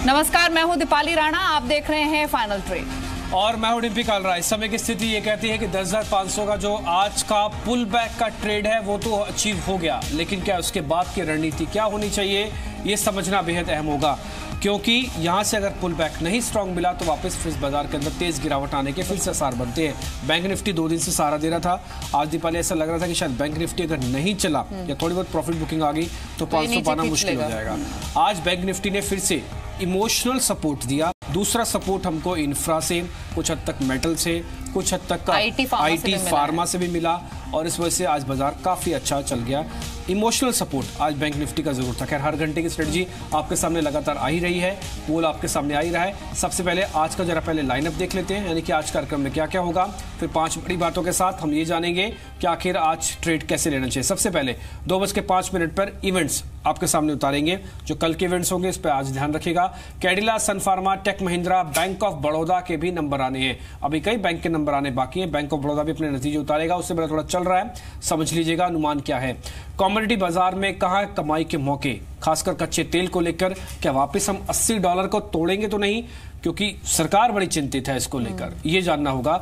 नमस्कार, मैं हूं दीपाली राणा। आप देख रहे हैं फाइनल ट्रेड और मैं हूं डिम्पी कालरा। इस समय की स्थिति ये कहती है कि 10,500 का जो आज का पुल बैक का ट्रेड है वो तो अचीव हो गया, लेकिन क्या उसके बाद की रणनीति क्या होनी चाहिए ये समझना बेहद अहम होगा, क्योंकि यहां से अगर पुल बैक नहीं स्ट्रांग मिला तो वापस फिर बाजार के अंदर तेज गिरावट आने के फिर से आसार बनते हैं। बैंक निफ्टी 2 दिन से सहारा दे रहा था। आज दीपाली ऐसा लग रहा था कि शायद बैंक निफ्टी अगर नहीं चला या थोड़ी बहुत प्रॉफिट बुकिंग आ गई तो 500 पाना मुश्किल हो जाएगा। आज बैंक निफ्टी ने फिर से इमोशनल सपोर्ट दिया। दूसरा सपोर्ट हमको इंफ्रा से, कुछ हद तक मेटल से, कुछ हद तक आईटी फार्मा से भी मिला और इस वजह से आज बाजार काफी अच्छा चल गया। इमोशनल सपोर्ट आज बैंक निफ्टी का जरूर था। खैर, हर घंटे की स्ट्रेटजी आपके सामने लगातार आ ही रही है, पोल आपके सामने आ ही रहा है। सबसे पहले आज का जरा पहले लाइनअप देख लेते हैं, यानी कि आज कार्यक्रम में क्या क्या होगा। फिर 5 बड़ी बातों के साथ हम ये जानेंगे कि आखिर आज ट्रेड कैसे लेना चाहिए। सबसे पहले 2:05 पर इवेंट्स आपके सामने उतारेंगे। जो कल के इवेंट्स होंगे इस पर आज ध्यान रखिएगा। Cadila, Sun Pharma, Tech Mahindra, Bank of Baroda के भी नंबर आने हैं। अभी कई बैंक के नंबर आने बाकी हैं। बैंक ऑफ बड़ौदा भी अपने नतीजे उतारेगा, उससे बड़ा थोड़ा चल रहा है, समझ लीजिएगा अनुमान क्या है। कमोडिटी बाजार में कहां कमाई के मौके, खासकर कच्चे तेल को लेकर। क्या वापस हम $80 को तोड़ेंगे तो नहीं, क्योंकि सरकार बड़ी चिंतित है इसको लेकर, ये जानना होगा।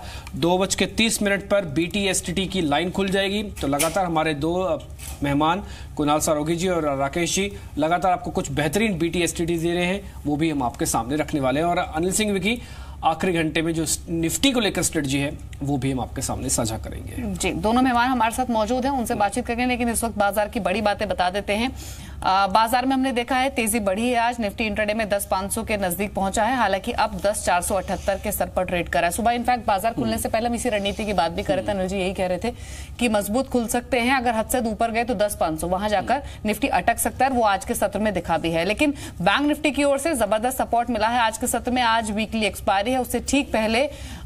2:30 पर BTSTT की लाइन खुल जाएगी। तो लगातार हमारे 2 मेहमान कुणाल सारोगी जी और राकेश जी लगातार आपको कुछ बेहतरीन BTSTT दे रहे हैं, वो भी हम आपके सामने रखने वाले हैं। और अनिल सिंह विकी आखिरी घंटे में जो निफ्टी को लेकर स्ट्रेटजी है वो भी हम आपके सामने साझा करेंगे। जी, दोनों मेहमान हमारे साथ मौजूद हैं, उनसे बातचीत करेंगे। लेकिन इस वक्त बाजार की बड़ी बातें बता देते हैं। बाजार में हमने देखा है तेजी बढ़ी है। आज निफ्टी इंट्राडे में 10,500 के नजदीक पहुंचा है, हालांकि अब 10,478 के स्तर पर ट्रेड कर रहा है। सुबह इनफैक्ट बाजार खुलने से पहले हम इसी रणनीति की बात भी कर रहे थे। अनिल जी यही कह रहे थे कि मजबूत खुल सकते हैं, अगर हद से ऊपर गए तो 10,500 वहां जाकर निफ्टी अटक सकता है। वो आज के सत्र में दिखा भी है। लेकिन बैंक निफ्टी की ओर से जबरदस्त सपोर्ट मिला है आज के सत्र में। आज वीकली एक्सपायरी है, उससे ठीक पहले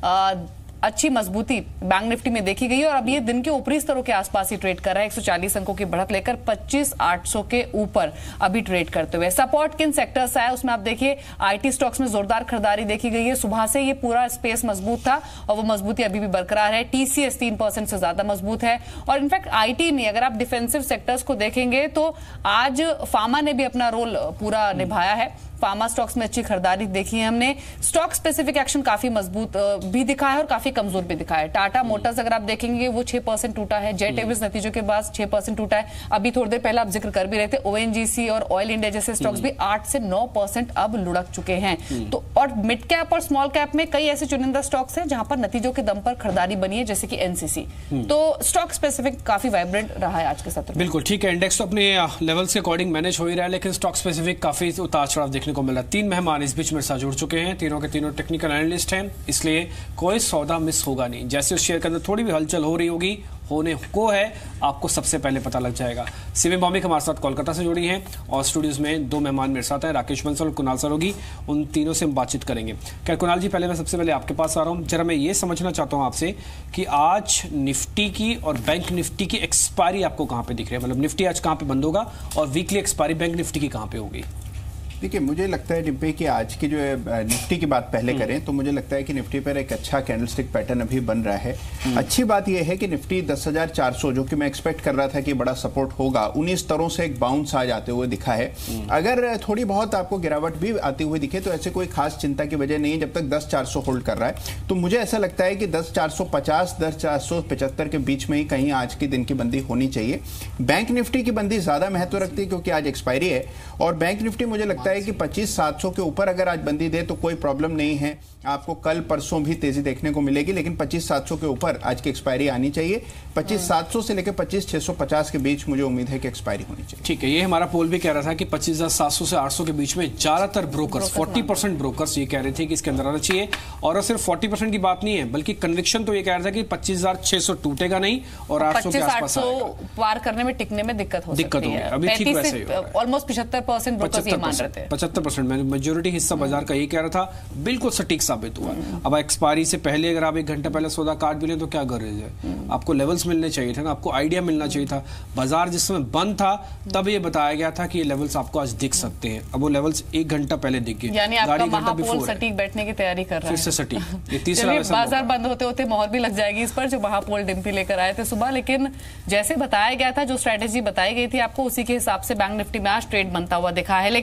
अच्छी मजबूती बैंक निफ्टी में देखी गई और अब ये दिन के ऊपरी स्तरों के आसपास ही ट्रेड कर रहा है। 140 अंकों की बढ़त लेकर 25,800 के ऊपर अभी ट्रेड करते हुए। सपोर्ट किन सेक्टर्स से आया उसमें आप देखिए, आईटी स्टॉक्स में जोरदार खरीदारी देखी गई है। सुबह से ये पूरा स्पेस मजबूत था और वो मजबूती अभी भी बरकरार है। टीसीएस 3% से ज्यादा मजबूत है। और इनफैक्ट आईटी में अगर आप डिफेंसिव सेक्टर्स को देखेंगे तो आज फार्मा ने भी अपना रोल पूरा निभाया है। फार्मा स्टॉक्स में अच्छी खरीदारी देखी है हमने। स्टॉक स्पेसिफिक एक्शन काफी मजबूत भी दिखा है और काफी कमजोर भी दिखा है। टाटा मोटर्स अगर आप देखेंगे वो 6% टूटा है। जेट एयरवेज नतीजों के बाद 6% टूटा है। अभी थोड़ी देर पहले आप जिक्र कर भी रहे थे, ओएनजीसी और ऑयल इंडिया जैसे स्टॉक्स भी 8 से 9% अब लुढ़क चुके हैं। तो और मिड कैप और स्मॉल कैप में कई ऐसे चुनिंदा स्टॉक्स हैं जहां पर नतीजों के दम पर खरीदारी बनी है, जैसे कि एनसीसी। तो स्टॉक स्पेसिफिक काफी वाइब्रेंट रहा है आज के सत्र में। बिल्कुल ठीक है, इंडेक्स तो अपने लेवल्स के अकॉर्डिंग मैनेज हो ही रहा है, लेकिन स्टॉक स्पेसिफिक काफी उतार चढ़ाव देखने को मिला। 3 मेहमान इस बीच मेरे साथ जुड़ चुके हैं। तीनों के तीनों टेक्निकल एनालिस्ट हैं, इसलिए कोई सौदा मिस होगा नहीं। जैसे उस शेयर के अंदर थोड़ी भी हलचल हो रही होगी, होने को है, आपको सबसे पहले पता लग जाएगा। सीमे बॉम्बे हमारे साथ कोलकाता से जुड़ी हैं और स्टूडियोज में 2 मेहमान मेरे साथ हैं, राकेश बंसल और कुणाल सारोगी। उन तीनों से हम बातचीत करेंगे। क्या कुणाल जी, पहले मैं सबसे पहले आपके पास आ रहा हूं। जरा मैं ये समझना चाहता हूं आपसे कि आज निफ्टी की और बैंक निफ्टी की एक्सपायरी आपको कहां पे दिख रही है? मतलब निफ्टी आज कहां पे बंद होगा और वीकली एक्सपायरी बैंक निफ्टी की कहां पे होगी? देखिए, मुझे लगता है डिम्पे कि आज की जो है निफ्टी की बात पहले करें तो मुझे लगता है कि निफ्टी पर एक अच्छा कैंडलस्टिक पैटर्न अभी बन रहा है। अच्छी बात यह है कि निफ्टी 10,400 जो कि मैं एक्सपेक्ट कर रहा था कि बड़ा सपोर्ट होगा, उन्हीं स्तरों से एक बाउंस आ जाते हुए दिखा है। अगर थोड़ी बहुत आपको गिरावट भी आती हुई दिखे तो ऐसे कोई खास चिंता की वजह नहीं है जब तक 10,400 होल्ड कर रहा है। तो मुझे ऐसा लगता है कि 10,450 10,475 के बीच में ही कहीं आज की दिन की बंदी होनी चाहिए। बैंक निफ्टी की बंदी ज्यादा महत्व रखती है क्योंकि आज एक्सपायरी है और बैंक निफ्टी मुझे लगता है कि 25,700 के ऊपर अगर आज बंदी दे तो कोई प्रॉब्लम नहीं है। आपको कल परसों भी तेजी देखने को मिलेगी, लेकिन 25,700 के ऊपर आज की एक्सपायरी आनी चाहिए। 25,700 से लेकर 25,650 के बीच मुझे उम्मीद है कि एक्सपायरी होनी चाहिए। ठीक है, ये हमारा पोल भी कह रहा था कि 25,700 से 800 के बीच में ज्यादातर ब्रोकर्स 40% ब्रोकर्स ये कह रहे थे कि इसके अंदर आना चाहिए। और सिर्फ 40% की बात नहीं है, बल्कि कन्विक्शन तो ये कह रहा था कि 25,600 टूटेगा नहीं और 800 के आसपास आएगा। पार करने में टिकने में दिक्कत हो सकती है। अभी ठीक वैसे ही ऑलमोस्ट 75% ब्रोकर्स ये मान रहे थे। 75% मेजोरिटी हिस्सा बाजार का यही कह रहा था, बिल्कुल सटीक साबित हुआ। अब एक्सपायरी से पहले अगर आप 1 घंटा पहले सौदा काट भी लें तो क्या गरज है? आपको लेवल्स मिलने चाहिए थे ना, आपको आइडिया मिलना चाहिए था। बाजार जिस समय बंद था तब ये बताया गया था कि ये लेवल्स आपको आज दिख सकते हैं। अब वो लेवल्स 1 घंटा पहले दिख गए, यानी आपका महापोल सटीक बैठने की तैयारी कर रहा है। फिर से सटीक ये तीसरा बाजार बंद होते होते मोहर भी लग जाएगी इस पर, जो महापोल डिम्पी लेकर आए थे सुबह। लेकिन जैसे बताया गया था, जो स्ट्रेटेजी बताई गई थी आपको, उसी के हिसाब से बैंक निफ्टी में आज ट्रेड बनता हुआ दिखा है। लेकिन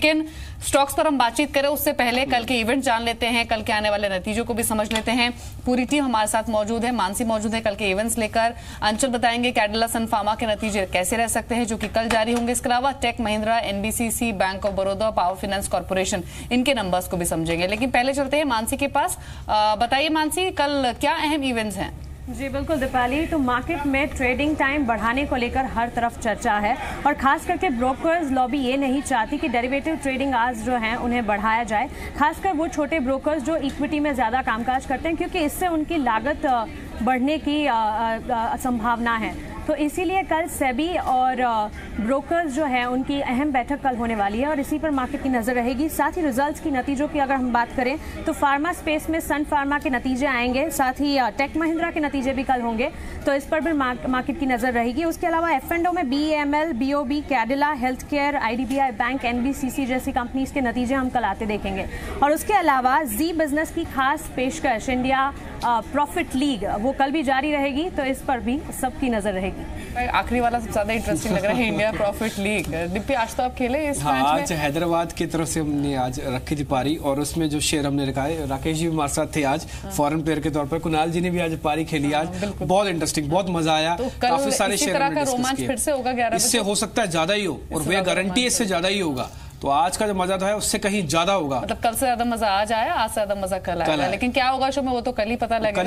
स्टॉक्स पर हम बातचीत करें उससे पहले कल के इवेंट जान लेते हैं, कल के आने वाले नतीजों को भी समझ लेते हैं। पूरी टीम हमारे साथ मौजूद है, मानसी मौजूद है कल के इवेंट्स लेकर, अंचल बताएंगे कैडिला सन फार्मा के नतीजे कैसे रह सकते हैं जो कि कल जारी होंगे। इसके अलावा Tech Mahindra, NBCC, Bank of Baroda, Power Finance Corporation, इनके नंबर्स को भी समझेंगे। लेकिन पहले चलते हैं मानसी के पास। बताइए मानसी, कल क्या अहम इवेंट्स हैं? जी बिल्कुल दीपाली, तो मार्केट में ट्रेडिंग टाइम बढ़ाने को लेकर हर तरफ चर्चा है और खास करके ब्रोकर्स लॉबी ये नहीं चाहती कि डेरिवेटिव ट्रेडिंग आज जो हैं उन्हें बढ़ाया जाए, खासकर वो छोटे ब्रोकर्स जो इक्विटी में ज़्यादा कामकाज करते हैं, क्योंकि इससे उनकी लागत बढ़ने की संभावना है। तो इसीलिए कल सेबी और ब्रोकर्स जो है उनकी अहम बैठक कल होने वाली है और इसी पर मार्केट की नज़र रहेगी। साथ ही रिजल्ट्स की नतीजों की अगर हम बात करें तो फार्मा स्पेस में सन फार्मा के नतीजे आएंगे, साथ ही टेक महिंद्रा के नतीजे भी कल होंगे, तो इस पर भी मार्केट की नज़र रहेगी। उसके अलावा एफ&ओ में BEML, BOB, Cadila, health care, IDBI bank, NBCC जैसी कंपनीज के नतीजे हम कल आते देखेंगे। और उसके अलावा जी बिजनेस की खास पेशकश इंडिया प्रॉफिट लीग वो कल भी जारी रहेगी, तो इस पर भी सबकी नज़र रहेगी। आखिरी वाला सबसे ज्यादा इंटरेस्टिंग लग रहा है, इंडिया प्रॉफिट लीग। डिप्पी आज तो आप खेले इस मैच में? आज हैदराबाद की तरफ से हमने आज रखी थी पारी और उसमें जो शेयर हमने रखा है, राकेश जी भी हमारे साथ थे आज फॉरेन प्लेयर के तौर पर, कुणाल जी ने भी आज पारी खेली आज, बहुत इंटरेस्टिंग, बहुत मजा आया। तो काफी सारे शेयर का रोमांच फिर से होगा 11 बजे? इससे हो सकता है ज्यादा ही हो और वे गारंटी इससे ज्यादा ही होगा, तो आज का जो मजा था उससे कहीं ज्यादा होगा। मतलब कल से ज्यादा मजा आज आया, आज से ज्यादा मजा कल आएगा, लेकिन क्या होगा शो में वो तो कल ही पता लगेगा।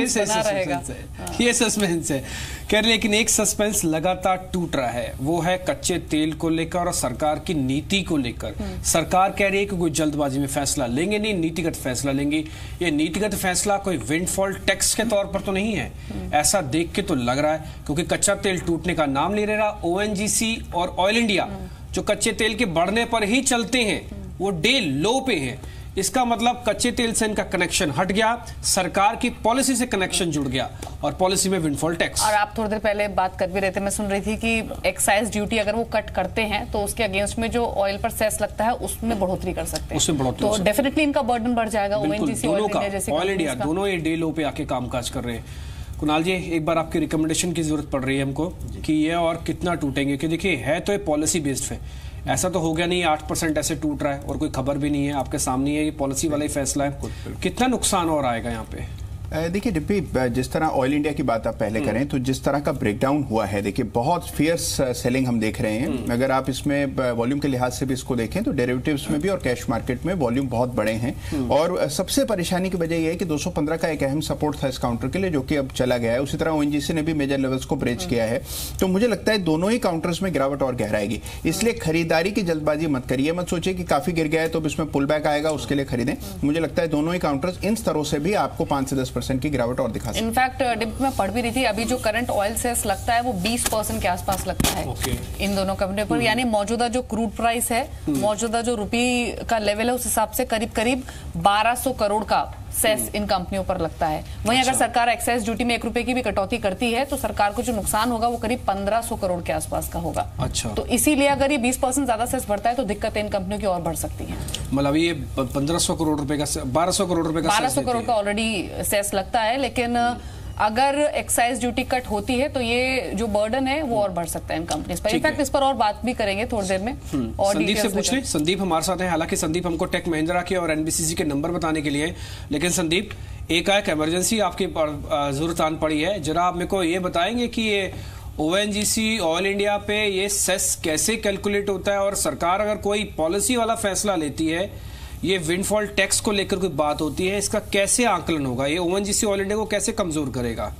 ये सस्पेंस है कह रहे, लेकिन एक सस्पेंस लगातार टूट रहा है, वो है कच्चे तेल को लेकर और सरकार की नीति को लेकर। सरकार कह रही है कि कोई जल्दबाजी में फैसला लेंगे नहीं, नीतिगत फैसला लेंगे। ये नीतिगत फैसला कोई विंडफॉल टैक्स के तौर पर तो नहीं है, ऐसा देख के तो लग रहा है, क्योंकि कच्चा तेल टूटने का नाम नहीं ले रहा। ONGC और ऑयल इंडिया जो कच्चे तेल के बढ़ने पर ही चलते हैं, वो डे लो पे हैं। इसका मतलब कच्चे तेल से इनका कनेक्शन हट गया, सरकार की पॉलिसी से कनेक्शन जुड़ गया और पॉलिसी में विंडफॉल टैक्स। और आप थोड़ी देर पहले बात कर भी रहे थे, मैं सुन रही थी कि एक्साइज ड्यूटी अगर वो कट करते हैं तो उसके अगेंस्ट में जो ऑयल पर सेस लगता है उसमें बढ़ोतरी कर सकते हैं, उसमें बढ़ोतरी, तो डेफिनेटली इनका बर्डन बढ़ जाएगा। ONGC ऑयल इंडिया दोनों ये डे लो पे आके कामकाज कर रहे हैं। कुणाल जी, एक बार आपकी रिकमेंडेशन की जरूरत पड़ रही है हमको कि ये और कितना टूटेंगे, कि देखिए है तो ये पॉलिसी बेस्ड है, ऐसा तो हो गया नहीं 8% ऐसे टूट रहा है और कोई खबर भी नहीं है, आपके सामने है, ये पॉलिसी वाला ही फैसला है, कितना नुकसान और आएगा यहाँ पे? देखिए डिप्पी, जिस तरह ऑयल इंडिया की बात आप पहले करें तो जिस तरह का ब्रेकडाउन हुआ है, देखिए बहुत फियर्स सेलिंग हम देख रहे हैं। अगर आप इसमें वॉल्यूम के लिहाज से भी इसको देखें तो डेरिवेटिव्स में भी और कैश मार्केट में वॉल्यूम बहुत बड़े हैं। और सबसे परेशानी की वजह यह है कि 215 का एक अहम सपोर्ट था इस काउंटर के लिए, जो कि अब चला गया है। उसी तरह ONGC ने भी मेजर लेवल्स को ब्रेच किया है। तो मुझे लगता है दोनों ही काउंटर्स में गिरावट और गहराएगी, इसलिए खरीदारी की जल्दबाजी मत करिए, मत सोचिए कि काफी गिर गया है तो इसमें पुल बैक आएगा उसके लिए खरीदें। मुझे लगता है दोनों ही काउंटर्स इन स्तरों से भी आपको 5 से 10% की गिरावट और दिखा सकते हैं। इनफैक्ट डिप में पढ़ भी रही थी, अभी जो करंट ऑयल सेस लगता है वो 20% के आसपास लगता है इन दोनों कंपनियों पर, यानी मौजूदा जो क्रूड प्राइस है, मौजूदा जो रुपये का लेवल है, उस हिसाब से करीब करीब 1200 करोड़ का सेस इन कंपनियों पर लगता है। वहीं अगर सरकार एक्साइज ड्यूटी में 1 रुपए की भी कटौती करती है तो सरकार को जो नुकसान होगा वो करीब 1500 करोड़ के आसपास का होगा। अच्छा, तो इसीलिए अगर ये 20% ज्यादा सेस बढ़ता है तो दिक्कतें इन कंपनियों की और बढ़ सकती हैं। मतलब ये 1500 करोड़ रुपए का 1200 करोड़ रुपए का 1200 करोड़ का ऑलरेडी सेस लगता है, लेकिन अगर एक्साइज ड्यूटी कट होती है तो ये जो बर्डन है वो और बढ़ सकता है इन कंपनीज पर। इनफैक्ट इस पर और बात भी करेंगे थोड़ी देर में। और संदीप से पूछ लें, संदीप हमारे साथ हैं। हालांकि संदीप हमको टेक महिंद्रा के और NBCC के नंबर बताने के लिए, लेकिन संदीप एक इमरजेंसी आपकी जरूरत आन पड़ी है, जरा आप मेरे को ये बताएंगे कि ये ONGC ऑयल इंडिया पे ये सेस कैसे कैलकुलेट होता है और सरकार अगर कोई पॉलिसी वाला फैसला लेती है, ये विंडफॉल टैक्स को लेकर कोई बात होती है, इसका कैसे आकलन होगा, ये ONGC ऑयल इंडिया को कैसे कमजोर करेगा?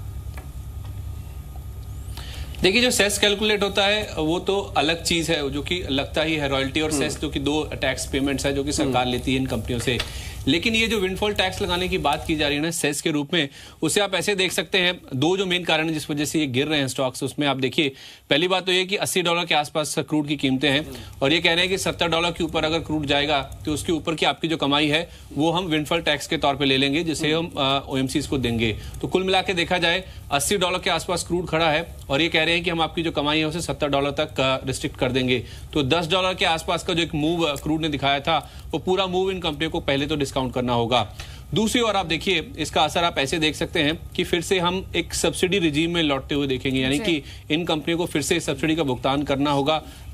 देखिए, जो सेस कैलकुलेट होता है वो तो अलग चीज है, जो कि लगता ही है रॉयल्टी और सेस, जो कि 2 टैक्स पेमेंट्स है जो कि सरकार लेती है इन कंपनियों से। लेकिन ये जो विंडफॉल टैक्स लगाने की बात की जा रही है ना सेस के रूप में, उसे आप ऐसे देख सकते हैं, 2 जो मेन कारण है जिस वजह से ये गिर रहे हैं स्टॉक्स, उसमें आप देखिए पहली बात तो ये कि $80 के आसपास क्रूड की कीमतें हैं और ये कह रहे हैं कि $70 के ऊपर अगर क्रूड जाएगा तो उसके ऊपर की आपकी जो कमाई है वो हम विंडफॉल टैक्स के तौर पर ले लेंगे, जिसे हम OMCs को देंगे। तो कुल मिला के देखा जाए $80 के आसपास क्रूड खड़ा है और ये कह रहे हैं कि हम आपकी जो कमाई है उसे $70 तक रिस्ट्रिक्ट कर देंगे। तो $10 के आसपास का जो एक मूव क्रूड ने दिखाया था, वो पूरा मूव इन कंपनियों को पहले तो डिस्काउंट करना होगा। दूसरी ओर आप देखिए, इसका असर आप ऐसे देख सकते हैं कि फिर से हम एक सब्सिडी रिजीम में लौटते हुए देखेंगे, यानी कि इन कंपनियों को फिर से सब्सिडी का भुगतान करना होगा,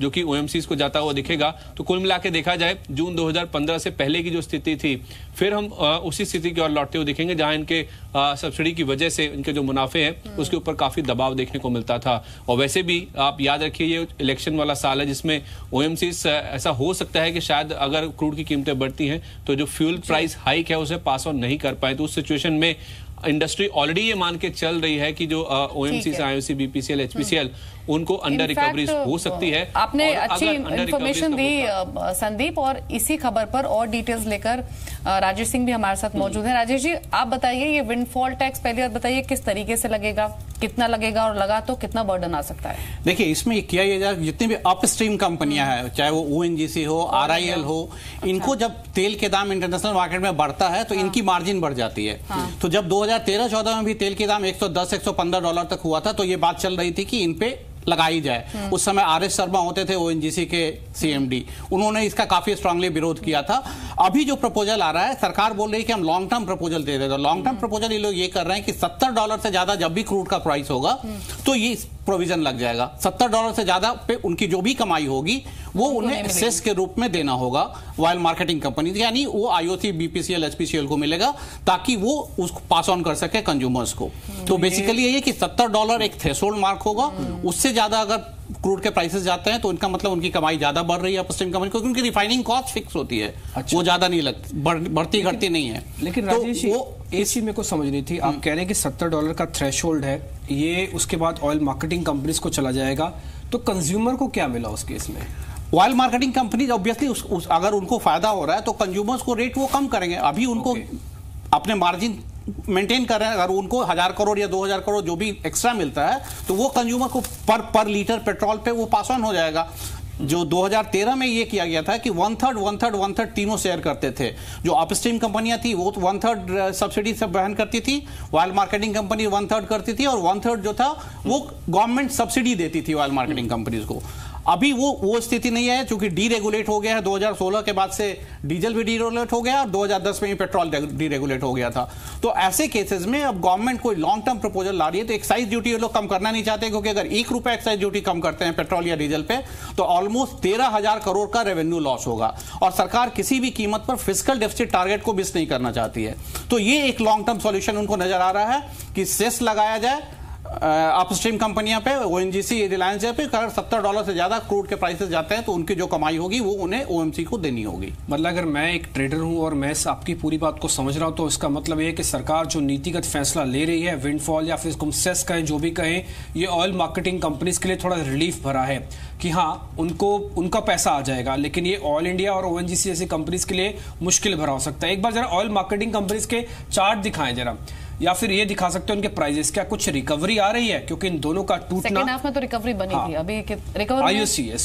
जो कि ओएमसीज को जाता हुआ दिखेगा। तो कुल मिला के देखा जाए जून 2015 से पहले की जो स्थिति थी, फिर हम उसी स्थिति की ओर लौटते हुए दिखेंगे जहां इनके सब्सिडी की वजह से इनके जो मुनाफे हैं उसके ऊपर काफी दबाव देखने को मिलता था। और वैसे भी आप याद रखिए ये इलेक्शन वाला साल है जिसमें ओएमसीज ऐसा हो सकता है कि शायद अगर क्रूड की कीमतें बढ़ती हैं तो जो फ्यूल प्राइस हाइक है उसे पास ऑन नहीं कर पाए। तो उस सिचुएशन में इंडस्ट्री ऑलरेडी ये मान के चल रही है कि जो ओएमसी, आईओसी, बीपीसीएल, एचपीसीएल उनको अंडर रिकवरी हो सकती है। आपने अच्छी इंफॉर्मेशन दी संदीप, और इसी खबर पर और डिटेल्स लेकर राजेश सिंह भी हमारे साथ मौजूद हैं। राजेश जी, आप बताइए ये विंडफॉल टैक्स पहले और बताइए किस तरीके से लगेगा, कितना लगेगा, और लगा तो कितना बर्डन आ सकता है? देखिए, इसमें किया ये जाए, जितनी भी अपस्ट्रीम कंपनियां हैं, चाहे वो ओएनजीसी हो, आरआईएल हो, इनको जब तेल के दाम इंटरनेशनल मार्केट में बढ़ता है तो इनकी मार्जिन बढ़ जाती है। तो जब 2013-14 में भी तेल के दाम $110-115 तक हुआ था तो ये बात चल रही थी कि इन पे लगाई जाए। उस समय आरएस शर्मा होते थे ओएनजीसी के सीएमडी, उन्होंने इसका काफी स्ट्रांगली विरोध किया था। अभी जो प्रपोजल आ रहा है, सरकार बोल रही है कि हम लॉन्ग टर्म प्रपोजल दे रहे हैं। लॉन्ग टर्म प्रपोजल ये लोग ये कर रहे हैं कि $70 से ज्यादा जब भी क्रूड का प्राइस होगा तो ये प्रोविजन लग जाएगा। $70 से ज्यादा पे उनकी जो भी कमाई होगी वो उन्हें सेस के रूप में देना होगा ऑयल मार्केटिंग कंपनी, यानी वो आईओसी, बीपीसीएल, एचपीसीएल को मिलेगा ताकि वो उसको पास ऑन कर सके कंज्यूमर्स को। तो बेसिकली ये कि $70 एक थ्रेशोल्ड मार्क होगा, उससे ज्यादा अगर क्रूड के प्राइसेस जाते हैं तो इनका मतलब उनकी कमाई ज्यादा बढ़ रही है अपस्ट्रीम कंपनी को, क्योंकि रिफाइनिंग कॉस्ट फिक्स होती है। अच्छा। वो ज्यादा नहीं लगती, बढ़ती घटती नहीं है। लेकिन राजेश, वो एक चीज मेरे को समझनी थी, आप कह रहे हैं कि $70 का थ्रेशोल्ड है, ये उसके बाद ऑयल मार्केटिंग कंपनीज को चला जाएगा, तो कंज्यूमर को क्या मिला उस केस में? ऑयल मार्केटिंग कंपनी ऑब्वियसली अगर उनको फायदा हो रहा है तो कंज्यूमर्स को रेट वो कम करेंगे। अभी उनको अपने मार्जिन मेंटेन कर रहे हैं, अगर उनको 1000 करोड़ या 2000 करोड़ जो भी एक्स्ट्रा मिलता है तो वो कंज्यूमर को पर लीटर पेट्रोल पे वो पास ऑन हो जाएगा। जो 2013 में ये किया गया था कि 1/3 तीनों शेयर करते थे। जो अपस्ट्रीम कंपनियां थी वो 1/3 सब्सिडी से वहन करती थी, ऑयल मार्केटिंग कंपनी 1/3 करती थी, और 1/3 जो था वो गवर्नमेंट सब्सिडी देती थी ऑयल मार्केटिंग कंपनीज को। अभी वो स्थिति नहीं है, क्योंकि डीरेगुलेट हो गया है। 2016 के बाद से डीजल भी डीरेगुलेट हो गया और 2010 में ही पेट्रोल डीरेगुलेट हो गया था। तो ऐसे केसेस में अब गवर्नमेंट कोई लॉन्ग टर्म प्रपोजल ला रही है तो एक्साइज ड्यूटी ये लोग कम करना नहीं चाहते, क्योंकि अगर ₹1 एक्साइज ड्यूटी कम करते हैं पेट्रोल या डीजल पे तो ऑलमोस्ट 13,000 करोड़ का रेवेन्यू लॉस होगा, और सरकार किसी भी कीमत पर फिस्कल डेफिसिट टारगेट को मिस नहीं करना चाहती है। तो ये एक लॉन्ग टर्म सॉल्यूशन उनको नजर आ रहा है कि सेस लगाया जाए अपस्ट्रीम कंपनियां पे, ओएनजीसी, रिलायंस पे। अगर $70 से ज्यादा क्रूड के प्राइसेस जाते हैं तो उनकी जो कमाई होगी वो उन्हें ओएमसी को देनी होगी। मतलब अगर मैं एक ट्रेडर हूं और मैं आपकी पूरी बात को समझ रहा हूं तो इसका मतलब ये है कि सरकार जो नीतिगत फैसला ले रही है, विंडफॉल या फिर सेस कहें, जो भी कहें, ये ऑयल मार्केटिंग कंपनीज के लिए थोड़ा रिलीफ भरा है कि हाँ उनका पैसा आ जाएगा, लेकिन ये ऑयल इंडिया और ओएनजीसी जैसी कंपनीज के लिए मुश्किल भरा हो सकता है। एक बार जरा ऑयल मार्केटिंग कंपनीज के चार्ट दिखाएं जरा, या फिर ये दिखा सकते हैं उनके प्राइजेस, क्या कुछ रिकवरी आ रही है? क्योंकि इन दोनों का टूटना, सेकंड हाफ में तो रिकवरी बनी थी, अभी रिकवरी आईओसीएस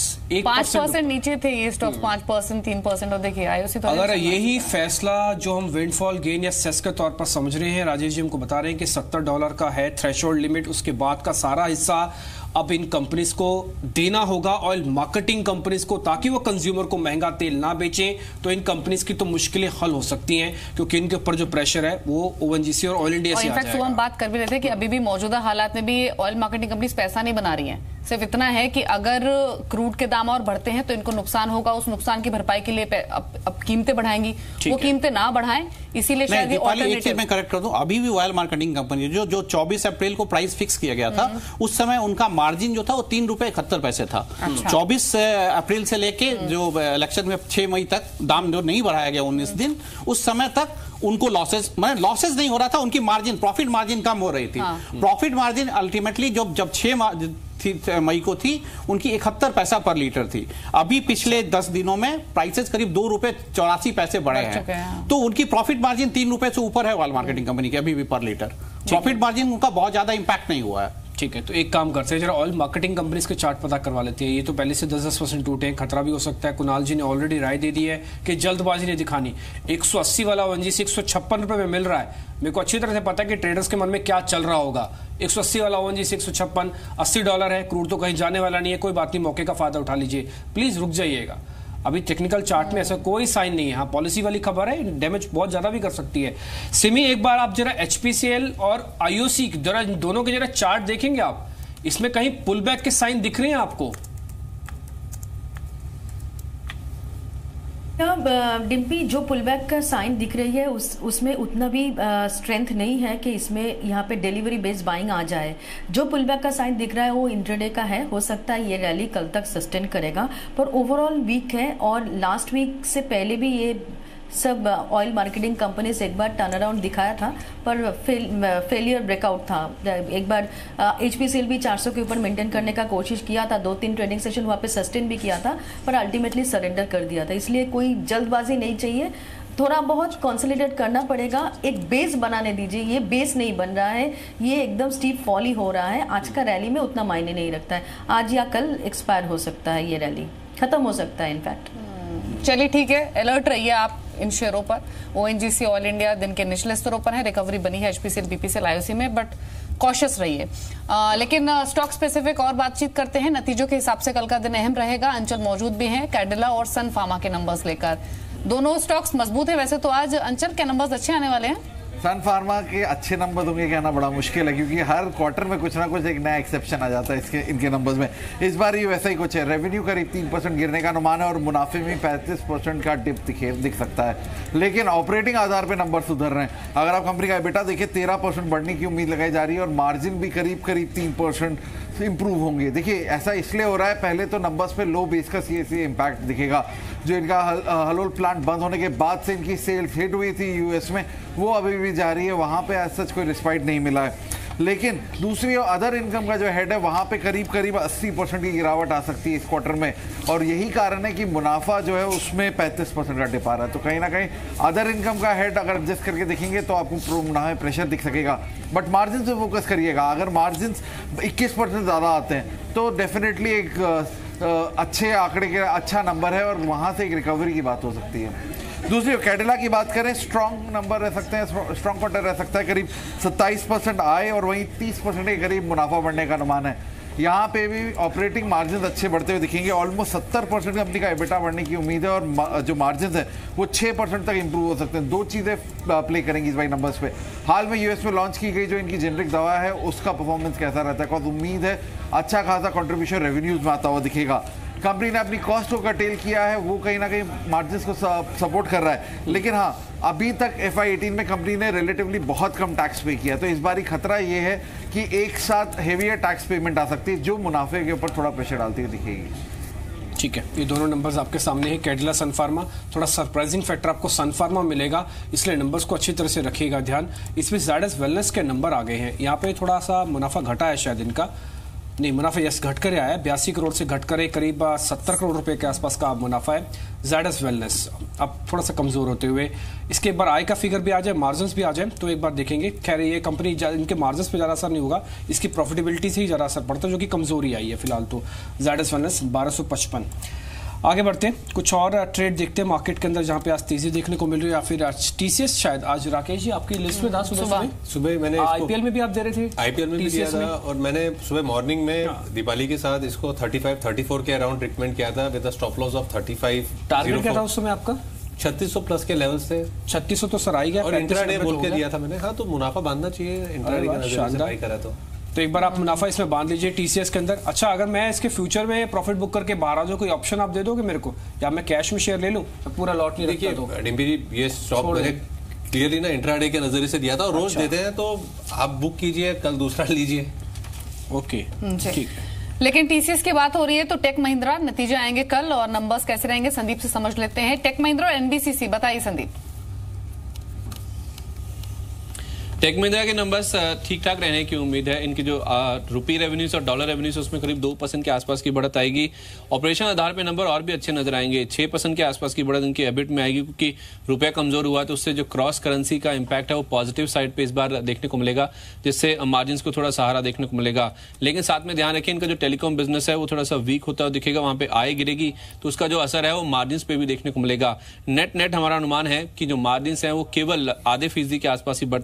5% नीचे थे, ये स्टॉक 5%, 3%, और देखिए आईओसी तो अगर यही फैसला जो हम विंडफॉल गेन या सेस के तौर पर समझ रहे हैं, राजेश जी हमको बता रहे हैं कि $70 का है थ्रेशोल्ड लिमिट, उसके बाद का सारा हिस्सा अब इन कंपनीज को देना होगा, ऑयल मार्केटिंग कंपनीज को, ताकि वो कंज्यूमर को महंगा तेल ना बेचें। तो इन कंपनीज की तो मुश्किलें हल हो सकती हैं, क्योंकि इनके ऊपर जो प्रेशर है वो ओएनजीसी और ऑयल इंडिया से आ जाएगा। हम बात कर भी रहे थे कि अभी भी मौजूदा हालात में भी ऑयल मार्केटिंग कंपनीज पैसा नहीं बना रही हैं। सिर्फ इतना है कि अगर क्रूड के दाम और बढ़ते हैं तो इनको नुकसान होगा, उस नुकसान की भरपाई के लिए अब कीमतें बढ़ाएंगी, वो कीमतें ना बढ़ाएं, इसीलिए शायद एक चीज मैं करेक्ट कर दूं, अभी भी ऑयल मार्केटिंग कंपनी जो 24 अप्रैल को प्राइस फिक्स किया गया था, उस समय उनका मार्जिन जो था वो ₹3.71 था। 24 अप्रैल से लेके जो इलेक्शन में 6 मई तक दाम जो नहीं बढ़ाया गया 19 दिन, उस समय तक उनको लॉसेस नहीं हो रहा था, उनकी मार्जिन, प्रॉफिट मार्जिन कम हो रही थी। प्रॉफिट मार्जिन अल्टीमेटली जब 6 मई को थी उनकी 71 पैसा पर लीटर थी। अभी पिछले 10 दिनों में प्राइसेस करीब ₹2.84 बढ़े हैं, तो उनकी प्रॉफिट मार्जिन ₹3 से ऊपर है ऑयल मार्केटिंग कंपनी की अभी भी पर लीटर। प्रॉफिट मार्जिन उनका बहुत ज्यादा इंपैक्ट नहीं हुआ है। ठीक है, तो एक काम करते हैं, जरा ऑयल मार्केटिंग कंपनीज के चार्ट पता करवा लेते हैं। ये तो पहले से 10% टूटे हैं, खतरा भी हो सकता है। कुणाल जी ने ऑलरेडी राय दे दी है कि जल्दबाजी नहीं दिखानी। 180 वाला ओएनजीसी 156 रुपए में मिल रहा है। मेरे को अच्छी तरह से पता है कि ट्रेडर्स के मन में क्या चल रहा होगा। 180 वाला ओएनजीसी 156, $80 है, क्रूड तो कहीं जाने वाला नहीं है, कोई बात नहीं, मौके का फायदा उठा लीजिए, प्लीज रुक जाइएगा। अभी टेक्निकल चार्ट में ऐसा कोई साइन नहीं है। हाँ, पॉलिसी वाली खबर है, डैमेज बहुत ज्यादा भी कर सकती है। सिमी, एक बार आप जरा एचपीसीएल और आईओसी जरा दोनों के जरा चार्ट देखेंगे आप, इसमें कहीं पुल बैक के साइन दिख रहे हैं आपको? डिम्पी, जो पुलबैक का साइन दिख रही है उसमें उतना भी स्ट्रेंथ नहीं है कि इसमें यहाँ पे डिलीवरी बेस्ड बाइंग आ जाए। जो पुलबैक का साइन दिख रहा है वो इंट्राडे का है, हो सकता है ये रैली कल तक सस्टेन करेगा, पर ओवरऑल वीक है। और लास्ट वीक से पहले भी ये सब ऑयल मार्केटिंग कंपनीज एक बार टर्न अराउंड दिखाया था, पर फेलियर ब्रेकआउट था। एक बार HPCL भी 400 के ऊपर मेंटेन करने का कोशिश किया था, 2-3 ट्रेडिंग सेशन वहाँ पे सस्टेन भी किया था, पर अल्टीमेटली सरेंडर कर दिया था। इसलिए कोई जल्दबाजी नहीं चाहिए, थोड़ा बहुत कंसोलिडेट करना पड़ेगा, एक बेस बनाने दीजिए। ये बेस नहीं बन रहा है, ये एकदम स्टीप फॉल ही हो रहा है। आज का रैली में उतना मायने नहीं रखता है, आज या कल एक्सपायर हो सकता है, ये रैली खत्म हो सकता है इनफैक्ट। चलिए ठीक है, अलर्ट रहिए आप इन शेयरों पर। ONGC ऑयल इंडिया दिन के निचले स्तरों पर है, रिकवरी बनी है HPCL BPCL IOC में, बट कॉशियस रहिए। लेकिन स्टॉक स्पेसिफिक और बातचीत करते हैं। नतीजों के हिसाब से कल का दिन अहम रहेगा। अंचल मौजूद भी हैं कैडिला और सन फार्मा के नंबर्स लेकर। दोनों स्टॉक्स मजबूत है वैसे तो आज। अंचल के नंबर्स अच्छे आने वाले हैं। सन फार्मा के अच्छे नंबर होंगे कहना बड़ा मुश्किल है, क्योंकि हर क्वार्टर में कुछ ना कुछ एक नया एक्सेप्शन आ जाता है इनके नंबर्स में। इस बार ये वैसा ही कुछ है, रेवेन्यू करीब 3% गिरने का अनुमान है और मुनाफे में 35% का डिप दिख सकता है। लेकिन ऑपरेटिंग आधार पे नंबर सुधर रहे हैं। अगर आप कंपनी का एबिटा देखिए 13% बढ़ने की उम्मीद लगाई जा रही है और मार्जिन भी करीब 3% इंप्रूव होंगे। देखिए ऐसा इसलिए हो रहा है, पहले तो नंबर्स पे लो बेस का CAC इम्पैक्ट दिखेगा। जो इनका हलोल प्लांट बंद होने के बाद से इनकी सेल्स हिट हुई थी US में, वो अभी भी जारी है, वहाँ पे एज सच कोई रिस्पाइट नहीं मिला है। लेकिन दूसरी अदर इनकम का जो हेड है वहाँ पे करीब 80% की गिरावट आ सकती है इस क्वार्टर में, और यही कारण है कि मुनाफा जो है उसमें 35% का डिप आ रहा है। तो कहीं ना कहीं अदर इनकम का हेड अगर एडजस्ट करके देखेंगे तो आपको मुनाफे में प्रेशर दिख सकेगा, बट मार्जिन पे फोकस करिएगा। अगर मार्जिन 21% ज़्यादा आते हैं तो डेफिनेटली एक अच्छे आंकड़े के अच्छा नंबर है और वहाँ से एक रिकवरी की बात हो सकती है। दूसरी कैडिला की बात करें, स्ट्रॉन्ग नंबर रह सकते हैं, स्ट्रॉन्ग क्वार्टर रह सकता है, करीब 27% आए और वहीं 30% के करीब मुनाफा बढ़ने का अनुमान है। यहाँ पे भी ऑपरेटिंग मार्जिन अच्छे बढ़ते हुए दिखेंगे। ऑलमोस्ट 70% कंपनी का एबिटा बढ़ने की उम्मीद है और जो मार्जिन है वो 6% तक इंप्रूव हो सकते हैं। दो चीज़ें प्ले करेंगी इस बाई नंबर्स पे। हाल में US में लॉन्च की गई जो इनकी जेनरिक दवा है उसका परफॉर्मेंस कैसा रहता है, बिकॉज उम्मीद है अच्छा खासा कॉन्ट्रीब्यूशन रेवेन्यूज में आता हुआ दिखेगा। कंपनी ने अपनी कॉस्ट को कर्टेल किया है, वो कहीं ना कहीं मार्जिन्स को सपोर्ट कर रहा है। लेकिन हाँ, अभी तक FY18 में कंपनी ने रिलेटिवली बहुत कम टैक्स पे किया, तो इस बार खतरा ये है कि एक साथ हेवियर टैक्स पेमेंट आ सकती है जो मुनाफे के ऊपर थोड़ा प्रेशर डालती हुई दिखेगी। ठीक है, ये दोनों नंबर्स आपके सामने है, कैडिला सन फार्मा। थोड़ा सरप्राइजिंग फैक्टर आपको सन फार्मा मिलेगा, इसलिए नंबर्स को अच्छी तरह से रखिएगा ध्यान। इसमें ज़ायडस वेलनेस के नंबर आ गए हैं। यहाँ पे थोड़ा सा मुनाफा घटा है शायद इनका, नहीं मुनाफा यस घट कर आया है, 82 करोड़ से घट कर करीब 70 करोड़ रुपए के आसपास का मुनाफा है ज़ायडस वेलनेस। अब थोड़ा सा कमजोर होते हुए इसके एक बार आय का फिगर भी आ जाए, मार्जिन्स भी आ जाए तो एक बार देखेंगे। खैर ये कंपनी इनके मार्जिन्स पे ज़्यादा असर नहीं होगा, इसकी प्रॉफिटेबिलिटी से ही ज़्यादा असर पड़ता है, जो कि कमजोरी आई है फिलहाल तो ज़ायडस वेलनेस 1255। आगे बढ़ते हैं, कुछ और ट्रेड देखते हैं मार्केट के अंदर जहां पे आज तेजी देखने को मिल रही है, या फिर TCS शायद आज राकेश जी आपकी लिस्ट में था सुबह मैंने IPL में भी आप दे रहे थे, IPL में भी दिया था, और मैंने सुबह मॉर्निंग में दीपाली के साथ इसको 35-34 के अराउंड रिकमेंड किया था with stop loss of 35। Target क्या था उस समय आपका? 3600 प्लस के लेवल्स थे। 3600 तो सर आई गया, और इंट्राडे बोल के दिया था मैंने। हाँ, तो मुनाफा बांधना चाहिए इंट्राडे के नजर से बाई करा तो एक बार आप मुनाफा इसमें बांध लीजिए TCS के अंदर। अच्छा, अगर मैं इसके फ्यूचर में प्रॉफिट बुक करके बाहर आ जाऊं, कोई ऑप्शन आप दे दोगे मेरे को, या मैं कैश में शेयर ले लूं, पूरा लॉट नहीं रखता तो? डिम्पी ये स्टॉक मैंने क्लियरली ना इंट्राडे के नजरिए से दिया था, और रोज देते हैं, तो आप बुक कीजिए, कल दूसरा लीजिए। ओके ठीक है। लेकिन TCS की बात हो रही है तो टेक महिंद्रा नतीजे आएंगे कल, और नंबर्स कैसे रहेंगे संदीप से समझ लेते हैं। टेक महिंद्रा और NBCC बताइए संदीप। टेक महिंद्रा के नंबर्स ठीक ठाक रहने की उम्मीद है। इनकी जो रुपी रेवेन्यूज और डॉलर रेवेन्यूज उसमें करीब 2% के आसपास की बढ़त आएगी। ऑपरेशन आधार पे नंबर और भी अच्छे नजर आएंगे। 6% के आसपास की बढ़त इनकी एबिट में आएगी, क्योंकि रुपया कमजोर हुआ तो उससे जो क्रॉस करेंसी का इंपैक्ट है वो पॉजिटिव साइड पे इस बार देखने को मिलेगा, जिससे मार्जिन को थोड़ा सहारा देखने को मिलेगा। लेकिन साथ में ध्यान रखें, इनका जो टेलीकॉम बिजनेस है वो थोड़ा सा वीक होता हुआ दिखेगा, वहां पे आय गिरेगी तो उसका जो असर है वो मार्जिन पे भी देखने को मिलेगा। नेट हमारा अनुमान है कि जो मार्जिन है वो केवल आधे फीसदी के आसपास ही बढ़ते हुए दिखेंगे।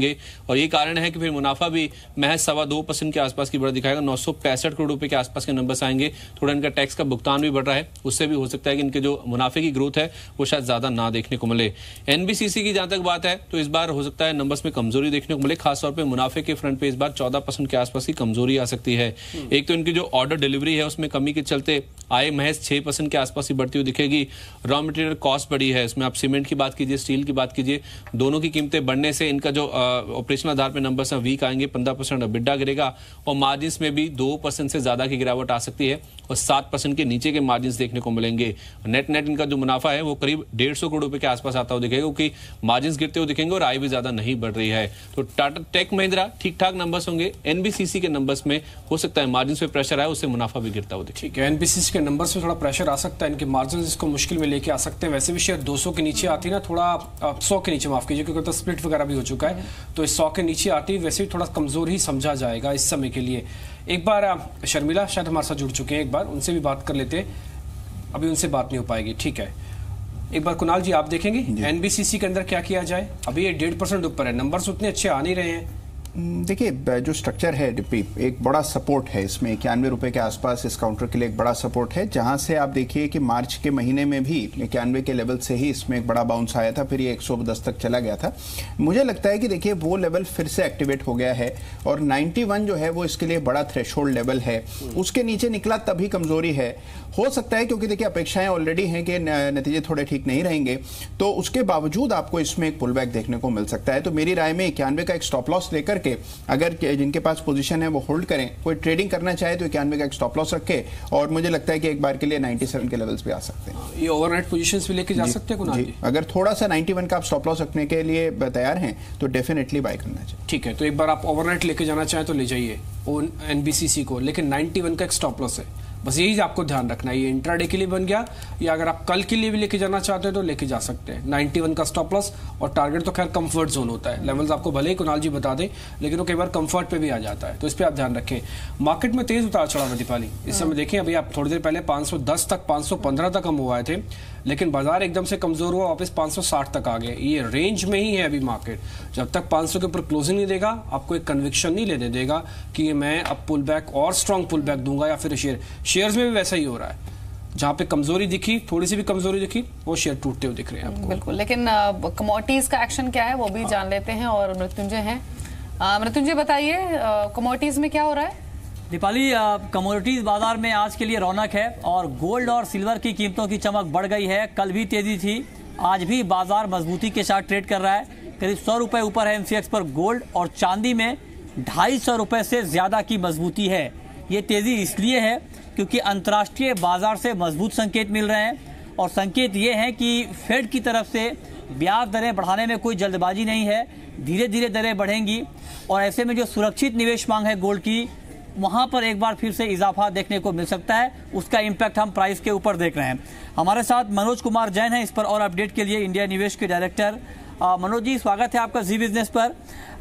दिखेंगे और ये कारण है कि फिर मुनाफा भी महज 2.25% के आसपास की बढ़त दिखाएगा। 965 करोड़ रुपए के आसपास के नंबर्स आएंगे। थोड़ा इनका टैक्स का भुगतान भी बढ़ रहा है, उससे भी हो सकता है कि इनके जो मुनाफे की ग्रोथ है वो शायद ज्यादा ना देखने को मिले। एनबीसीसी की जहां तक बात है तो इस बार हो सकता है नंबर्स में कमजोरी देखने को मिले, खासतौर पर मुनाफे के फ्रंट पे इस बार 14% के आसपास की कमजोरी आ सकती है। एक तो इनकी जो ऑर्डर डिलीवरी है उसमें कमी के चलते आय महज 6% के आसपास ही बढ़ती हुई दिखेगी। रॉ मटेरियल कॉस्ट बढ़ी है, इसमें आप सीमेंट की बात कीजिए, स्टील की बात कीजिए, दोनों की कीमतें बढ़ने से इनका जो ऑपरेशनल आधार पे नंबर्स हैं वीक आएंगे। 15% EBITDA गिरेगा और मार्जिन में भी 2% से ज्यादा की गिरावट आ सकती है और 7% के नीचे के मार्जिन देखने को मिलेंगे। नेट इनका जो मुनाफा है वो करीब 150 करोड़ रुपए के आसपास आता हुआ दिखेगा, क्योंकि मार्जिन गिरते हुए दिखेंगे और आय भी ज्यादा नहीं बढ़ रही है। तो टाटा टेक महिंद्रा ठीक ठाक नंबर्स होंगे। एनबीसीसी के नंबर्स में हो सकता है मार्जिन पे प्रेशर आए, उससे मुनाफा भी गिरता हुआ दिखे। ठीक है, एनबीसीसी के नंबर्स में थोड़ा प्रेशर आ सकता है, इनके मार्जिन इसको मुश्किल में लेके आ सकते हैं। वैसे भी शेयर 200 के नीचे आती है ना, थोड़ा 100 के नीचे माफ कीजिए, क्योंकि तो स्प्लिट वगैरह भी हो चुका है, तो इस 100 के नीचे आती है वैसे भी थोड़ा कमजोर ही समझा जाएगा इस समय के लिए। एक बार शर्मिला शायद हमारे साथ जुड़ चुके हैं, एक बार उनसे भी बात कर लेते हैं, अभी उनसे बात नहीं हो पाएगी। ठीक है, एक बार कुणाल जी आप देखेंगे एनबीसीसी के अंदर क्या किया जाए। अभी ये 1.5% ऊपर है, नंबर्स उतने अच्छे आ नहीं रहे हैं। देखिए, जो स्ट्रक्चर है डिप्पी, एक बड़ा सपोर्ट है इसमें, 91 रुपए के आसपास इस काउंटर के लिए एक बड़ा सपोर्ट है, जहां से आप देखिए कि मार्च के महीने में भी 91 के लेवल से ही इसमें एक बड़ा बाउंस आया था, फिर ये 110 तक चला गया था। मुझे लगता है कि देखिए वो लेवल फिर से एक्टिवेट हो गया है और 91 जो है वो इसके लिए बड़ा थ्रेशोल्ड लेवल है। उसके नीचे निकला तभी कमजोरी है, हो सकता है क्योंकि देखिए अपेक्षाएं ऑलरेडी हैं कि नतीजे थोड़े ठीक नहीं रहेंगे, तो उसके बावजूद आपको इसमें एक पुल बैक देखने को मिल सकता है। तो मेरी राय में 91 का एक स्टॉप लॉस लेकर के अगर जिनके पास पोजीशन है वो होल्ड करें, कोई ट्रेडिंग करना चाहे तो 91 का एक स्टॉप लॉस रखे और मुझे लगता है कि एक बार के लिए 97 के लेवल्स पे आ सकते हैं। ये ओवरनाइट पोजीशंस भी लेके जा सकते हैं कुणाल जी? अगर थोड़ा सा 91 का आप स्टॉप लॉस रखने के लिए तैयार हैं तो डेफिनेटली बाय करना चाहिए। ठीक है, तो एक बार आप ओवरनाइट लेके जाना चाहें तो ले जाइए एनबीसीसी को, लेकिन 91 का एक स्टॉप लॉस है, बस यही आपको ध्यान रखना है। ये इंट्राडे के लिए बन गया, या अगर आप कल के लिए भी लेके जाना चाहते हैं तो लेके जा सकते हैं। 91 का स्टॉप लॉस और टारगेट तो खैर कंफर्ट जोन होता है, लेवल्स आपको भले ही कुणाल जी बता दें, लेकिन वो कई बार कंफर्ट पे भी आ जाता है, तो इस पर आप ध्यान रखें। मार्केट में तेज उतार चढ़ाव है दीपाली इस समय। देखिए अभी आप थोड़ी देर पहले 510 तक 515 तक हम हुए थे, लेकिन बाजार एकदम से कमजोर हुआ, वापस 560 तक आ गए। ये रेंज में ही है अभी मार्केट, जब तक 500 के ऊपर क्लोजिंग नहीं देगा आपको एक कन्विक्शन नहीं लेने देगा कि मैं अब पुल बैक और स्ट्रॉन्ग पुल बैक दूंगा, या फिर शेयर्स में भी वैसा ही हो रहा है, जहां पे कमजोरी दिखी, थोड़ी सी भी कमजोरी दिखी, वो शेयर टूटते हुए दिख रहे हैं आपको। बिल्कुल, लेकिन कमोडिटीज का एक्शन क्या है वो भी जान लेते हैं, और मृत्युंजय हैं। मृत्युंजय बताइए कमोडिटीज में क्या हो रहा है? दीपाली, कमोडिटीज बाजार में आज के लिए रौनक है और गोल्ड और सिल्वर की कीमतों की चमक बढ़ गई है। कल भी तेजी थी, आज भी बाजार मजबूती के साथ ट्रेड कर रहा है। करीब 100 रुपए ऊपर है एमसीएक्स पर गोल्ड, और चांदी में 250 रुपए से ज्यादा की मजबूती है। ये तेजी इसलिए है क्योंकि अंतर्राष्ट्रीय बाजार से मजबूत संकेत मिल रहे हैं, और संकेत ये है कि फेड की तरफ से ब्याज दरें बढ़ाने में कोई जल्दबाजी नहीं है, धीरे धीरे दरें बढ़ेंगी, और ऐसे में जो सुरक्षित निवेश मांग है गोल्ड की, वहां पर एक बार फिर से इजाफा देखने को मिल सकता है। उसका इम्पैक्ट हम प्राइस के ऊपर देख रहे हैं। हमारे साथ मनोज कुमार जैन है इस पर और अपडेट के लिए, इंडिया निवेश के डायरेक्टर। मनोज जी, स्वागत है आपका जी बिजनेस पर।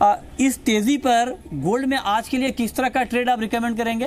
इस तेजी पर गोल्ड में आज के लिए किस तरह का ट्रेड आप रिकमेंड करेंगे?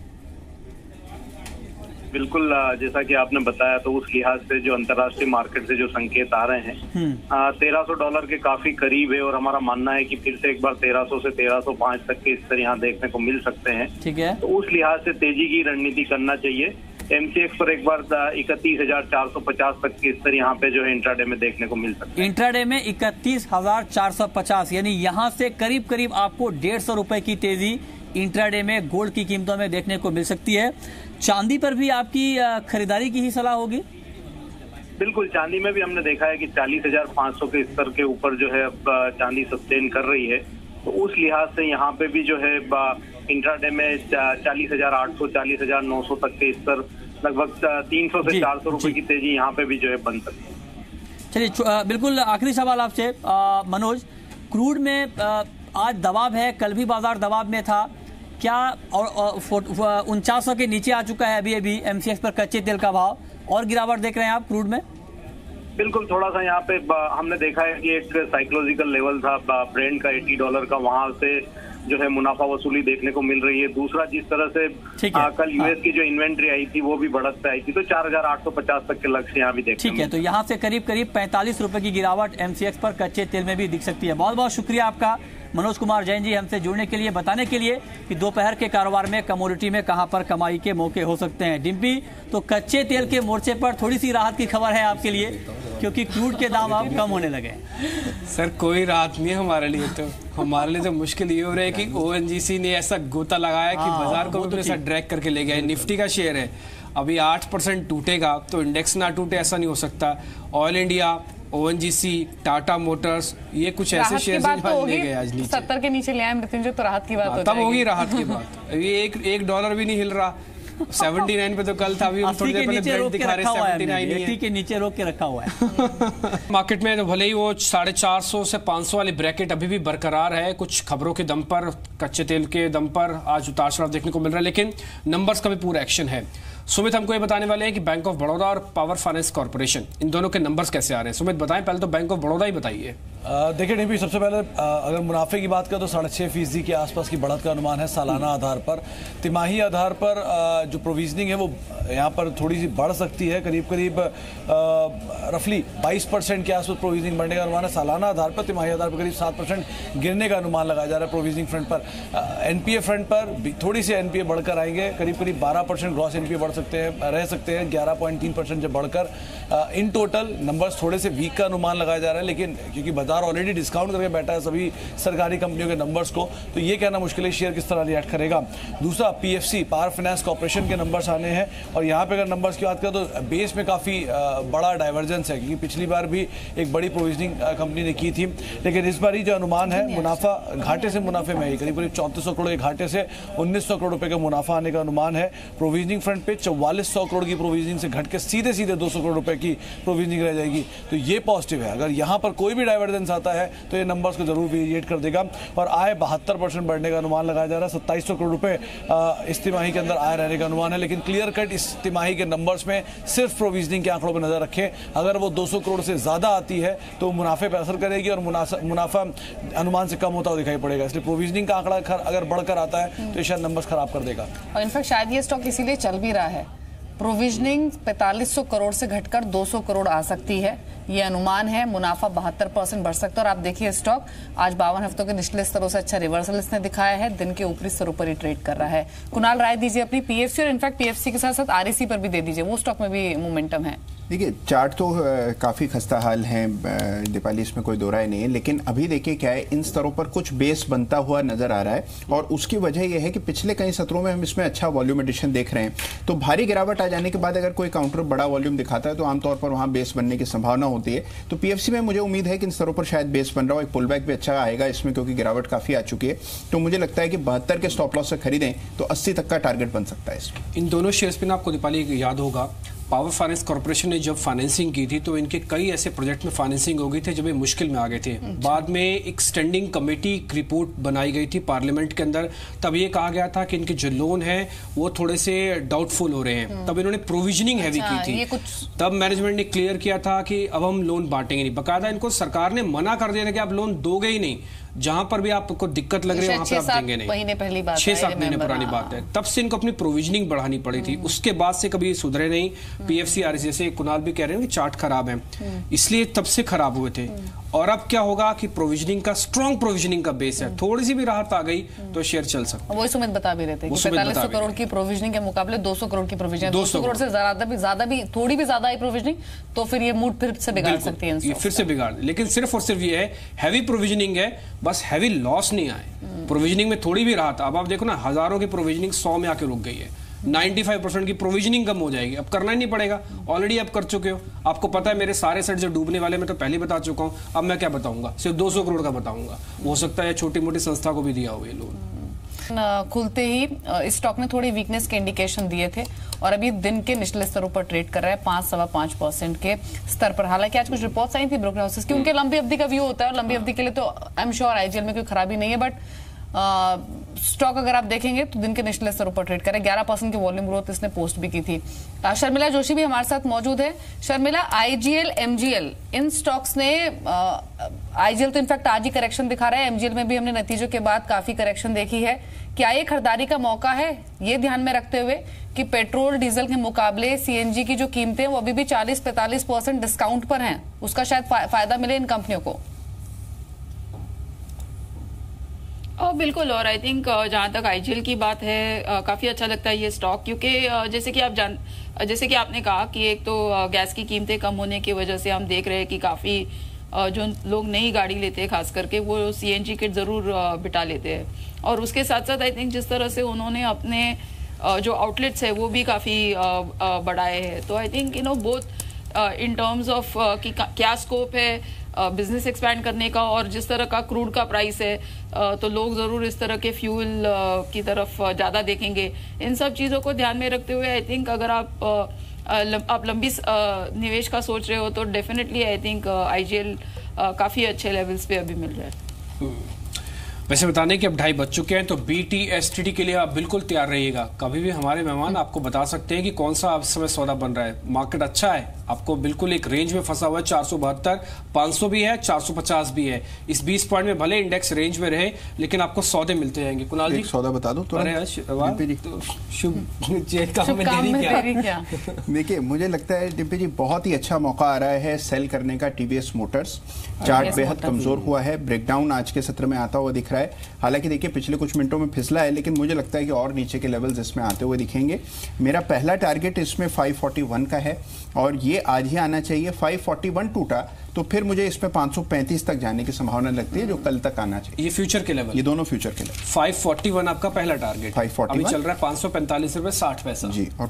बिल्कुल, जैसा कि आपने बताया, तो उस लिहाज से जो अंतर्राष्ट्रीय मार्केट से जो संकेत आ रहे हैं $1300 के काफी करीब है, और हमारा मानना है कि फिर से एक बार 1300 से 1305 तक के स्तर यहाँ देखने को मिल सकते हैं। ठीक है, तो उस लिहाज से तेजी की रणनीति करना चाहिए। एमसीएक्स पर एक बार 31,450 तक के स्तर यहाँ पे जो है इंट्राडे में देखने को मिल सकते हैं। इंट्राडे में 31,450, यानी यहाँ से करीब करीब आपको 150 रुपए की तेजी इंट्राडे में गोल्ड की कीमतों में देखने को मिल सकती है। चांदी पर भी आपकी खरीदारी की ही सलाह होगी? बिल्कुल, चांदी में भी हमने देखा है कि 40,500 के स्तर के ऊपर जो है अब चांदी सस्टेन कर रही है, तो उस लिहाज से यहाँ पे भी जो है इंट्राडे में 40,800 40,900 तक के स्तर, लगभग 300 से 400 रुपए की तेजी यहाँ पे भी जो है बन सकती है। चलिए, बिल्कुल आखिरी सवाल आपसे मनोज, क्रूड में आज दबाव है, कल भी बाजार दबाव में था क्या? और 4900 के नीचे आ चुका है अभी एमसीएक्स पर कच्चे तेल का भाव, और गिरावट देख रहे हैं आप क्रूड में? बिल्कुल, थोड़ा सा यहाँ पे हमने देखा है कि एक साइकोलॉजिकल लेवल था ब्रेंट का $80 का, वहां से जो है मुनाफा वसूली देखने को मिल रही है। दूसरा, जिस तरह से कल यूएस की जो इन्वेंट्री आई थी वो भी बढ़त से आई थी, तो 4,850 तक के लक्ष्य यहाँ भी देखने ठीक है, तो यहाँ से करीब करीब 45 रुपए की गिरावट एमसीएक्स पर कच्चे तेल में भी दिख सकती है। बहुत बहुत शुक्रिया आपका मनोज कुमार जैन जी हमसे जुड़ने के लिए, बताने के लिए कि दोपहर के कारोबार में कमोडिटी में कहां पर कमाई के मौके हो सकते हैं। डिम्पी, तो कच्चे तेल के मोर्चे पर थोड़ी सी राहत की खबर है आपके लिए, क्योंकि क्रूड के दाम अब कम होने लगे। सर कोई राहत नहीं है हमारे लिए, तो हमारे लिए तो मुश्किल ये हो रहा है कि ओएनजीसी ने ऐसा गोता लगाया कि बाजार को तो ऐसा ड्रैग करके ले गया। निफ्टी का शेयर है अभी 8% टूटेगा तो इंडेक्स ना टूटे, ऐसा नहीं हो सकता। Oil India, ONGC, Tata Motors, ये कुछ ऐसे शेयर ले गए आज नीचे। 70 के नीचे ले आए मृत्युंजय, तो राहत की बात हो जाएगी। तब होगी राहत की बात। ये $1 भी नहीं हिल रहा। 79 पे तो कल था, अभी हम थोड़ी देर पहले ब्रेंट दिखा रहे 79 है, के नीचे रोक के रखा हुआ है। मार्केट में तो भले ही वो 450 से 500 वाली ब्रैकेट अभी भी बरकरार है, कुछ खबरों के दम पर, कच्चे तेल के दम पर आज उतार चढ़ाव देखने को मिल रहा है, लेकिन नंबर्स का भी पूरा एक्शन है। सुमित हमको ये बताने वाले हैं कि बैंक ऑफ बड़ौदा और पावर फाइनेंस कॉर्पोरेशन, इन दोनों के नंबर्स कैसे आ रहे हैं। सुमित बताएं, पहले तो बैंक ऑफ बड़ौदा ही बताइए। देखिए डीपी, सबसे पहले अगर मुनाफे की बात करें तो 6.5% के आसपास की बढ़त का अनुमान है सालाना आधार पर। तिमाही आधार पर जो प्रोविजनिंग है वो यहाँ पर थोड़ी सी बढ़ सकती है, करीब रफली 22% के आसपास प्रोविजनिंग बढ़ने का अनुमान है सालाना आधार पर। तिमाही आधार पर करीब 7% गिरने का अनुमान लगाया जा रहा है प्रोविजनिंग फ्रंट पर। एनपीए फ्रंट पर थोड़ी सी एनपीए बढ़कर आएंगे, करीब 12% ग्रॉस एनपीए रह सकते हैं 11.3% जब बढ़कर। इन टोटल नंबर्स थोड़े से वीक का अनुमान लगाया जा रहा है, लेकिन क्योंकि बाजार ऑलरेडी डिस्काउंट करके बैठा है सभी सरकारी कंपनियों के नंबर्स को, तो ये कहना मुश्किल है शेयर किस तरह रिएक्ट करेगा। दूसरा, पीएफसी पावर फाइनेंस कॉर्पोरेशन के नंबर्स आने हैं, और यहाँ पे अगर नंबर्स की बात करें तो बेस में काफी बड़ा डाइवर्जेंस है, क्योंकि पिछली बार भी एक बड़ी प्रोविजनिंग कंपनी ने की थी, लेकिन इस बार ही जो अनुमान है मुनाफा घाटे से मुनाफे में ही करीब 3400 करोड़ के घाटे से 1900 करोड़ रुपए का मुनाफा आने का अनुमान है। प्रोविजनिंग फ्रंट पे 4400 करोड़ की प्रोविजनिंग से घट के सीधे 200 करोड़ रुपए की प्रोविजनिंग रह जाएगी, तो ये पॉजिटिव है। अगर यहाँ पर कोई भी डाइवर्जेंस आता है तो ये नंबर्स को जरूर वेरिएट कर देगा। और आय 72% बढ़ने का अनुमान लगाया जा रहा है, 2700 करोड़ रुपए इस तिमाही के अंदर आय रहने का अनुमान है। लेकिन क्लियर कट इस तिमाही के नंबर्स में सिर्फ प्रोविजनिंग के आंकड़ों पर नजर रखें, अगर वो 200 करोड़ से ज्यादा आती है तो मुनाफे पर असर करेगी और मुनाफा अनुमान से कम होता हुआ दिखाई पड़ेगा। इसलिए प्रोविजनिंग का आंकड़ा अगर बढ़कर आता है तो शायद नंबर्स खराब कर देगा। और इनफैक्ट शायद ये स्टॉक इसीलिए चल भी रहा है, प्रोविजनिंग 4500 करोड़ से घटकर 200 करोड़ आ सकती है, ये अनुमान है। मुनाफा 72% बढ़ सकता है। और आप देखिए स्टॉक आज 52 हफ्तों के निचले स्तरों से अच्छा रिवर्सल इसने दिखाया है, दिन के ऊपरी स्तरों पर ही ट्रेड कर रहा है। कुणाल राय दीजिए अपनी पीएफसी, और इनफैक्ट पीएफसी के साथ साथ आरईसी पर भी दे दीजिए, वो स्टॉक में भी मोमेंटम है। देखिए चार्ट तो काफ़ी खस्ता हाल है दीपाली, इसमें कोई दो राय नहीं है, लेकिन अभी देखिए क्या है, इन स्तरों पर कुछ बेस बनता हुआ नजर आ रहा है, और उसकी वजह यह है कि पिछले कई सत्रों में हम इसमें अच्छा वॉल्यूम एडिशन देख रहे हैं। तो भारी गिरावट आ जाने के बाद अगर कोई काउंटर बड़ा वॉल्यूम दिखाता है तो आमतौर पर वहां बेस बनने की संभावना होती है। तो पीएफसी में मुझे उम्मीद है कि इन स्तरों पर शायद बेस बन रहा हो, एक पुल बैक भी अच्छा आएगा इसमें, क्योंकि गिरावट काफी आ चुकी है। तो मुझे लगता है कि 72 के स्टॉप लॉस से खरीदें तो 80 तक का टारगेट बन सकता है इसमें। इन दोनों शेयर्स पे ना आपको दीपाली याद होगा, पावर फाइनेंस कॉर्पोरेशन ने जब फाइनेंसिंग की थी तो इनके कई ऐसे प्रोजेक्ट में फाइनेंसिंग हो गई थी जब ये मुश्किल में आ गए थे। बाद में एक स्टैंडिंग कमेटी रिपोर्ट बनाई गई थी पार्लियामेंट के अंदर, तब ये कहा गया था कि इनके जो लोन है वो थोड़े से डाउटफुल हो रहे हैं। तब इन्होंने प्रोविजनिंग हैवी की थी, तब मैनेजमेंट ने क्लियर किया था कि अब हम लोन बांटेंगे नहीं। बकायदा इनको सरकार ने मना कर दिया था कि आप लोन दोगे ही नहीं, जहां पर भी आपको दिक्कत लग रही है वहां पे आप देंगे नहीं। महीने पहली बात, 6-7 महीने पुरानी बात है। तब से इनको अपनी प्रोविजनिंग बढ़ानी पड़ी थी, उसके बाद से कभी सुधरे नहीं। पीएफसी आरईसी, जैसे कुणाल भी कह रहे हैं कि चार्ट खराब है, इसलिए तब से खराब हुए थे। और अब क्या होगा कि प्रोविजनिंग का, स्ट्रॉन्ग प्रोविजनिंग का बेस है, थोड़ी सी भी राहत आ गई तो शेयर चल सकता है। वही सुमित बता भी रहे थे कि 4500 करोड़ की प्रोविजनिंग के मुकाबले 200 करोड़ की प्रोविजनिंग, 200 करोड़ से ज्यादा भी थोड़ी भी ज्यादा आई प्रोविजनिंग तो फिर ये मूड फिर से बिगाड़ सकती है, फिर से बिगाड़। लेकिन सिर्फ और सिर्फ ये है हैवी प्रोविजनिंग है, बस हैवी लॉस नहीं आए। प्रोविजनिंग में थोड़ी भी राहत, अब आप देखो ना, हजारों की प्रोविजनिंग 100 में आके रुक गई है। 95% की प्रोविजनिंग कम हो जाएगी, अब करना ही नहीं पड़ेगा, ऑलरेडी आप कर चुके हो। आपको पता है मेरे सारे सेट जो डूबने वाले मैं तो पहले बता चुका हूं, अब मैं क्या बताऊंगा, सिर्फ 200 करोड़ का बताऊंगा। हो सकता है छोटी मोटी संस्था को भी दिया हो ये लोन। खुलते ही इस स्टॉक ने थोड़ी वीकनेस के इंडिकेशन दिए थे और अभी दिन के निचले स्तरों पर ट्रेड कर रहा है 5-5.5% के स्तर पर। हालांकि आज कुछ रिपोर्ट्स आई थी ब्रोकर हाउसेस की, उनके लंबी अवधि का व्यू होता है और लंबी अवधि के लिए तो आई एम श्योर आईजीएल में कोई खराबी नहीं है, बट स्टॉक अगर आप देखेंगे तो दिन के निचले स्तरों पर ट्रेड करे। 11% की वॉल्यूम ग्रोथ इसने पोस्ट भी की थी। शर्मिला जोशी भी हमारे साथ मौजूद है। शर्मिला, आईजीएल, एमजीएल, इन स्टॉक्स ने, आईजीएल तो इनफैक्ट आज ही करेक्शन दिखा रहा है, एमजीएल में भी हमने नतीजों के बाद काफी करेक्शन देखी है। क्या ये खरीदारी का मौका है, ये ध्यान में रखते हुए कि पेट्रोल डीजल के मुकाबले सीएनजी की जो कीमतें वो अभी भी 40-45% डिस्काउंट पर हैं, उसका शायद फायदा मिले इन कंपनियों को? बिल्कुल। और आई थिंक जहाँ तक आईजीएल की बात है, काफ़ी अच्छा लगता है ये स्टॉक, क्योंकि जैसे कि आपने कहा कि एक तो गैस की कीमतें कम होने की वजह से हम देख रहे हैं कि काफ़ी जो लोग नई गाड़ी लेते हैं खास करके वो सीएनजी किट ज़रूर बिठा लेते हैं। और उसके साथ साथ आई थिंक जिस तरह से उन्होंने अपने जो आउटलेट्स है वो भी काफ़ी बढ़ाए हैं। तो I think both in terms of कि क्या स्कोप है बिजनेस एक्सपैंड करने का, और जिस तरह का क्रूड का प्राइस है तो लोग ज़रूर इस तरह के फ्यूल की तरफ ज़्यादा देखेंगे। इन सब चीज़ों को ध्यान में रखते हुए आई थिंक अगर आप लंबी निवेश का सोच रहे हो तो डेफिनेटली आई थिंक आईजीएल काफ़ी अच्छे लेवल्स पे अभी मिल रहा है। वैसे बताने कि अब 2:30 बज चुके हैं, तो BTSTD के लिए आप बिल्कुल तैयार रहिएगा। कभी भी हमारे मेहमान आपको बता सकते हैं कि कौन सा इस समय सौदा बन रहा है। मार्केट अच्छा है, आपको बिल्कुल एक रेंज में फंसा हुआ है। 472, 500 भी है, 450 भी है। इस 20 पॉइंट में भले इंडेक्स रेंज में रहे, लेकिन आपको सौदे मिलते जाएंगे। कुणाल जी सौदा बता दो तो देखिए, मुझे लगता है डिम्पी जी बहुत ही अच्छा मौका आ रहा है सेल करने का। टीवीएस मोटर्स चार्ट बेहद कमजोर हुआ है, ब्रेकडाउन आज के सत्र में आता हुआ दिख रहा है। हालांकि देखिए पिछले कुछ मिनटों में फिसला है, लेकिन मुझे लगता है कि और नीचे के लेवल्स इसमें आते हुए दिखेंगे। मेरा पहला टारगेट इसमें 541 का है और ये आज ही आना चाहिए। 541 टूटा तो फिर मुझे इसमें 535 तक जाने की संभावना लगती है, जो कल तक आना चाहिए। ये फ्यूचर के लेवल, ये दोनों फ्यूचर के लेवल। 541 आपका पहला टारगेट, 541 अभी चल रहा है 545 रुपए 60 पैसा जी, और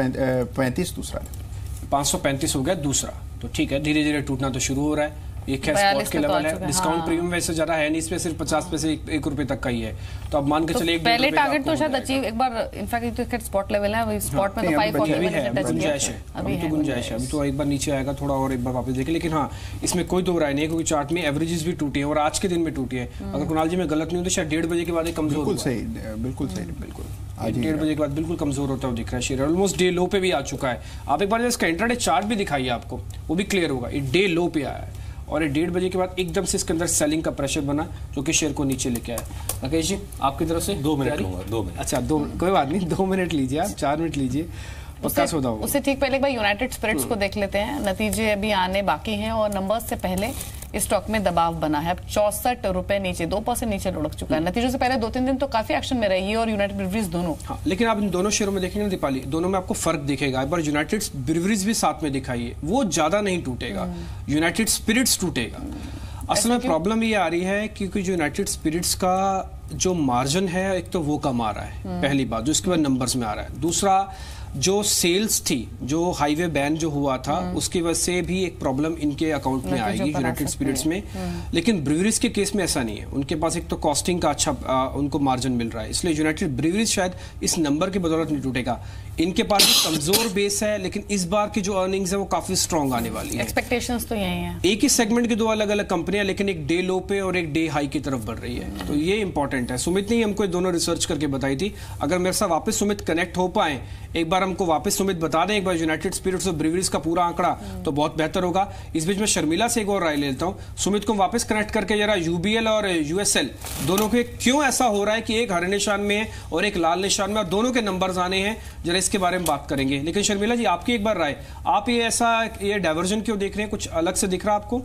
535 दूसरा, 535 हो गया दूसरा। तो ठीक है, धीरे धीरे टूटना तो शुरू हो रहा है। ये क्या स्पॉट के लेवल है। डिस्काउंट प्रीमियम वैसे ज्यादा है नहीं, इस पे सिर्फ 50 पैसे 1 रुपए तक का ही है। तो अब मान के चले पहले टारगेट तो शायद अचीव एक बार, इनफैक्ट स्पॉट लेवल है, स्पॉट में तो 541 है, गुंजाइश है, अभी तो गुंजाइश है। अभी तो एक बार नीचे आएगा थोड़ा और एक बार वापस देखे, लेकिन हाँ इसमें कोई दो राय नहीं है, क्योंकि चार्ट में एवरेजेस भी टूटी है और आज के दिन में टूटी है। अगर कुणाल जी मैं गलत नहीं हूँ तो शायद 1:30 बजे के बाद कमजोर। बिल्कुल सही, बिल्कुल सही, बिल्कुल 1:30 बजे के बाद बिल्कुल कमजोर होता है दिख रहा है। शेयर ऑलमोस्ट डे लो पे भी आ चुका है। आप एक बार इसका इंट्राडे चार्ट भी दिखाइए, आपको वो भी क्लियर होगा। ये डे लो पे आया है और 1:30 बजे के बाद एकदम से इसके अंदर सेलिंग का प्रेशर बना, जो कि शेयर को नीचे लेके आया। राकेश जी आपकी तरफ से 2 मिनट लूंगा। 2 मिनट, अच्छा 2, कोई बात नहीं, 2 मिनट लीजिए आप, 4 मिनट लीजिए, पक्का सौदा होगा। उससे ठीक पहले एक बार यूनाइटेड स्पिरिट्स को देख लेते हैं। नतीजे अभी आने बाकी हैं और नंबर्स से पहले इस स्टॉक में दबाव बना है। अब 64 रुपए नीचे, 2% नीचे लुढ़क चुका है। नतीजों से पहले 2-3 दिन तो काफी एक्शन में रही और यूनाइटेड ब्रिवरीज दोनों। हाँ, लेकिन आप इन दोनों शेयरों में देखेंगे दीपाली, दोनों में आपको फर्क दिखेगा। एक बार यूनाइटेड ब्रिवरीज भी साथ में दिखाइए, वो ज्यादा नहीं टूटेगा, यूनाइटेड स्पिरिट्स टूटेगा। असल में प्रॉब्लम ये आ रही है क्योंकि जो यूनाइटेड स्पिरिट्स का जो मार्जिन है, एक तो वो कम आ रहा है, पहली बात, जो इसके बाद नंबर्स में आ रहा है। दूसरा, जो सेल्स थी, जो हाईवे बैन जो हुआ था, उसकी वजह से भी एक प्रॉब्लम इनके अकाउंट में आएगी यूनाइटेड स्पिरिट्स में। लेकिन ब्रिवरीज के केस में ऐसा नहीं है, उनके पास एक तो कॉस्टिंग का अच्छा उनको मार्जिन मिल रहा है, इसलिए यूनाइटेड ब्रिवरीज शायद इस नंबर की बदौलत नहीं टूटेगा। इनके पास भी कमजोर बेस है, लेकिन इस बार की जो अर्निंग्स है वो काफी स्ट्रॉन्ग आने वाली है। एक्सपेक्टेशंस तो यही है। एक ही सेगमेंट की 2 अलग अलग कंपनियां, लेकिन एक डे लो पे और एक डे हाई की तरफ बढ़ रही है, तो ये इंपॉर्टेंट है। सुमित ने हमको दोनों रिसर्च करके बताई थी। अगर मेरे साथ वापस सुमित कनेक्ट हो पाए, एक बार हमको वापस सुमित बता दें एक बार यूनाइटेड स्पिरिट्स और ब्रिवरीज का पूरा आंकड़ा, तो बहुत बेहतर होगा। इस बीच में शर्मिला से एक और राय लेता हूं। सुमित को वापस कनेक्ट करके जरा यूबीएल और यूएसएल दोनों के क्यों ऐसा हो रहा है कि एक हरे निशान में है और एक लाल निशान में, और दोनों के नंबर्स आने हैं, जरा इसके बारे में बात करेंगे। लेकिन शर्मिला जी आपकी एक बार राय, आप ये डाइवर्जन क्यों देख रहे हैं? कुछ अलग से दिख रहा है आपको?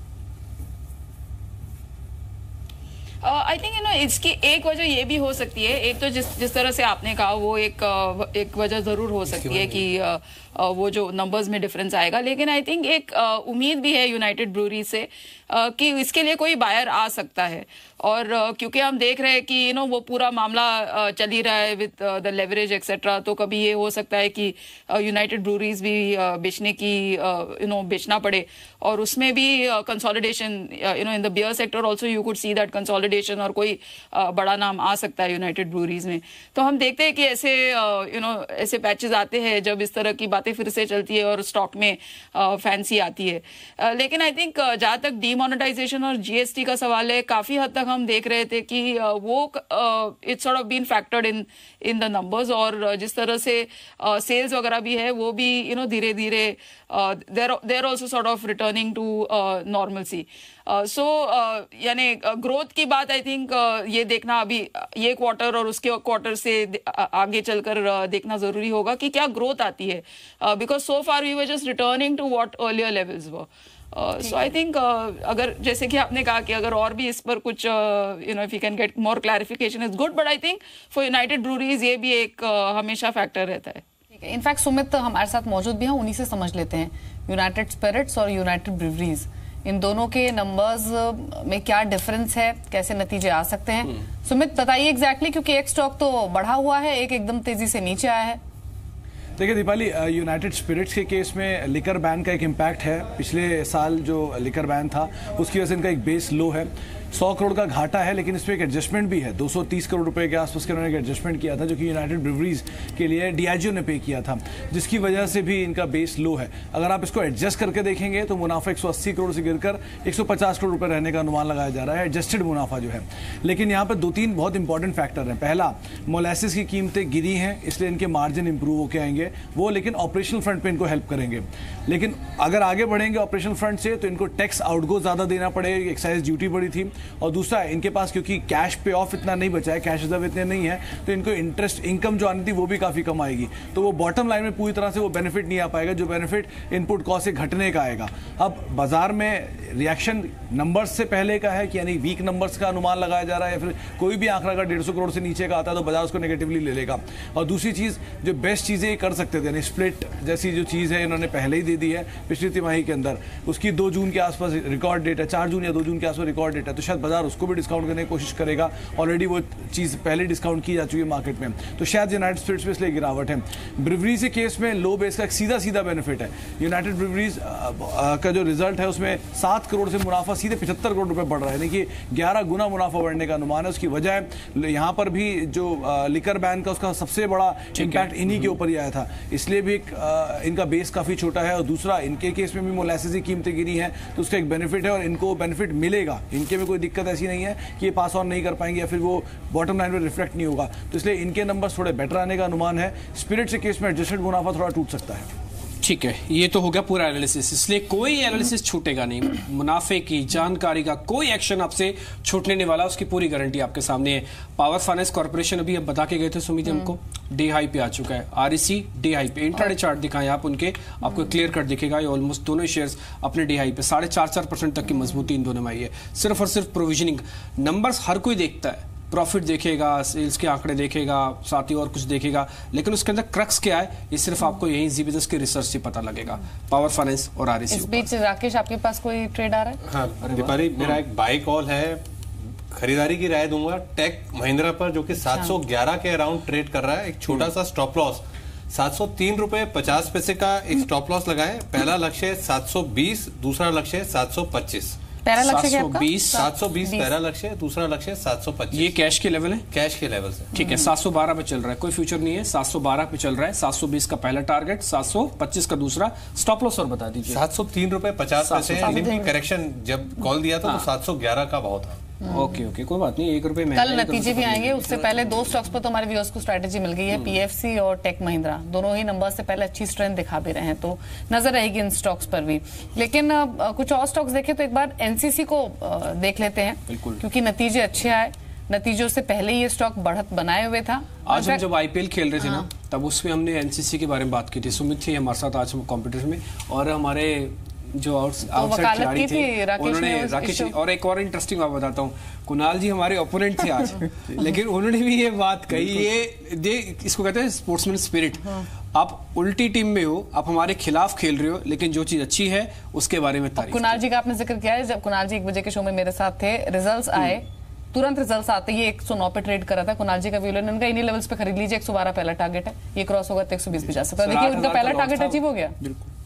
आई थिंक इसकी एक वजह ये भी हो सकती है। एक तो जिस तरह से आपने कहा वो एक वजह जरूर हो सकती है कि वो जो नंबर्स में डिफरेंस आएगा। लेकिन आई थिंक एक उम्मीद भी है यूनाइटेड ब्रूरी से कि इसके लिए कोई बायर आ सकता है। और क्योंकि हम देख रहे हैं कि वो पूरा मामला चल ही रहा है विद द लेवरेज एक्सेट्रा, तो कभी ये हो सकता है कि यूनाइटेड ब्रूरीज भी बेचने की बेचना पड़े, और उसमें भी consolidation in the beer sector also you could see that consolidation, और कोई बड़ा नाम आ सकता है यूनाइटेड ब्रूरीज में। तो हम देखते हैं कि ऐसे ऐसे पैचेस आते हैं जब इस तरह की बातें फिर से चलती है और स्टॉक में फैंसी आती है। लेकिन आई थिंक जहां तक डीमोनेटाइजेशन और जीएसटी का सवाल है, काफी हद तक हम देख रहे थे कि वो it's sort of been factored in the numbers, और जिस तरह से सेल्स वगैरह भी है वो भी धीरे धीरे there also sort of returning to normalcy. So यानी ग्रोथ की बात आई थिंक ये देखना अभी ये क्वार्टर और उसके क्वार्टर से आगे चलकर देखना जरूरी होगा कि क्या ग्रोथ आती है, because so far we were just returning to what earlier levels were. So I think अगर जैसे कि आपने कहा कि अगर और भी इस पर कुछ if you can get more clarification is good, but I think for United Breweries ये भी एक हमेशा फैक्टर रहता है। इनफैक्ट सुमित हमारे साथ मौजूद भी हैं, उन्हीं से समझ लेते हैं यूनाइटेड स्पिरिट्स और यूनाइटेड ब्रूवरीज, इन दोनों के नंबर्स में क्या डिफरेंस है, कैसे नतीजे आ सकते हैं। सुमित बताइए एग्जैक्टली, क्योंकि एक स्टॉक तो बढ़ा हुआ है, एक एकदम तेजी से नीचे आया है। देखिए दीपाली, यूनाइटेड स्पिरिट्स के केस में लिकर बैन का एक इम्पैक्ट है। पिछले साल जो लिकर बैन था उसकी वजह से इनका एक बेस लो है, 100 करोड़ का घाटा है, लेकिन इसमें एक एडजस्टमेंट भी है। 230 करोड़ रुपए के आसपास के उन्होंने एडजस्टमेंट किया था, जो कि यूनाइटेड ब्रूवरीज के लिए डीआईजीओ ने पे किया था, जिसकी वजह से भी इनका बेस लो है। अगर आप इसको एडजस्ट करके देखेंगे तो मुनाफा 180 करोड़ से गिरकर 150 करोड़ रुपए रहने का अनुमान लगाया जा रहा है, एडजस्टेड मुनाफा जो है। लेकिन यहाँ पर 2-3 बहुत इंपॉर्टेंट फैक्टर हैं। पहला, मोलासिस की कीमतें गिरी हैं, इसलिए इनके मार्जिन इंप्रूव होकर आएंगे वो, लेकिन ऑपरेशनल फ्रंट पे इनको हेल्प करेंगे। लेकिन अगर आगे बढ़ेंगे ऑपरेशनल फ्रंट से तो इनको टैक्स आउटगो ज्यादा देना पड़ेगा, एक्साइज ड्यूटी बढ़ी थी, और दूसरा इनके पास क्योंकि कैश पे ऑफ इतना नहीं बचा है, कैश रिजर्व इतने नहीं है, तो इनको इंटरेस्ट इनकम जो आनी थी वो भी काफी कम आएगी, तो वो बॉटम लाइन में पूरी तरह से वो बेनिफिट नहीं आ पाएगा जो बेनिफिट इनपुट कॉस्ट से घटने का आएगा। अब बाजार में रिएक्शन नंबर्स से पहले का है कि यानी वीक नंबर्स का अनुमान लगाया जा रहा है, या फिर कोई भी आंकड़ा अगर 150 करोड़ से नीचे का आता है तो बाजार उसको नेगेटिवली ले लेगा। और दूसरी चीज, जो बेस्ट चीजें कर सकते थे, यानी स्प्लिट जैसी जो चीज है इन्होंने पहले ही दे दी है पिछली तिमाही के अंदर, उसकी 2 जून के आसपास रिकॉर्ड डेट है, 4 जून या 2 जून के आसपास रिकॉर्ड डेट है, तो शायद बाजार उसको भी डिस्काउंट करने की कोशिश करेगा। ऑलरेडी वो चीज पहले डिस्काउंट की जा चुकी है मार्केट में, तो शायद यूनाइटेड स्पिरिट्स में इसलिए गिरावट है। ब्रूवरीज के केस में लो बेस का एक सीधा बेनिफिट है। यूनाइटेड ब्रूवरीज का जो रिजल्ट है उसमें 7 करोड़ से मुनाफा सीधे 75 करोड़ रुपए बढ़ रहा है, देखिए 11 गुना मुनाफा बढ़ने का अनुमान है। उसकी वजह यहाँ पर भी जो लिकर बैन का उसका सबसे बड़ा इम्पैक्ट इन्हीं के ऊपर ही आया था, इसलिए भी इनका बेस काफी छोटा है। और दूसरा, इनके केस में भी मोलासिस की कीमतें गिरी हैं तो उसका एक बेनिफिट है और इनको बेनिफिट मिलेगा। इनके में कोई दिक्कत ऐसी नहीं है कि ये पास ऑन नहीं कर पाएंगे या फिर वो बॉटम लाइन में रिफ्लेक्ट नहीं होगा, तो इसलिए इनके नंबर्स थोड़े बेटर आने का अनुमान है। स्पिरिट के केस में एडजस्टेड मुनाफा थोड़ा टूट सकता है। ठीक है, ये तो हो गया पूरा एनालिसिस, इसलिए कोई एनालिसिस छूटेगा नहीं, मुनाफे की जानकारी का कोई एक्शन आपसे छूटने नहीं वाला, उसकी पूरी गारंटी आपके सामने है। पावर फाइनेंस कॉर्पोरेशन अभी अब बता के गए थे सुमित हमको, डे हाई पे आ चुका है। आरईसी डे हाई पे, इंट्राडे चार्ट दिखाएं आप उनके, आपको क्लियर कट दिखेगा, ये ऑलमोस्ट दोनों शेयर्स अपने डे हाई पे 4.5% तक की मजबूती इन दोनों में आई है। सिर्फ और सिर्फ प्रोविजनिंग नंबर्स हर कोई देखता है, प्रॉफिट देखेगा, सेल्स के आंकड़े देखेगा, साथ ही और कुछ देखेगा, लेकिन उसके अंदर क्रक्स क्या है ये सिर्फ आपको यही जी बिजनेस के रिसर्च से पता लगेगा। पावर फाइनेंस और आरईसी। इस बीच राकेश, आपके पास कोई ट्रेड आ रहा है? हाँ दीपाली, मेरा एक बाई कॉल है, खरीदारी की राय दूंगा टेक महिंद्रा पर, जो कि 711 के अराउंड ट्रेड कर रहा है। एक छोटा सा स्टॉप लॉस 703 रुपए 50 पैसे का एक स्टॉप लॉस लगाए। पहला लक्ष्य 720, दूसरा लक्ष्य 725। पहला लक्ष्य क्या आपका? 720 पहला लक्ष्य, दूसरा लक्ष्य 725। ये कैश के लेवल है? कैश के लेवल से। ठीक है, 712 पे चल रहा है, कोई फ्यूचर नहीं है, 712 पे चल रहा है। 720 का पहला टारगेट, 725 का दूसरा स्टॉप लॉस, और बता दीजिए। 703 रुपए 50 पैसे। करेक्शन जब कॉल दिया था तो 711 का भाव था। ओके, कोई बात नहीं, 1 रुपए में कल नतीजे भी आएंगे, उससे पहले 2 स्टॉक्स पर तो हमारे व्यूअर्स को स्ट्रैटेजी मिल गई है, पीएफसी और टेक महिंद्रा, दोनों ही नंबर से पहले अच्छी स्ट्रेंथ दिखा भी रहे हैं, तो नजर रहेगी इन स्टॉक्स पर भी। लेकिन कुछ और स्टॉक्स देखें तो एक बार एनसीसी को देख लेते हैं, क्योंकि नतीजे अच्छे आए, नतीजों से पहले ये स्टॉक बढ़त बनाए हुए था। आज हम जब आईपीएल खेल रहे थे ना, तब उसमें हमने एनसीसी के बारे में बात की थी, सुमित थी हमारे साथ आज कंपटीशन में, और हमारे जो आउटसाइड खिलाड़ी थे उन्होंने, राकेश, और एक और इंटरेस्टिंग बात बताता हूँ, कुणाल जी हमारे ओपोनेंट थे आज लेकिन उन्होंने भी ये बात कही, ये इसको कहते हैं स्पोर्ट्समैन स्पिरिट। आप उल्टी टीम में हो, आप हमारे खिलाफ खेल रहे हो, लेकिन जो चीज अच्छी है उसके बारे में तारीफ। कुणाल जी का आपने जिक्र किया है, जब कुणाल जी 1 बजे के शो में मेरे साथ थे, रिजल्ट्स आए, तुरंत रिजल्ट्स आते ही 109 पे ट्रेड करा था कुणाल जी का व्यू, उनका इन्हीं लेवल्स पे खरीद लीजिए, 112 पहला टारगेट है, ये क्रॉस होगा तो 120 भी जा सकता है। देखिए उनका पहला टारगेट अचीव हो गया,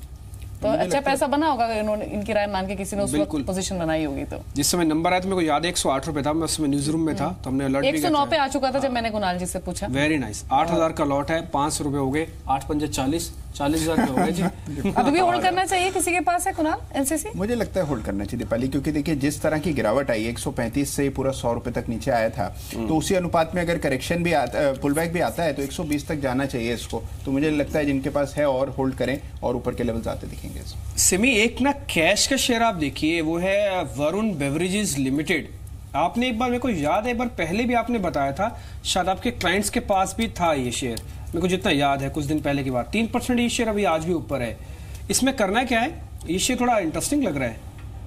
तो अच्छा पैसा बना होगा इन्होंने, इनकी राय मान के किसी ने उस वक्त पोजीशन बनाई होगी। तो जिस समय नंबर आया था मेरे को याद है 108 रुपए था, मैं उसमें न्यूज रूम में था, तो हमने अलर्ट 109 पे आ चुका था जब मैंने कुणाल जी से पूछा। Very nice. 8000 का लॉट है, 500 रुपए हो गए, 8 पंजे 40,000 हो गए जी। अभी भी होल्ड करना चाहिए, किसी के पास है कुणाल एनसीसी? मुझे लगता है होल्ड करना चाहिए दीपाली, क्योंकि देखिए जिस तरह की गिरावट आई 135 से पूरा 100 रुपए तक नीचे आया था, तो उसी अनुपात में अगर करेक्शन भी आता, पुल बैक भी आता है तो 120 तक जाना चाहिए इसको, तो मुझे लगता है जिनके पास है और होल्ड करें, और ऊपर के लेवल्स आते दिखेंगे। सिमी, एक ना कैश का शेयर आप देखिए, वो है वरुण बेवरेजेस लिमिटेड। आपने एक बार, मेरे को याद है एक बार पहले भी आपने बताया था, शायद आपके क्लाइंट्स के पास भी था ये शेयर, मेरे को जितना याद है कुछ दिन पहले की बात, 3% ये शेयर अभी आज भी ऊपर है। इसमें करना क्या है, ये शेयर थोड़ा इंटरेस्टिंग लग रहा है।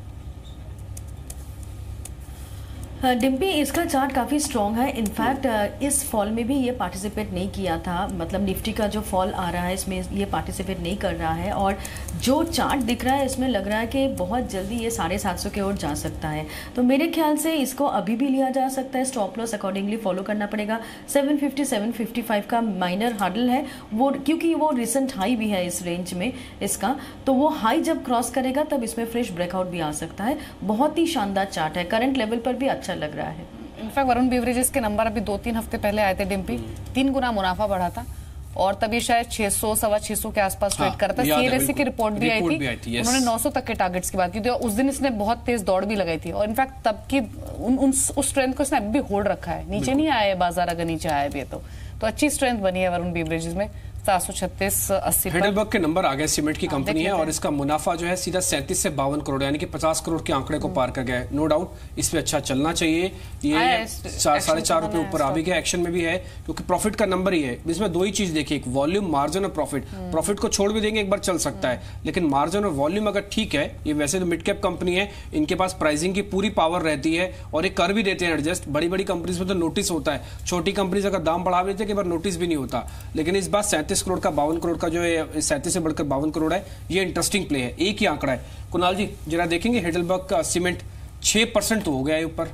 डिम्पी, इसका चार्ट काफ़ी स्ट्रॉन्ग है। इनफैक्ट इस फॉल में भी ये पार्टिसिपेट नहीं किया था, मतलब निफ्टी का जो फॉल आ रहा है इसमें ये पार्टिसिपेट नहीं कर रहा है, और जो चार्ट दिख रहा है इसमें लग रहा है कि बहुत जल्दी ये 750 की ओर जा सकता है। तो मेरे ख्याल से इसको अभी भी लिया जा सकता है। स्टॉप लॉस अकॉर्डिंगली फॉलो करना पड़ेगा। 750 755 का माइनर हार्डल है वो, क्योंकि वो रिसेंट हाई भी है इस रेंज में इसका, तो वो हाई जब क्रॉस करेगा तब इसमें फ्रेश ब्रेकआउट भी आ सकता है। बहुत ही शानदार चार्ट है, करंट लेवल पर भी अच्छा लग रहा है। इनफैक्ट वरुण बेवरेजेस के नंबर अभी 2-3 हफ्ते पहले आए थे डिम्पी, 3 गुना मुनाफा बढ़ा था और तभी शायद 600 सवा 600 के आसपास ट्रेड करता है। सीएलएससी की रिपोर्ट भी आई थी, उन्होंने 900 तक के टारगेट्स की बात की थी और उस दिन इसने बहुत तेज दौड़ भी लगाई थी और इनफैक्ट तब की उस स्ट्रेंथ को इसने अभी भी होल्ड रखा है। नीचे नहीं आया बाजार, अगर नीचे आया भी है तो अच्छी स्ट्रेंथ बनी है वरुण बेवरेजेस में। 736.80 हेडलबर्ग के नंबर आ गए। सीमेंट की कंपनी है और इसका मुनाफा जो है सीधा 37 से 52 करोड़ यानी कि 50 करोड़ के आंकड़े को पार कर गया है। नो डाउट इस पे अच्छा चलना चाहिए। ये 4.5 रुपए ऊपर आ भी गया, एक्शन में भी है क्योंकि प्रॉफिट का नंबर ही है। इसमें दो ही चीज देखिए, एक वॉल्यूम, मार्जिन और प्रॉफिट। प्रॉफिट को छोड़ भी देंगे एक बार चल सकता है, लेकिन मार्जिन और वॉल्यूम अगर ठीक है, ये वैसे तो मिड कैप कंपनी है, इनके पास प्राइसिंग की पूरी पावर रहती है और ये कर भी देते हैं एडजस्ट। बड़ी बड़ी कंपनीज में तो नोटिस होता है, छोटी कंपनीज अगर दाम बढ़ा देते हैं एक बार नोटिस भी नहीं होता। लेकिन इस बार 37 करोड़ का 52 करोड़ का जो है 37 से बढ़कर 52 करोड़ है, ये इंटरेस्टिंग प्ले है। एक ही आंकड़ा है। कुणाल जी जरा देखेंगे हेडलबर्ग का सीमेंट 6% तो हो गया है ऊपर।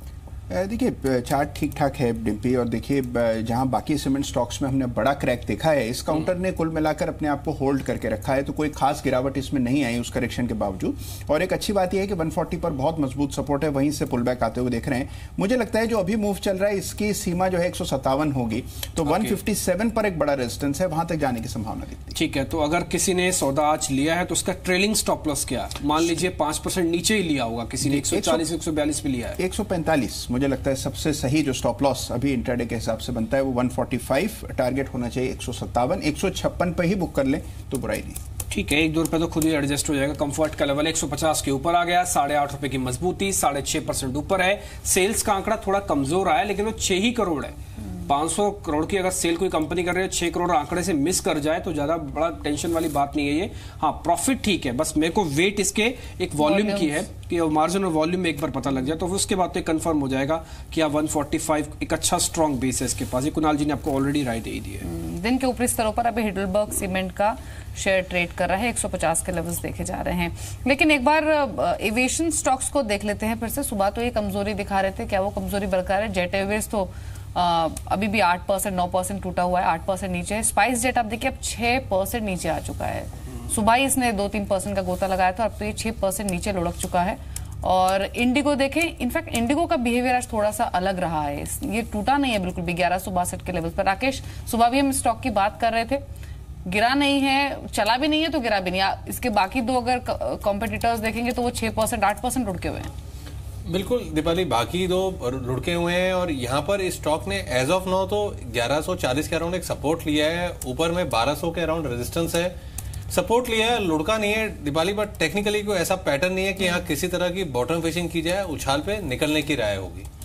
देखिए चार्ट ठीक ठाक है डिम्पी, और देखिए जहां बाकी सीमेंट स्टॉक्स में हमने बड़ा क्रैक देखा है, इस काउंटर ने कुल मिलाकर अपने आप को होल्ड करके रखा है, तो कोई खास गिरावट इसमें नहीं आई उस करेक्शन के बावजूद। और एक अच्छी बात यह है कि 140 पर बहुत मजबूत सपोर्ट है, वहीं से पुल बैक आते हुए देख रहे हैं। मुझे लगता है जो अभी मूव चल रहा है इसकी सीमा जो है 157 होगी, तो 157 पर एक बड़ा रेजिस्टेंस है, वहां तक जाने की संभावना दिखती है। ठीक है, तो अगर किसी ने सौदा आज लिया है तो उसका ट्रेलिंग स्टॉप लॉस क्या, मान लीजिए 5% नीचे ही लिया होगा किसी ने, 140 142 पे लिया है, 145 मुझे लगता है सबसे सही जो स्टॉप लॉस अभी इंट्राडे के हिसाब से बनता है वो 145, टारगेट होना चाहिए 157, 156 पे ही बुक कर लें तो बुराई नहीं। ठीक है, 1-2 रुपए तो खुद ही एडजस्ट हो जाएगा। कंफर्ट का लेवल 150 के ऊपर आ गया, 8.5 रुपए की मजबूती, 6.5% ऊपर है। सेल्स का आंकड़ा थोड़ा कमजोर आया लेकिन वो 6 ही करोड़ है। 500 करोड़ की अगर सेल कोई कंपनी कर रही है, 6 करोड़ आंकड़े से मिस कर जाए तो ज्यादा बड़ा टेंशन वाली बात नहीं है ये। हाँ, प्रॉफिट ठीक है, बस मेरे को वेट इसके एक वॉल्यूम की है कि मार्जिन और वॉल्यूम में एक बार पता लग जाए तो उसके बाद तो कंफर्म हो जाएगा कि 145 एक अच्छा स्ट्रॉन्ग बेस है इसके पास। ये कुणाल जी ने आपको ऑलरेडी राय दे दी है। दिन के ऊपरी स्तरों पर अभी हिडलबर्ग सीमेंट का शेयर ट्रेड कर रहा है, 150 के लेवल्स देखे जा रहे हैं। लेकिन एक बार एविएशन स्टॉक्स को देख लेते हैं फिर से। सुबह तो ये कमजोरी दिखा रहे थे, क्या वो कमजोरी बरकरार है? जेट एयरवेज तो अभी भी 8% 9% टूटा हुआ है, 8% नीचे है। स्पाइस जेट आप देखिए अब 6% नीचे आ चुका है। सुबह ही इसने 2-3% का गोता लगाया था, अब तो ये 6% नीचे लुढ़क चुका है। और इंडिगो देखें, इनफैक्ट इंडिगो का बिहेवियर आज थोड़ा सा अलग रहा है, ये टूटा नहीं है बिल्कुल भी 1162 के लेवल पर। राकेश, सुबह भी हम स्टॉक की बात कर रहे थे, गिरा नहीं है, चला भी नहीं है तो गिरा भी नहीं। इसके बाकी दो अगर कॉम्पिटिटर्स देखेंगे तो वो 6% 8% लुढ़के हुए हैं। बिल्कुल दीपाली, बाकी दो लुढ़के हुए हैं और यहाँ पर इस स्टॉक ने एज ऑफ नाउ तो 1140 के अराउंड एक सपोर्ट लिया है, ऊपर में 1200 के अराउंड रेजिस्टेंस है। सपोर्ट लिया है, लुढ़का नहीं है दीपाली, बट टेक्निकली कोई ऐसा पैटर्न नहीं है कि यहाँ किसी तरह की बॉटम फिशिंग की जाए, उछाल पे निकलने की राय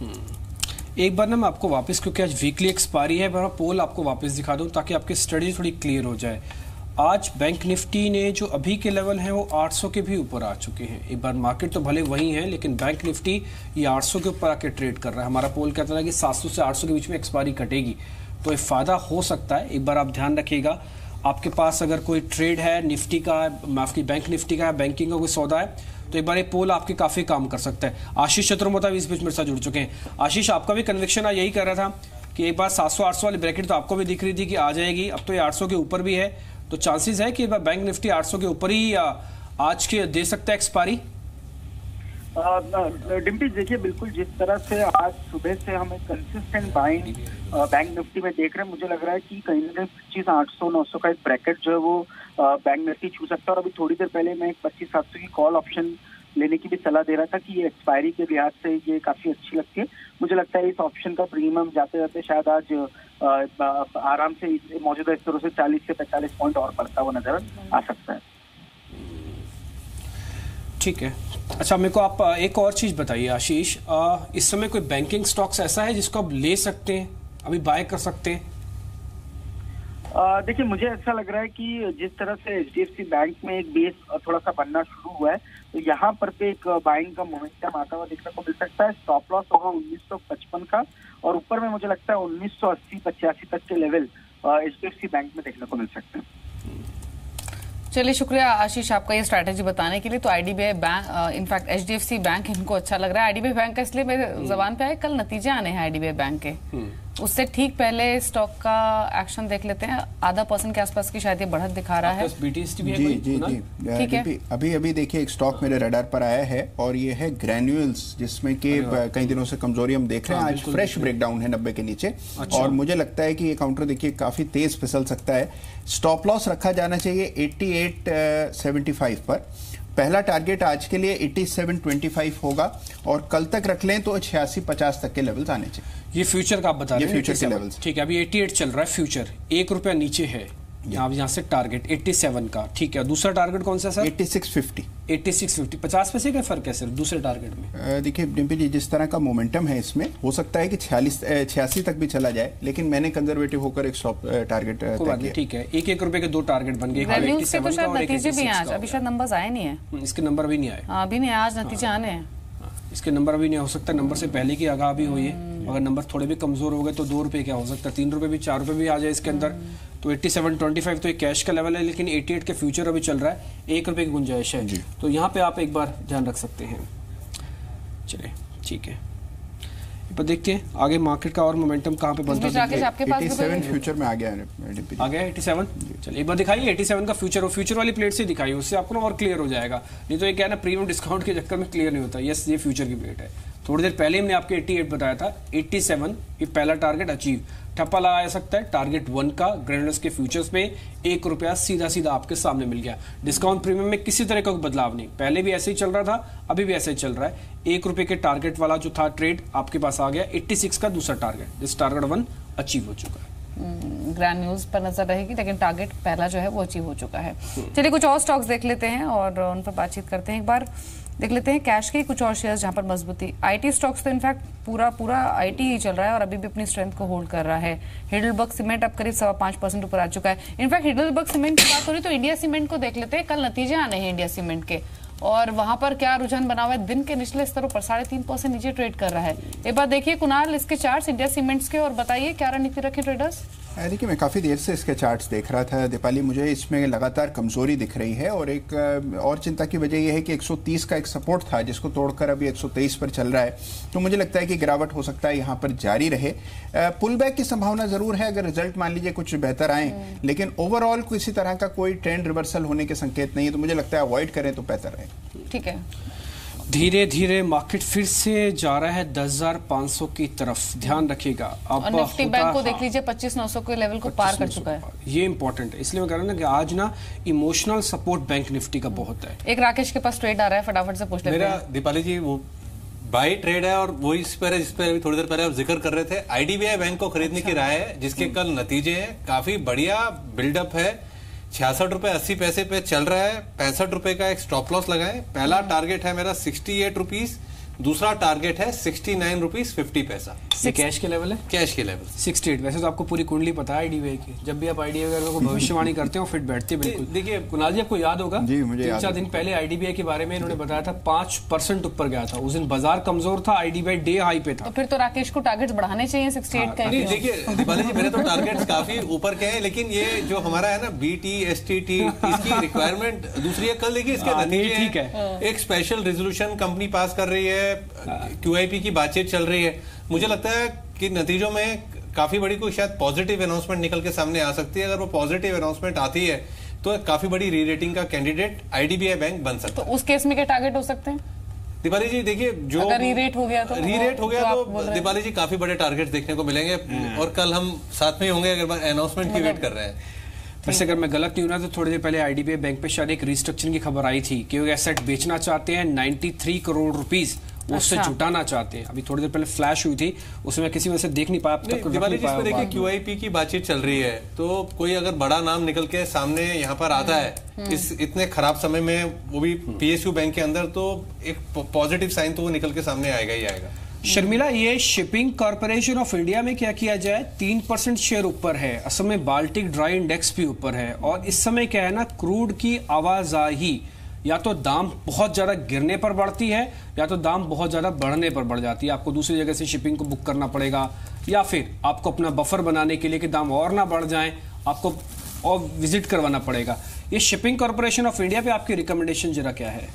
होगी। एक बार ना मैं आपको वापस, क्योंकि आज वीकली एक्सपायरी है, मैं पोल आपको वापस दिखा दूं ताकि आपकी स्टडी थोड़ी क्लियर हो जाए। आज बैंक निफ्टी ने जो अभी के लेवल हैं वो 800 के भी ऊपर आ चुके हैं। एक बार मार्केट तो भले वही है लेकिन बैंक निफ्टी ये 800 के ऊपर आके ट्रेड कर रहा है। हमारा पोल कहता है कि 700 से 800 के बीच में एक्सपायरी कटेगी, तो ये फायदा हो सकता है। एक बार आप ध्यान रखिएगा, आपके पास अगर कोई ट्रेड है निफ्टी का, माफ की बैंक निफ्टी का, बैंकिंग का कोई सौदा है, तो एक बार ये पोल आपके काफी काम कर सकता है। आशीष चतुर्मोता भी इस बीच मेरे साथ जुड़ चुके हैं। आशीष, आपका भी कन्विक्शन आज यही कर रहा था कि एक बार 700-800 वाली ब्रैकेट तो आपको भी दिख रही थी कि आ जाएगी, अब तो ये 800 के ऊपर भी है, तो चांसेस है कि बैंक निफ्टी 800 के ऊपर ही आज के दे सकता है एक्सपायरी। डिम्पी देखिए, बिल्कुल जिस तरह से आज सुबह से हमें कंसिस्टेंट बाइंग बैंक निफ्टी में देख रहे हैं, मुझे लग रहा है कि कहीं ना कहीं 2500-900 का एक ब्रैकेट जो है वो बैंक निफ्टी छू सकता है। और अभी थोड़ी देर पहले मैं 2500 की कॉल ऑप्शन लेने की भी सलाह दे रहा था कि ये एक्सपायरी के लिहाज से ये काफी अच्छी लगती है। मुझे लगता है इस ऑप्शन का प्रीमियम जाते जाते शायद आज आराम से मौजूदा स्तरों से 40 से 45 पॉइंट और बढ़ता हुआ नजर आ सकता है। ठीक है, अच्छा मेरे को आप एक और चीज बताइए आशीष, इस समय कोई बैंकिंग स्टॉक्स ऐसा है जिसको आप ले सकते हैं, अभी बाय कर सकते हैं? देखिए, मुझे ऐसा लग रहा है कि जिस तरह से HDFC बैंक में एक बेस थोड़ा सा बनना शुरू हुआ है, तो यहाँ पर पे एक बाइंग का मोमेंटम आता हुआ देखने को मिल सकता है। स्टॉप लॉस होगा 1955 का, और ऊपर में मुझे लगता है 1980-85 तक के लेवल HDFC बैंक में देखने को मिल सकते हैं। चलिए, शुक्रिया आशीष आपका ये स्ट्रैटेजी बताने के लिए। तो IDBI bank, in fact HDFC bank इनको अच्छा लग रहा है। IDBI बैंक का इसलिए मेरे जबान पे आए, कल नतीजे आने हैं IDBI बैंक के, उससे ठीक पहले स्टॉक का एक्शन देख लेते हैं। आधा % के आसपास की शायद ये बढ़त दिखा रहा है। BTST भी है कोई? जी ठीक है। अभी देखिए एक स्टॉक मेरे रडार पर आया है और ये है ग्रैन्यूल्स, जिसमें कि कई दिनों से कमजोरी हम देख रहे हैं। आज फ्रेश ब्रेकडाउन है 90 के नीचे। और मुझे लगता है कि ये काउंटर देखिए काफी तेज फिसल सकता है। स्टॉप लॉस रखा जाना चाहिए 88.75 पर। पहला टारगेट आज के लिए 87.25 होगा और कल तक रख लें तो 86-50 तक के लेवल्स आने चाहिए। ये फ्यूचर का आप बता रहे हैं? फ्यूचर के लेवल्स। ठीक है, अभी 88 चल रहा है फ्यूचर, ₹1 नीचे है। यहाँ से टारगेट 87 का, ठीक है। दूसरा टारगेट कौन सा सर? 86.50। 86.50, 50 पैसे का फर्क है सर दूसरे टारगेट में। देखिए डिम्पी जी, जिस तरह का मोमेंटम है इसमें, हो सकता है कि 86 तक भी चला जाए, लेकिन मैंने कंजर्वेटिव होकर एक स्टॉप टारगेट तय किया। ठीक है, ₹1 के 2 टारगेट बन गए। नतीजे भी आज, अभी शायद नंबर्स आए नहीं है। इसके नंबर अभी नहीं आए, अभी नहीं, आज नतीजे आने हैं। इसके नंबर अभी नहीं, हो सकता नंबर से पहले की आगाह भी हुई है। अगर नंबर थोड़े भी कमजोर हो गए तो ₹2 क्या हो सकता है, ₹3 भी, ₹4 भी आ जाए इसके अंदर। तो 87.25 तो एक कैश का लेवल है, लेकिन 88 के फ्यूचर अभी चल रहा है, ₹1 की गुंजाइश है। तो यहाँ पे आप एक बार ध्यान रख सकते हैं। चलिए ठीक है, पर देखते हैं आगे मार्केट का और मोमेंटम कहाँ पे बनता है। 87 फ्यूचर में आ गया है, आ गया 87। चलिए एक बार दिखाइए 87 का फ्यूचर, और फ्यूचर वाली प्लेट से दिखाइए, उससे आपको ना और क्लियर हो जाएगा। नहीं तो ये क्या है ना, प्रीमियम डिस्काउंट के चक्कर में क्लियर नहीं होता। यस, ये फ्यूचर की प्लेट है। थोड़ी देर पहले हमने आपके 88 बताया था, 87 ये पहला टारगेट अचीव। ठप्पा लगाया सकता है टारगेट 1 का। ग्रैन्युलर्स के फ्यूचर्स में ₹1 सीधा सीधा आपके सामने मिल गया। डिस्काउंट प्रीमियम में किसी तरह का कोई बदलाव नहीं, पहले भी ऐसे ही चल रहा था, अभी भी ऐसे ही चल रहा है। ₹1 के टारगेट वाला जो था ट्रेड आपके पास आ गया। 86 का दूसरा टारगेट, जिस टारगेट 1 अचीव हो चुका है। ग्रैंड न्यूज पर नजर रहेगी, लेकिन टारगेट पहला जो है वो अचीव हो चुका है। चलिए कुछ और स्टॉक्स देख लेते हैं और उन पर बातचीत करते हैं। एक बार देख लेते हैं कैश के कुछ और शेयर्स जहां पर मजबूती। आईटी स्टॉक्स तो इनफैक्ट पूरा आईटी ही चल रहा है और अभी भी अपनी स्ट्रेंथ को होल्ड कर रहा है। हिडलबर्ग सीमेंट अब करीब 5.25% ऊपर आ चुका है। इनफैक्ट हिडलबर्ग सीमेंट की बात हो रही तो इंडिया सीमेंट को देख लेते हैं। कल नतीजे आने हैं इंडिया सीमेंट के और वहां पर क्या रुझान बना हुआ है। दिन के निचले स्तरों पर 3.5% नीचे ट्रेड कर रहा है। एक बार देखिए कुणाल इसके चार्ट्स इंडिया सीमेंट्स के और बताइए क्या रणनीति रखें ट्रेडर्स। देखिए मैं काफ़ी देर से इसके चार्ट्स देख रहा था दीपाली, मुझे इसमें लगातार कमजोरी दिख रही है और एक और चिंता की वजह यह है कि 130 का एक सपोर्ट था जिसको तोड़कर अभी 123 पर चल रहा है। तो मुझे लगता है कि गिरावट हो सकता है यहाँ पर जारी रहे। पुल बैक की संभावना जरूर है अगर रिजल्ट मान लीजिए कुछ बेहतर आए, लेकिन ओवरऑल किसी तरह का कोई ट्रेंड रिवर्सल होने के संकेत नहीं है। तो मुझे लगता है अवॉइड करें तो बेहतर है। ठीक है, धीरे धीरे मार्केट फिर से जा रहा है 10,500 की तरफ, ध्यान रखिएगा। अब निफ्टी बैंक को देख लीजिए 25,900 के लेवल को पार कर चुका है। ये इंपॉर्टेंट है, इसलिए मैं कह रहा हूं ना कि आज ना इमोशनल सपोर्ट बैंक निफ्टी का बहुत है। एक राकेश के पास ट्रेड आ रहा है, फटाफट से पूछ लेते हैं। मेरा दीपाली जी वो बाई ट्रेड है और वो इस पर है जिस पर अभी थोड़ी देर पहले आप जिक्र कर रहे थे। आईडीबीआई बैंक को खरीदने की राय है जिसके कल नतीजे हैं, काफी बढ़िया बिल्डअप है। 66 रुपए 80 पैसे पे चल रहा है। 65 रुपए का एक स्टॉप लॉस लगाएं। पहला टारगेट है मेरा 68 रुपीज, दूसरा टारगेट है 69 रुपीज 50 पैसा। ये कैश के लेवल है, कैश के लेवल 68। वैसे तो आपको पूरी कुंडली पता है आईडीबीआई की, जब भी आप आईडीबीआई को भविष्यवाणी करते हो फिट बैठते हैं बिल्कुल। देखिए कुणाल जी आपको याद होगा 3-4 दिन पहले आईडीबीआई के बारे में इन्होंने बताया था 5% ऊपर गया था। उस दिन बाजार कमजोर था, आईडीबीआई डे हाई पे था। तो फिर तो राकेश को टारगेट्स बढ़ाने चाहिए 68 का। देखिए दीपाली जी मेरे तो टारगेट्स काफी ऊपर के हैं, लेकिन ये जो हमारा है ना बीटी एसटीटी इसकी रिक्वायरमेंट दूसरी है। कल देखिए इसके नतीजे ठीक है, एक स्पेशल रेजोल्यूशन कंपनी पास कर रही है, क्यूआईपी की बातचीत चल रही है। मुझे लगता है कि नतीजों में काफी बड़ी कोई शायद पॉजिटिव अनाउंसमेंट निकल के सामने आ सकती है। अगर वो पॉजिटिव अनाउंसमेंट आती है तो काफी बड़ी री रेटिंग का कैंडिडेट आईडीबीआई बैंक बन सकता है। तो उस केस में क्या टारगेट हो सकते हैं दीपाली जी? देखिए जो अगर री रेट हो गया तो दीपाली जी काफी बड़े टारगेट्स देखने को मिलेंगे और कल हम साथ में होंगे अगर अनाउंसमेंट की वेट कर रहे हैं। वैसे अगर मैं गलत नहीं हूं ना तो थोड़ी देर पहले आईडीबीआई बैंक पे शायद एक रिस्ट्रक्चरिंग की खबर आई थी कि वो एसेट बेचना चाहते हैं 93 करोड़ रुपीस, उससे जुटाना चाहते हैं। अभी थोड़ी देर पहले फ्लैश हुई थी, उसमें मैं किसी वजह से देख नहीं पाया। दिवाली जिसमें देखिए क्यूआईपी की बातचीत चल रही है, तो कोई अगर बड़ा नाम निकल के सामने यहाँ पर आता है इस इतने खराब समय में, वो भी पीएसयू बैंक के अंदर, तो एक पॉजिटिव साइन तो वो निकल के सामने आएगा ही आएगा। शर्मिला, ये शिपिंग कॉर्पोरेशन ऑफ इंडिया में क्या किया जाए, 3% शेयर ऊपर है। असल में बाल्टिक ड्राई इंडेक्स भी ऊपर है। और इस समय क्या है ना, क्रूड की आवाजाही या तो दाम बहुत ज्यादा गिरने पर बढ़ती है या तो दाम बहुत ज्यादा बढ़ने पर बढ़ जाती है। आपको दूसरी जगह से शिपिंग को बुक करना पड़ेगा या फिर आपको अपना बफर बनाने के लिए कि दाम और ना बढ़ जाएं, आपको और विजिट करवाना पड़ेगा। ये शिपिंग कॉर्पोरेशन ऑफ इंडिया पे आपकी रिकमेंडेशन जरा क्या है?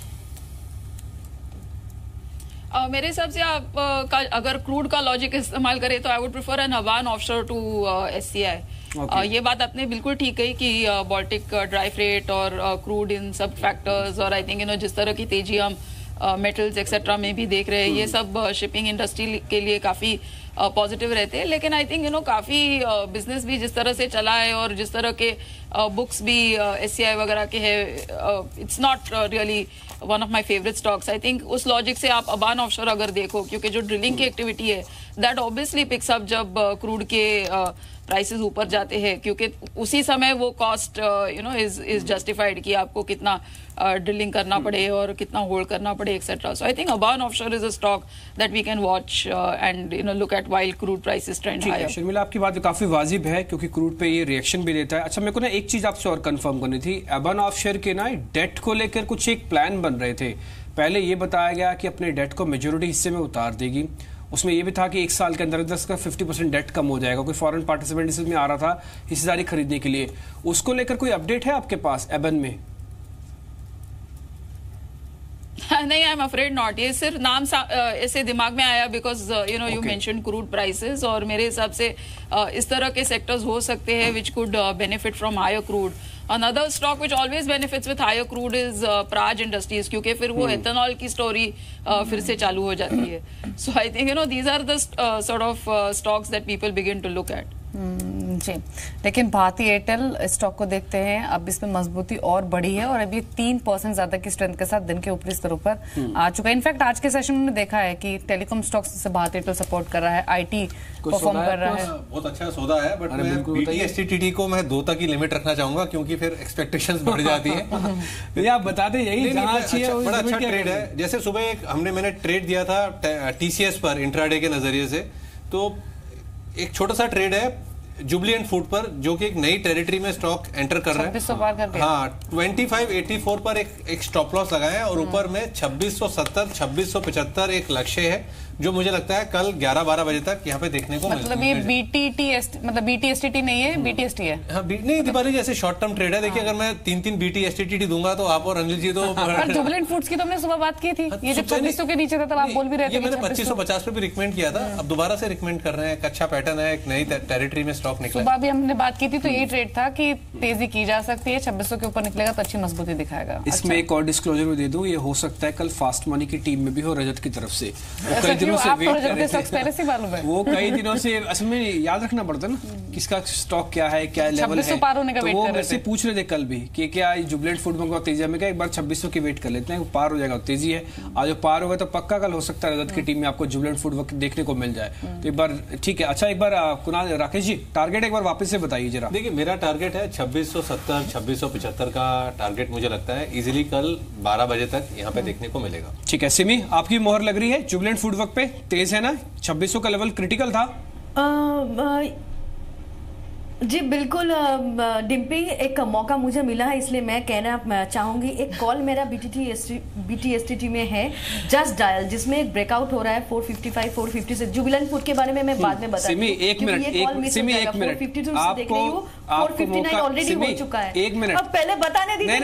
मेरे हिसाब से आप अगर क्रूड का लॉजिक इस्तेमाल करें तो I would prefer an Aban offshore to SCI। ये बात आपने बिल्कुल ठीक कही कि बाल्टिक ड्राई फ्रेट और क्रूड इन सब फैक्टर्स और आई थिंक जिस तरह की तेजी हम मेटल्स एक्सेट्रा में भी देख रहे हैं, ये सब शिपिंग इंडस्ट्री के लिए काफी पॉजिटिव रहते हैं। लेकिन आई थिंक काफी बिजनेस भी जिस तरह से चला है और जिस तरह के बुक्स भी SCI वगैरह के है, it's not really one of my favourite stocks. I think उस लॉजिक से आप अबान ऑफशोर अगर देखो, क्योंकि जो ड्रिलिंग की एक्टिविटी है दैट ऑब्वियसली पिक्स अप जब क्रूड के प्राइसेस ऊपर जाते हैं, क्योंकि उसी समय वो कॉस्ट इज जस्टिफाइड कि आपको कितना ड्रिलिंग करना पड़े और कितना होल्ड करना पड़े etcetera. So I think Aban offshore is a stock that we can watch and look at while crude prices trend higher. Sharmila, आपकी बात काफी वाजिब है क्योंकि क्रूड पे ये रिएक्शन भी देता है। अच्छा, मेरे को ना एक चीज आपसे और कंफर्म करनी थी। अबान ऑफशोर के ना डेट को लेकर कुछ एक प्लान बन रहे थे। पहले ये बताया गया कि अपने डेट को मेजोरिटी हिस्से में उतार देगी। उसमें यह भी था कि एक साल के अंदर 50% डेट कम हो जाएगा। कोई फॉरेन पार्टिसिपेंट इसमें आ रहा था हिस्सेदारी खरीदने के लिए। उसको लेकर कोई अपडेट है आपके पास एबन में? नहीं, आई एम अफ्रेड नॉट। ये सिर्फ नाम ऐसे दिमाग में आया because you mentioned crude prices, और मेरे हिसाब से इस तरह के सेक्टर्स हो सकते हैं which could benefit from higher crude. Another stock which always benefits with higher crude is Praj Industries, क्योंकि फिर वो एथेनॉल की स्टोरी फिर से चालू हो जाती है। So I think these are the sort of stocks that people begin to look at. जी, लेकिन भारतीय एयरटेल स्टॉक को देखते हैं, अब इसमें मजबूती और बढ़ी है और अभी 3% ज्यादा की स्ट्रेंथ के साथ दिन के ऊपरी स्तरों पर आ चुका है। इनफैक्ट आज के सेशन में देखा है कि टेलीकॉम स्टॉक्स से भारतीय एयरटेल सपोर्ट कर रहा है, IT परफॉर्म कर रहा है। बहुत अच्छा सौदा है, बट मैं BTSTTT को मैं 2 तक ही लिमिट रखना चाहूंगा क्योंकि फिर एक्सपेक्टेशंस बढ़ जाती है। आप बताते यही बड़ा अच्छा ट्रेड है। जैसे सुबह मैंने ट्रेड दिया था TCS पर इंट्राडे के नजरिए से, तो एक छोटा सा ट्रेड है जुबलिएंट फूड पर, जो कि एक नई टेरिटरी में स्टॉक एंटर कर रहा है। हाँ, 2584 पर एक स्टॉप लॉस लगाया है और ऊपर में 2670 2675 एक लक्ष्य है, जो मुझे लगता है कल 11-12 बजे तक यहाँ पे देखने को मतलब ये BTSTT नहीं है, BTST है। हाँ, नहीं दीपाली, जैसे शॉर्ट टर्म ट्रेड है। देखिए, अगर मैं 3 BTSTT दूंगा तो आप और अनिल जी तो जुबलिएंट फूड्स की तो हमने सुबह बात की थी, ये जब 2600 के नीचे था तब आप बोल भी रहे थे। मैंने 2550 पे भी रिकमेंड किया था, अब दोबारा से रिकमेंड कर रहे हैं। एक अच्छा पैटर्न है, एक नई टेरिटरी में स्टॉक निकला। सुबह भी हमने बात की थी तो ये ट्रेड था कि तेजी की जा सकती है, 2600 के ऊपर निकलेगा तो अच्छी मजबूती दिखाएगा। इसमें एक और डिस्क्लोजर में दे दूं, ये हो सकता है कल फास्ट मनी की टीम में भी हो रजत की तरफ से। कई दिनों से वेट कर रहे थे, वो कई दिनों से असल में याद रखना पड़ता है ना किसका स्टॉक क्या है, क्या लेवल है। तो वो मेरे से पूछ रहे थे कल भी कि क्या जुबलेंट फूड में बहुत तेजी है। मैं क्या एक बार 2600 की वेट कर लेते हैं, पार हो जाएगा, तेजी है। आज जो पार होगा तो पक्का कल हो सकता है रजत की टीम में आपको जुबलेंट फूड देखने को मिल जाए। तो एक बार ठीक है। अच्छा, एक बार कुणाल, राकेश जी, टारगेट एक बार वापस से बताइए जरा। देखिए, मेरा टारगेट है 2670 2675 का टारगेट मुझे लगता है इजीली कल 12 बजे तक यहाँ पे देखने को मिलेगा। ठीक है। सिमी, आपकी मोहर लग रही है जुबलेंट फूड पे? तेज है ना, 2600 का लेवल क्रिटिकल था। जी बिल्कुल डिम्पी, एक मौका मुझे मिला है इसलिए मैं कहना चाहूंगी। एक कॉल मेरा BTSTT में है, जस्ट डायल, जिसमें एक ब्रेकआउट हो रहा है 455 450 से। जुबिलेंट फूड के बारे में मैं बाद में बताऊंगी। सिमी, एक मिनट, 452 से देख रही हूँ, 459 ऑलरेडी हो चुका है। एक मिनट, अब पहले बताने दीजिए।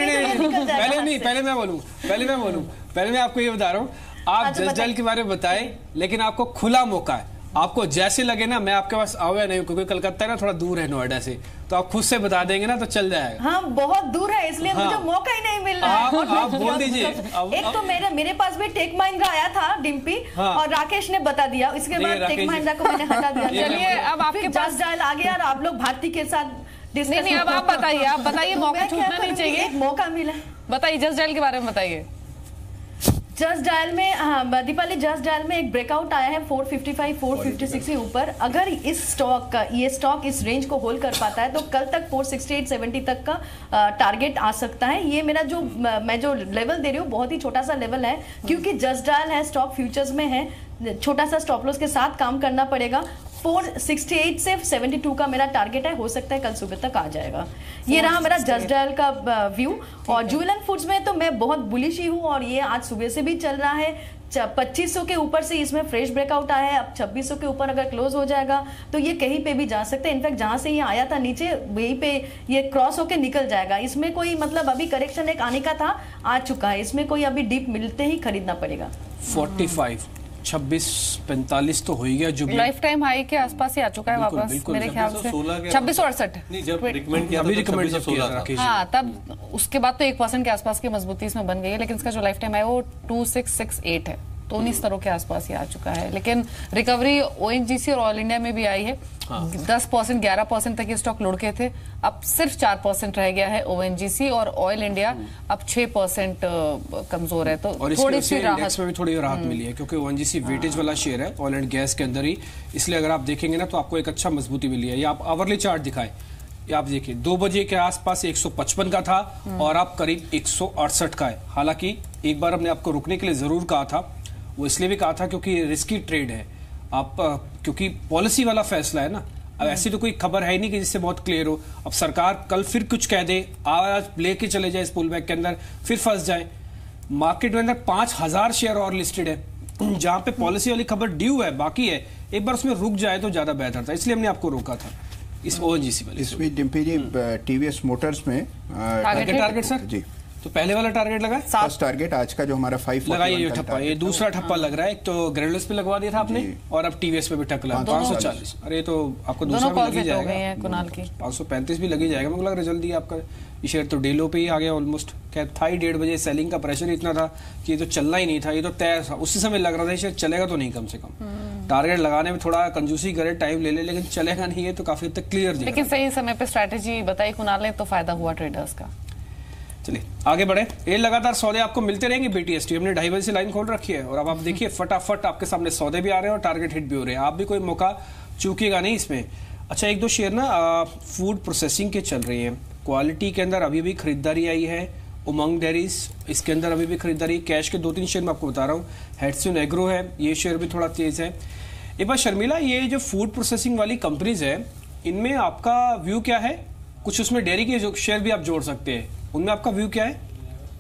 पहले मैं आपको ये बता रहा हूँ, आप जस्ट डायल के बारे में बताएं, लेकिन आपको खुला मौका है। आपको जैसे लगे ना, मैं आपके पास आवे नहीं, क्योंकि कलकत्ता ना थोड़ा दूर है नोएडा से, तो आप खुद से बता देंगे ना तो चल जाएगा। हाँ, बहुत दूर है, इसलिए मुझे मौका ही नहीं मिल रहा है। आप बोल दीजिए। एक तो मेरे पास भी टेक महिंद्रा आया था डिम्पी, और राकेश ने बता दिया, इसके बाद टेक महिंद्रा को मैंने हटा दिया। चलिए, अब आपके पास डायल आ गया और आप लोग भारती के साथ नहीं, अब आप बताइए, मौका छूटना नहीं चाहिए। मौका मिला, बताइए, जस्ट डायल के बारे में बताइए। जस्ट डायल में, हाँ दीपाली, जस्ट डायल में एक ब्रेकआउट आया है 455 456 के ऊपर। अगर इस स्टॉक का इस रेंज को होल्ड कर पाता है तो कल तक 468.70 तक का टारगेट आ सकता है। ये मेरा जो मैं जो लेवल दे रही हूँ बहुत ही छोटा सा लेवल है, क्योंकि जस्ट डायल है, स्टॉक फ्यूचर्स में है, छोटा सा स्टॉप लॉस के साथ काम करना पड़ेगा। 468 से 72 का मेरा टारगेट है, हो सकता है कल सुबह तक आ जाएगा। ये रहा मेरा जस्ट डायल का व्यू। और जुबिलेंट फूड्स में तो मैं बहुत बुलिश ही हूँ और ये आज सुबह से भी चल रहा है। 2500 के ऊपर से इसमें फ्रेश ब्रेकआउट आया है, अब 2600 के ऊपर अगर क्लोज हो जाएगा तो ये कहीं पे भी जा सकते हैं। इनफैक्ट जहां से ये आया था नीचे, वहीं पे ये क्रॉस होके निकल जाएगा। इसमें कोई मतलब अभी करेक्शन एक आने का था, आ चुका है, इसमें कोई अभी डीप मिलते ही खरीदना पड़ेगा। 46-45 तो हो ही गया, जो लाइफ टाइम हाई के आसपास ही आ चुका है वापस मेरे ख्याल से 2668। हाँ, तब उसके बाद तो 1% के आसपास की मजबूती इसमें बन गई है, लेकिन इसका जो लाइफ टाइम है वो 2668 है, तो 19 स्तरों के आसपास ही आ चुका है। लेकिन रिकवरी ओएनजीसी और ऑयल इंडिया में भी आई है। 10% 11% तक ये स्टॉक लुढ़के थे, अब सिर्फ 4% रह गया है ओएनजीसी, और ऑयल इंडिया अब 6% कमजोर है। तो थोड़ी सी राहत में भी थोड़ी राहत मिली है, क्योंकि ओएनजीसी वेटेज वाला शेयर है ऑयल एंड गैस के अंदर ही, इसलिए अगर आप देखेंगे ना तो आपको एक अच्छा मजबूती मिली है। ये आप आवरली चार्ट दिखाए, आप देखिए 2 बजे के आसपास 155 का था और आप करीब 168 का है। हालांकि एक बार हमने आपको रुकने के लिए जरूर कहा था, वो इसलिए भी कहा था क्योंकि रिस्की ट्रेड है, आप क्योंकि पॉलिसी वाला फैसला है ना। अब ऐसी तो कोई खबर है ही नहीं कि जिससे बहुत क्लियर हो। अब सरकार कल फिर कुछ कह दे, आज लेके चले जाए इस पुल बैक के अंदर, फिर फंस जाए। मार्केट में अंदर 5000 शेयर और लिस्टेड है, जहां पे पॉलिसी वाली खबर ड्यू है, बाकी है, एक बार उसमें रुक जाए तो ज्यादा बेहतर था, इसलिए हमने आपको रोका था इस ओएनजीसी वाले। इसमें डिम्पी जी टीवीएस मोटर्स में टारगेट सर जी, तो पहले वाला टारगेट लगा, फर्स्ट टारगेट आज का जो हमारा 5 लगाइए ये ठप्पा, ये दूसरा ठप्पा लग रहा है। एक तो ग्रेनुलस पे लगवा दिया था आपने और अब टीवीएस पे भी टक लगा 540। अरे तो आपको दूसरा भी लग ही जाएगा, कुणाल की 535 भी लग ही जाएगा। मुझे लग रहा है जल्दी आपका ये शेयर तो डेलो पे ही आ गया ऑलमोस्ट। क्या था ही 1:30 बजे, सेलिंग का प्रेशर इतना था कि ये तो चलना ही नहीं था, ये तो तय था। उसी समय लग रहा था शेयर चलेगा तो नहीं, कम से कम टारगेट लगाने में थोड़ा कंजूसी करे, टाइम ले ले, लेकिन चलेगा नहीं है तो काफी हद तक क्लियर। लेकिन सही समय पे स्ट्रैटेजी बताई कुणाल ने तो फायदा हुआ ट्रेडर्स का। चलिए आगे बढ़े। ये लगातार सौदे आपको मिलते रहेंगे। बीटीएसटी हमने 2:30 बजे से लाइन खोल रखी है और अब आप देखिए फटाफट आपके सामने सौदे भी आ रहे हैं और टारगेट हिट भी हो रहे हैं। आप भी कोई मौका चूकिएगा नहीं इसमें। अच्छा, 1-2 शेयर ना फूड प्रोसेसिंग के चल रही है, क्वालिटी के अंदर अभी भी खरीदारी आई है। उमंग डेयरीज, इसके अंदर अभी भी खरीदारी। कैश के 2-3 शेयर मैं आपको बता रहा हूँ। हेडसन एग्रो है, ये शेयर भी थोड़ा तेज है। एक बार शर्मिला, ये जो फूड प्रोसेसिंग वाली कंपनीज है, इनमें आपका व्यू क्या है? कुछ उसमें डेयरी के जो शेयर भी आप जोड़ सकते हैं, उनमें आपका व्यू क्या है?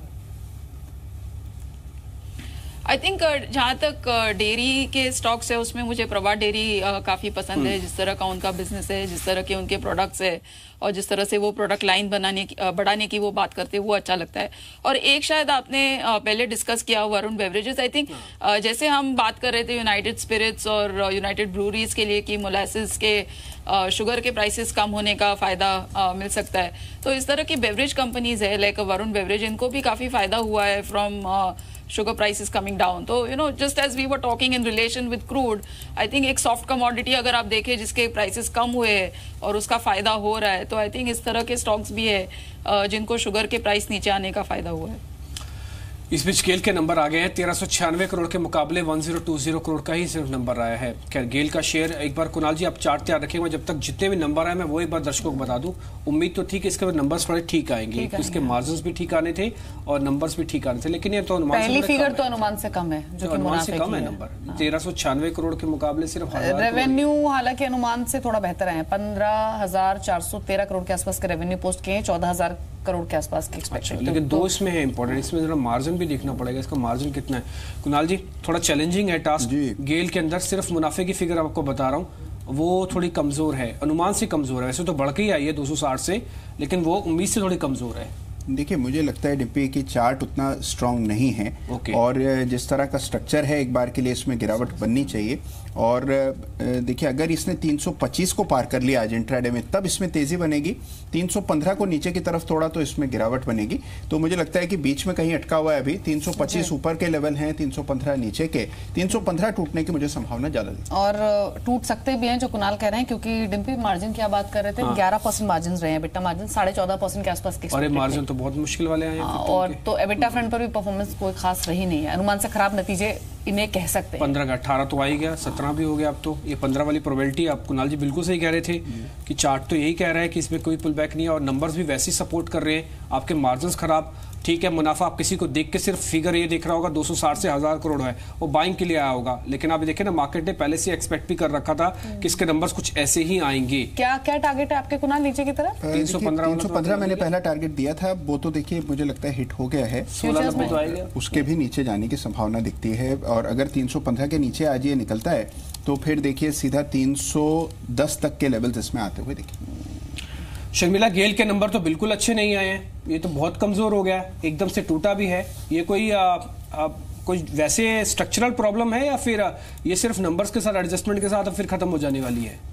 आई थिंक जहाँ तक डेयरी के स्टॉक्स है उसमें मुझे प्रभात डेयरी काफी पसंद है। जिस तरह का उनका बिजनेस है, जिस तरह के उनके प्रोडक्ट्स है और जिस तरह से वो प्रोडक्ट लाइन बढ़ाने की वो बात करते हैं, वो अच्छा लगता है। और एक शायद आपने पहले डिस्कस किया वरुण बेवरेजेस, आई थिंक जैसे हम बात कर रहे थे यूनाइटेड स्पिरिट्स और यूनाइटेड ब्रूरीज के लिए कि मोलासिस के शुगर के प्राइसेस कम होने का फायदा मिल सकता है, तो इस तरह की बेवरेज कंपनीज है लाइक वरुण बेवरेज, इनको भी काफी फायदा हुआ है from sugar prices coming down. तो just as we were talking in relation with crude, I think एक soft commodity अगर आप देखें जिसके prices कम हुए हैं और उसका फायदा हो रहा है, तो I think इस तरह के stocks भी है जिनको शुगर के प्राइस नीचे आने का फायदा हुआ है। इस बीच गेल के नंबर आ गए हैं 1396 करोड़ के मुकाबले 1020 करोड़ का ही सिर्फ नंबर आया है। खैर गेल का शेयर एक बार कुणाल जी आप चार्ट तैयार रखेंगे, जब तक जितने भी नंबर आए मैं वो एक बार दर्शकों को बता दूं। उम्मीद तो थी कि इसके नंबर्स थोड़े ठीक आएंगे, इसके मार्जिन भी ठीक आने थे और नंबर्स भी ठीक आने थे, लेकिन ये तो अनुमान पहली फिगर तो अनुमान से कम है, जो कि अनुमान से कम है नंबर। 1396 करोड़ के मुकाबले सिर्फ रेवेन्यू हालांकि अनुमान से थोड़ा बेहतर है, 15,413 करोड़ के आसपास का रेवेन्यू पोस्ट किए, 14,000 करोड़ के आसपास की एक्सपेक्टेड। लेकिन दो इसमें है इंपॉर्टेंट, इसमें जरा मार्जिन भी देखना पड़ेगा, इसका मार्जिन कितना है। कुणाल जी थोड़ा चैलेंजिंग है टास्क। गेल के अंदर सिर्फ मुनाफे की फिगर आपको बता रहा हूँ, वो थोड़ी कमजोर है, अनुमान से कमजोर है। वैसे तो बढ़ के ही आई है 260 से, लेकिन वो उम्मीद से थोड़ी कमजोर है। देखिए मुझे लगता है डिप्पी की चार्ट उतना स्ट्रांग नहीं है और जिस तरह का स्ट्रक्चर है एक बार के लिए इसमें गिरावट बननी चाहिए। और देखिए अगर इसने 325 को पार कर लिया आज इंट्राडे में, तब इसमें तेजी बनेगी। 315 को नीचे की तरफ थोड़ा तो इसमें गिरावट बनेगी। तो मुझे लगता है कि बीच में कहीं अटका हुआ है अभी। 325 ऊपर के लेवल हैं, 315 नीचे के। 315 टूटने की मुझे संभावना ज्यादा है और टूट सकते भी हैं जो कुणाल कह रहे हैं, क्योंकि डिम्पी मार्जिन की बात कर रहे थे, 11% मार्जिन रहे हैं, बिट्टा मार्जिन 14.5% के आसपास की। मार्जिन तो बहुत मुश्किल वाले आए हैं। और तो एबिटा फ्रंट पर भी परफॉर्मेंस कोई खास रही नहीं है, अनुमान से खराब नतीजे इन्हें कह सकते हैं। 15 का 18 तो आ ही गया, 17 भी हो गया अब तो। ये 15 वाली प्रोबेबिलिटी, आप कुणाल जी बिल्कुल सही कह रहे थे कि चार्ट तो यही कह रहा है कि इसमें कोई पुल बैक नहीं है और नंबर्स भी वैसे ही सपोर्ट कर रहे हैं। आपके मार्जिन खराब, ठीक है, मुनाफा आप किसी को देख के सिर्फ फिगर ये देख रहा होगा 260 से 1000 करोड़ है, वो बाइंग के लिए आया होगा, लेकिन आप देखें ना मार्केट ने पहले से एक्सपेक्ट भी कर रखा था कि इसके नंबर्स कुछ ऐसे ही आएंगे। क्या क्या टारगेट है आपके कुणाल नीचे की तरफ? 315 मैंने पहला टारगेट दिया था, वो तो देखिए मुझे लगता है हिट हो गया है। 16 उसके भी नीचे जाने की संभावना दिखती है और अगर 315 के नीचे आज ये निकलता है तो फिर देखिए सीधा 310 तक के लेवल्स इसमें आते हुए देखिए। शर्मिला, गेल के नंबर तो बिल्कुल अच्छे नहीं आए हैं, ये तो बहुत कमजोर हो गया, एकदम से टूटा भी है। ये कोई कोई वैसे स्ट्रक्चरल प्रॉब्लम है या फिर ये सिर्फ नंबर्स के साथ एडजस्टमेंट के साथ अब फिर खत्म हो जाने वाली है?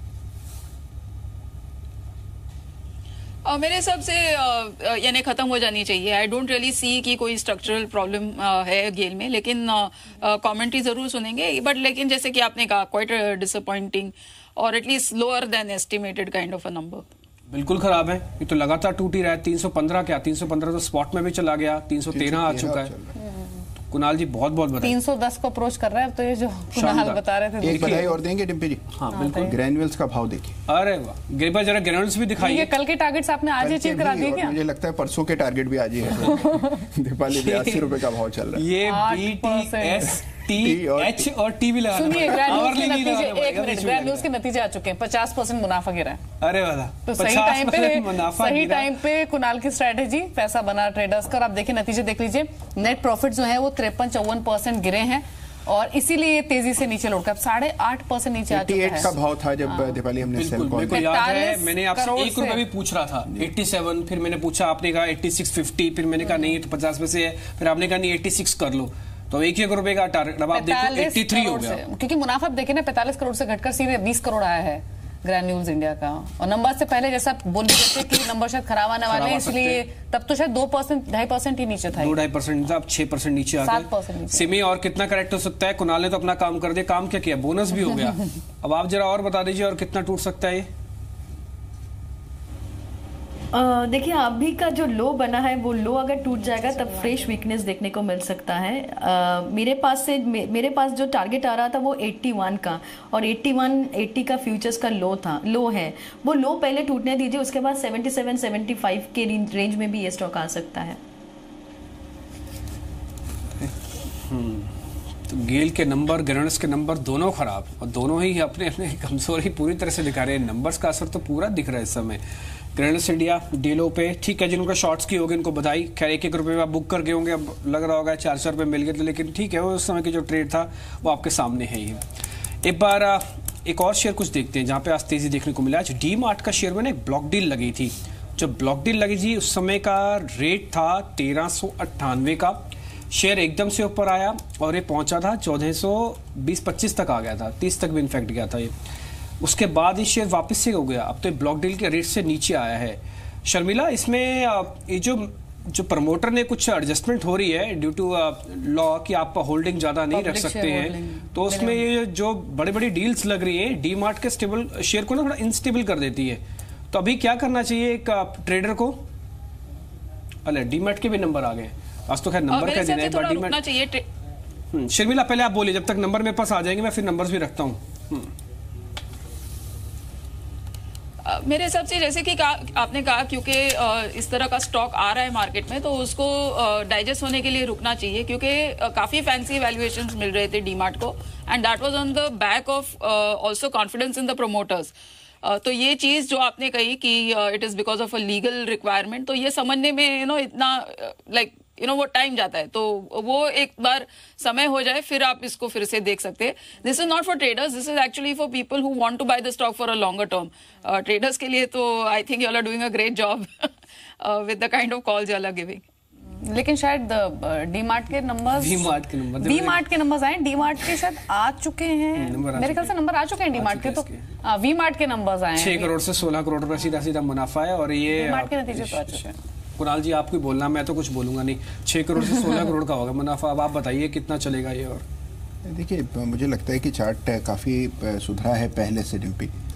मेरे हिसाब से यानी खत्म हो जानी चाहिए। आई डोंट रियली सी कि कोई स्ट्रक्चरल प्रॉब्लम है गेल में, लेकिन कमेंट्री जरूर सुनेंगे। बट लेकिन जैसे कि आपने कहा, क्वाइट डिसअपॉइंटिंग और at least lower than estimated kind of a number. बिल्कुल खराब है, ये तो लगातार टूट ही रहा है। 315 क्या, 315 तो स्पॉट में भी चला गया, 313 आ चुका है। कुणाल जी बहुत बहुत बधाई। 310 को अप्रोच कर रहा है, तो ये जो कुणाल बता रहे थे। एक बधाई और देंगे डिम्पी जी। हाँ बिल्कुल। ग्रैन्युअल्स का भाव देखिए। अरे वाह, एक बार जरा ग्रैन्युअल्स भी दिखाइए। कल के टारगेट्स आपने आज ही अचीव करा दिए क्या? मुझे लगता है परसों के टारगेट भी आज ही है। दीपाली में 80 रुपए का भाव चल रहा है। ये BTS H और टी भी लगा। सुनिए, ग्रैन्यूल्स के नतीजे आ चुके हैं, 50% मुनाफा गिरा है। अरे वाला, तो सही टाइम पे कुणाल की स्ट्रेटेजी पैसा बना ट्रेडर्स का। आप देखिए नतीजे देख लीजिए, नेट प्रॉफिट जो है वो 53-54% गिरे हैं और इसीलिए तेजी से नीचे लौट कर 8.5% नीचे आ चुका है। का भाव था जब दीपाली हमने सेल कॉल किया। याद है मैंने आपसे 1 रुपए भी पूछ रहा था, 87, फिर मैंने पूछा, आपने कहा 86.50, फिर मैंने कहा नहीं तो 50 में से है, फिर आपने कहा नहीं 86 कर लो, तो 1 रुपए का टारगेट। अब आप देखो 83 हो गया, क्योंकि मुनाफा देखे ना 45 करोड़ से घटकर सीधे 20 करोड़ आया है ग्रैन्यूल्स इंडिया का। और नंबर से पहले जैसा बोल रहे थे कि नंबर शायद खराब आने वाले हैं, इसलिए तब तो शायद 2.5% ही नीचे था। 2.5% था, अब 6% नीचे आ गया। 7% सिमी और कितना करेक्ट हो सकता है? कुणाल ने तो अपना काम कर दिया। काम क्या किया? बोनस भी हो गया। अब आप जरा और बता दीजिए और कितना टूट सकता है ये? देखिए अभी का जो लो बना है वो लो अगर टूट जाएगा तब फ्रेश वीकनेस देखने को मिल सकता है। मेरे पास जो टारगेट आ रहा था वो 81 का, और 80 का फ्यूचर्स का लो है। वो लो पहले टूटने दीजिए, उसके बाद 77-75 के रेंज में भी ये स्टॉक आ सकता है। तो गेल के नंबर, ग्रैन्युल्स के नंबर दोनों खराब, और दोनों ही अपने अपने कमजोरी पूरी तरह से दिखा रहे हैं। नंबर्स का असर तो पूरा दिख रहा है इस समय। ग्रैन्युल्स इंडिया डीलों पे ठीक है, जिनका शॉर्ट्स की होगी उनको बधाई, खैर 1 रुपए में आप बुक कर गए होंगे, अब लग रहा होगा 400 रुपए मिल गए थे, लेकिन ठीक है, वो उस समय की जो ट्रेड था वो आपके सामने है ही। एक बार एक और शेयर कुछ देखते हैं जहाँ पे आज तेजी देखने को मिला। आज डी मार्ट का शेयर में ना एक ब्लॉक डील लगी थी। जो ब्लॉक डील लगी थी उस समय का रेट था 1398 का, शेयर एकदम से ऊपर आया और ये पहुंचा था 1420-25 तक आ गया था, 30 तक भी इनफैक्ट गया था ये। उसके बाद ये शेयर वापस से हो गया, अब तो ब्लॉक डील के रेट से नीचे आया है। शर्मिला, इसमें ये जो प्रमोटर ने कुछ एडजस्टमेंट हो रही है ड्यू टू लॉ कि आप होल्डिंग ज्यादा नहीं रख सकते हैं, तो उसमें ये जो बड़ी बड़ी डील्स लग रही है डी मार्ट के स्टेबल शेयर को ना थोड़ा इनस्टेबल कर देती है। तो अभी क्या करना चाहिए एक ट्रेडर को? अरे डी मार्ट के भी नंबर आ गए, आज तो खैर नंबर का दिन है। शर्मिला पहले आप बोलिए, जब तक नंबर मेरे पास आ जाएंगे मैं फिर नंबर्स भी रखता हूँ। मेरे हिसाब से जैसे कि आपने कहा, क्योंकि इस तरह का स्टॉक आ रहा है मार्केट में तो उसको डाइजेस्ट होने के लिए रुकना चाहिए, क्योंकि काफी फैंसी वैल्यूएशंस मिल रहे थे डीमार्ट को, and that was on the back of also confidence in the promoters. तो ये चीज जो आपने कही कि it is because of a legal requirement, तो ये समझने में इतना वो टाइम जाता है, तो वो एक बार समय हो जाए फिर आप इसको फिर से देख सकते हैं। This is not for traders, this is actually for people who want to buy the stock for a longer term. Traders के लिए तो I think you are doing a great job with the kind of calls you are giving. लेकिन शायद डी-मार्ट के numbers आए, डी-मार्ट के शायद आ चुके हैं, मेरे ख्याल से नंबर आ चुके हैं डी-मार्ट के, तो वी-मार्ट के नंबर्स आए हैं। 6 करोड़ से 16 करोड़ रुपए सीधा सीधा मुनाफा है, और ये डी-मार्ट के नतीजे तो आ चुके हैं। कुणाल जी आपको बोलना, मैं तो कुछ बोलूंगा नहीं। 6 करोड़ से 16 करोड़ का होगा मुनाफा। अब आप बताइए कितना चलेगा ये? और देखिए मुझे लगता है कि चार्ट काफ़ी सुधरा है पहले से डिम्पी,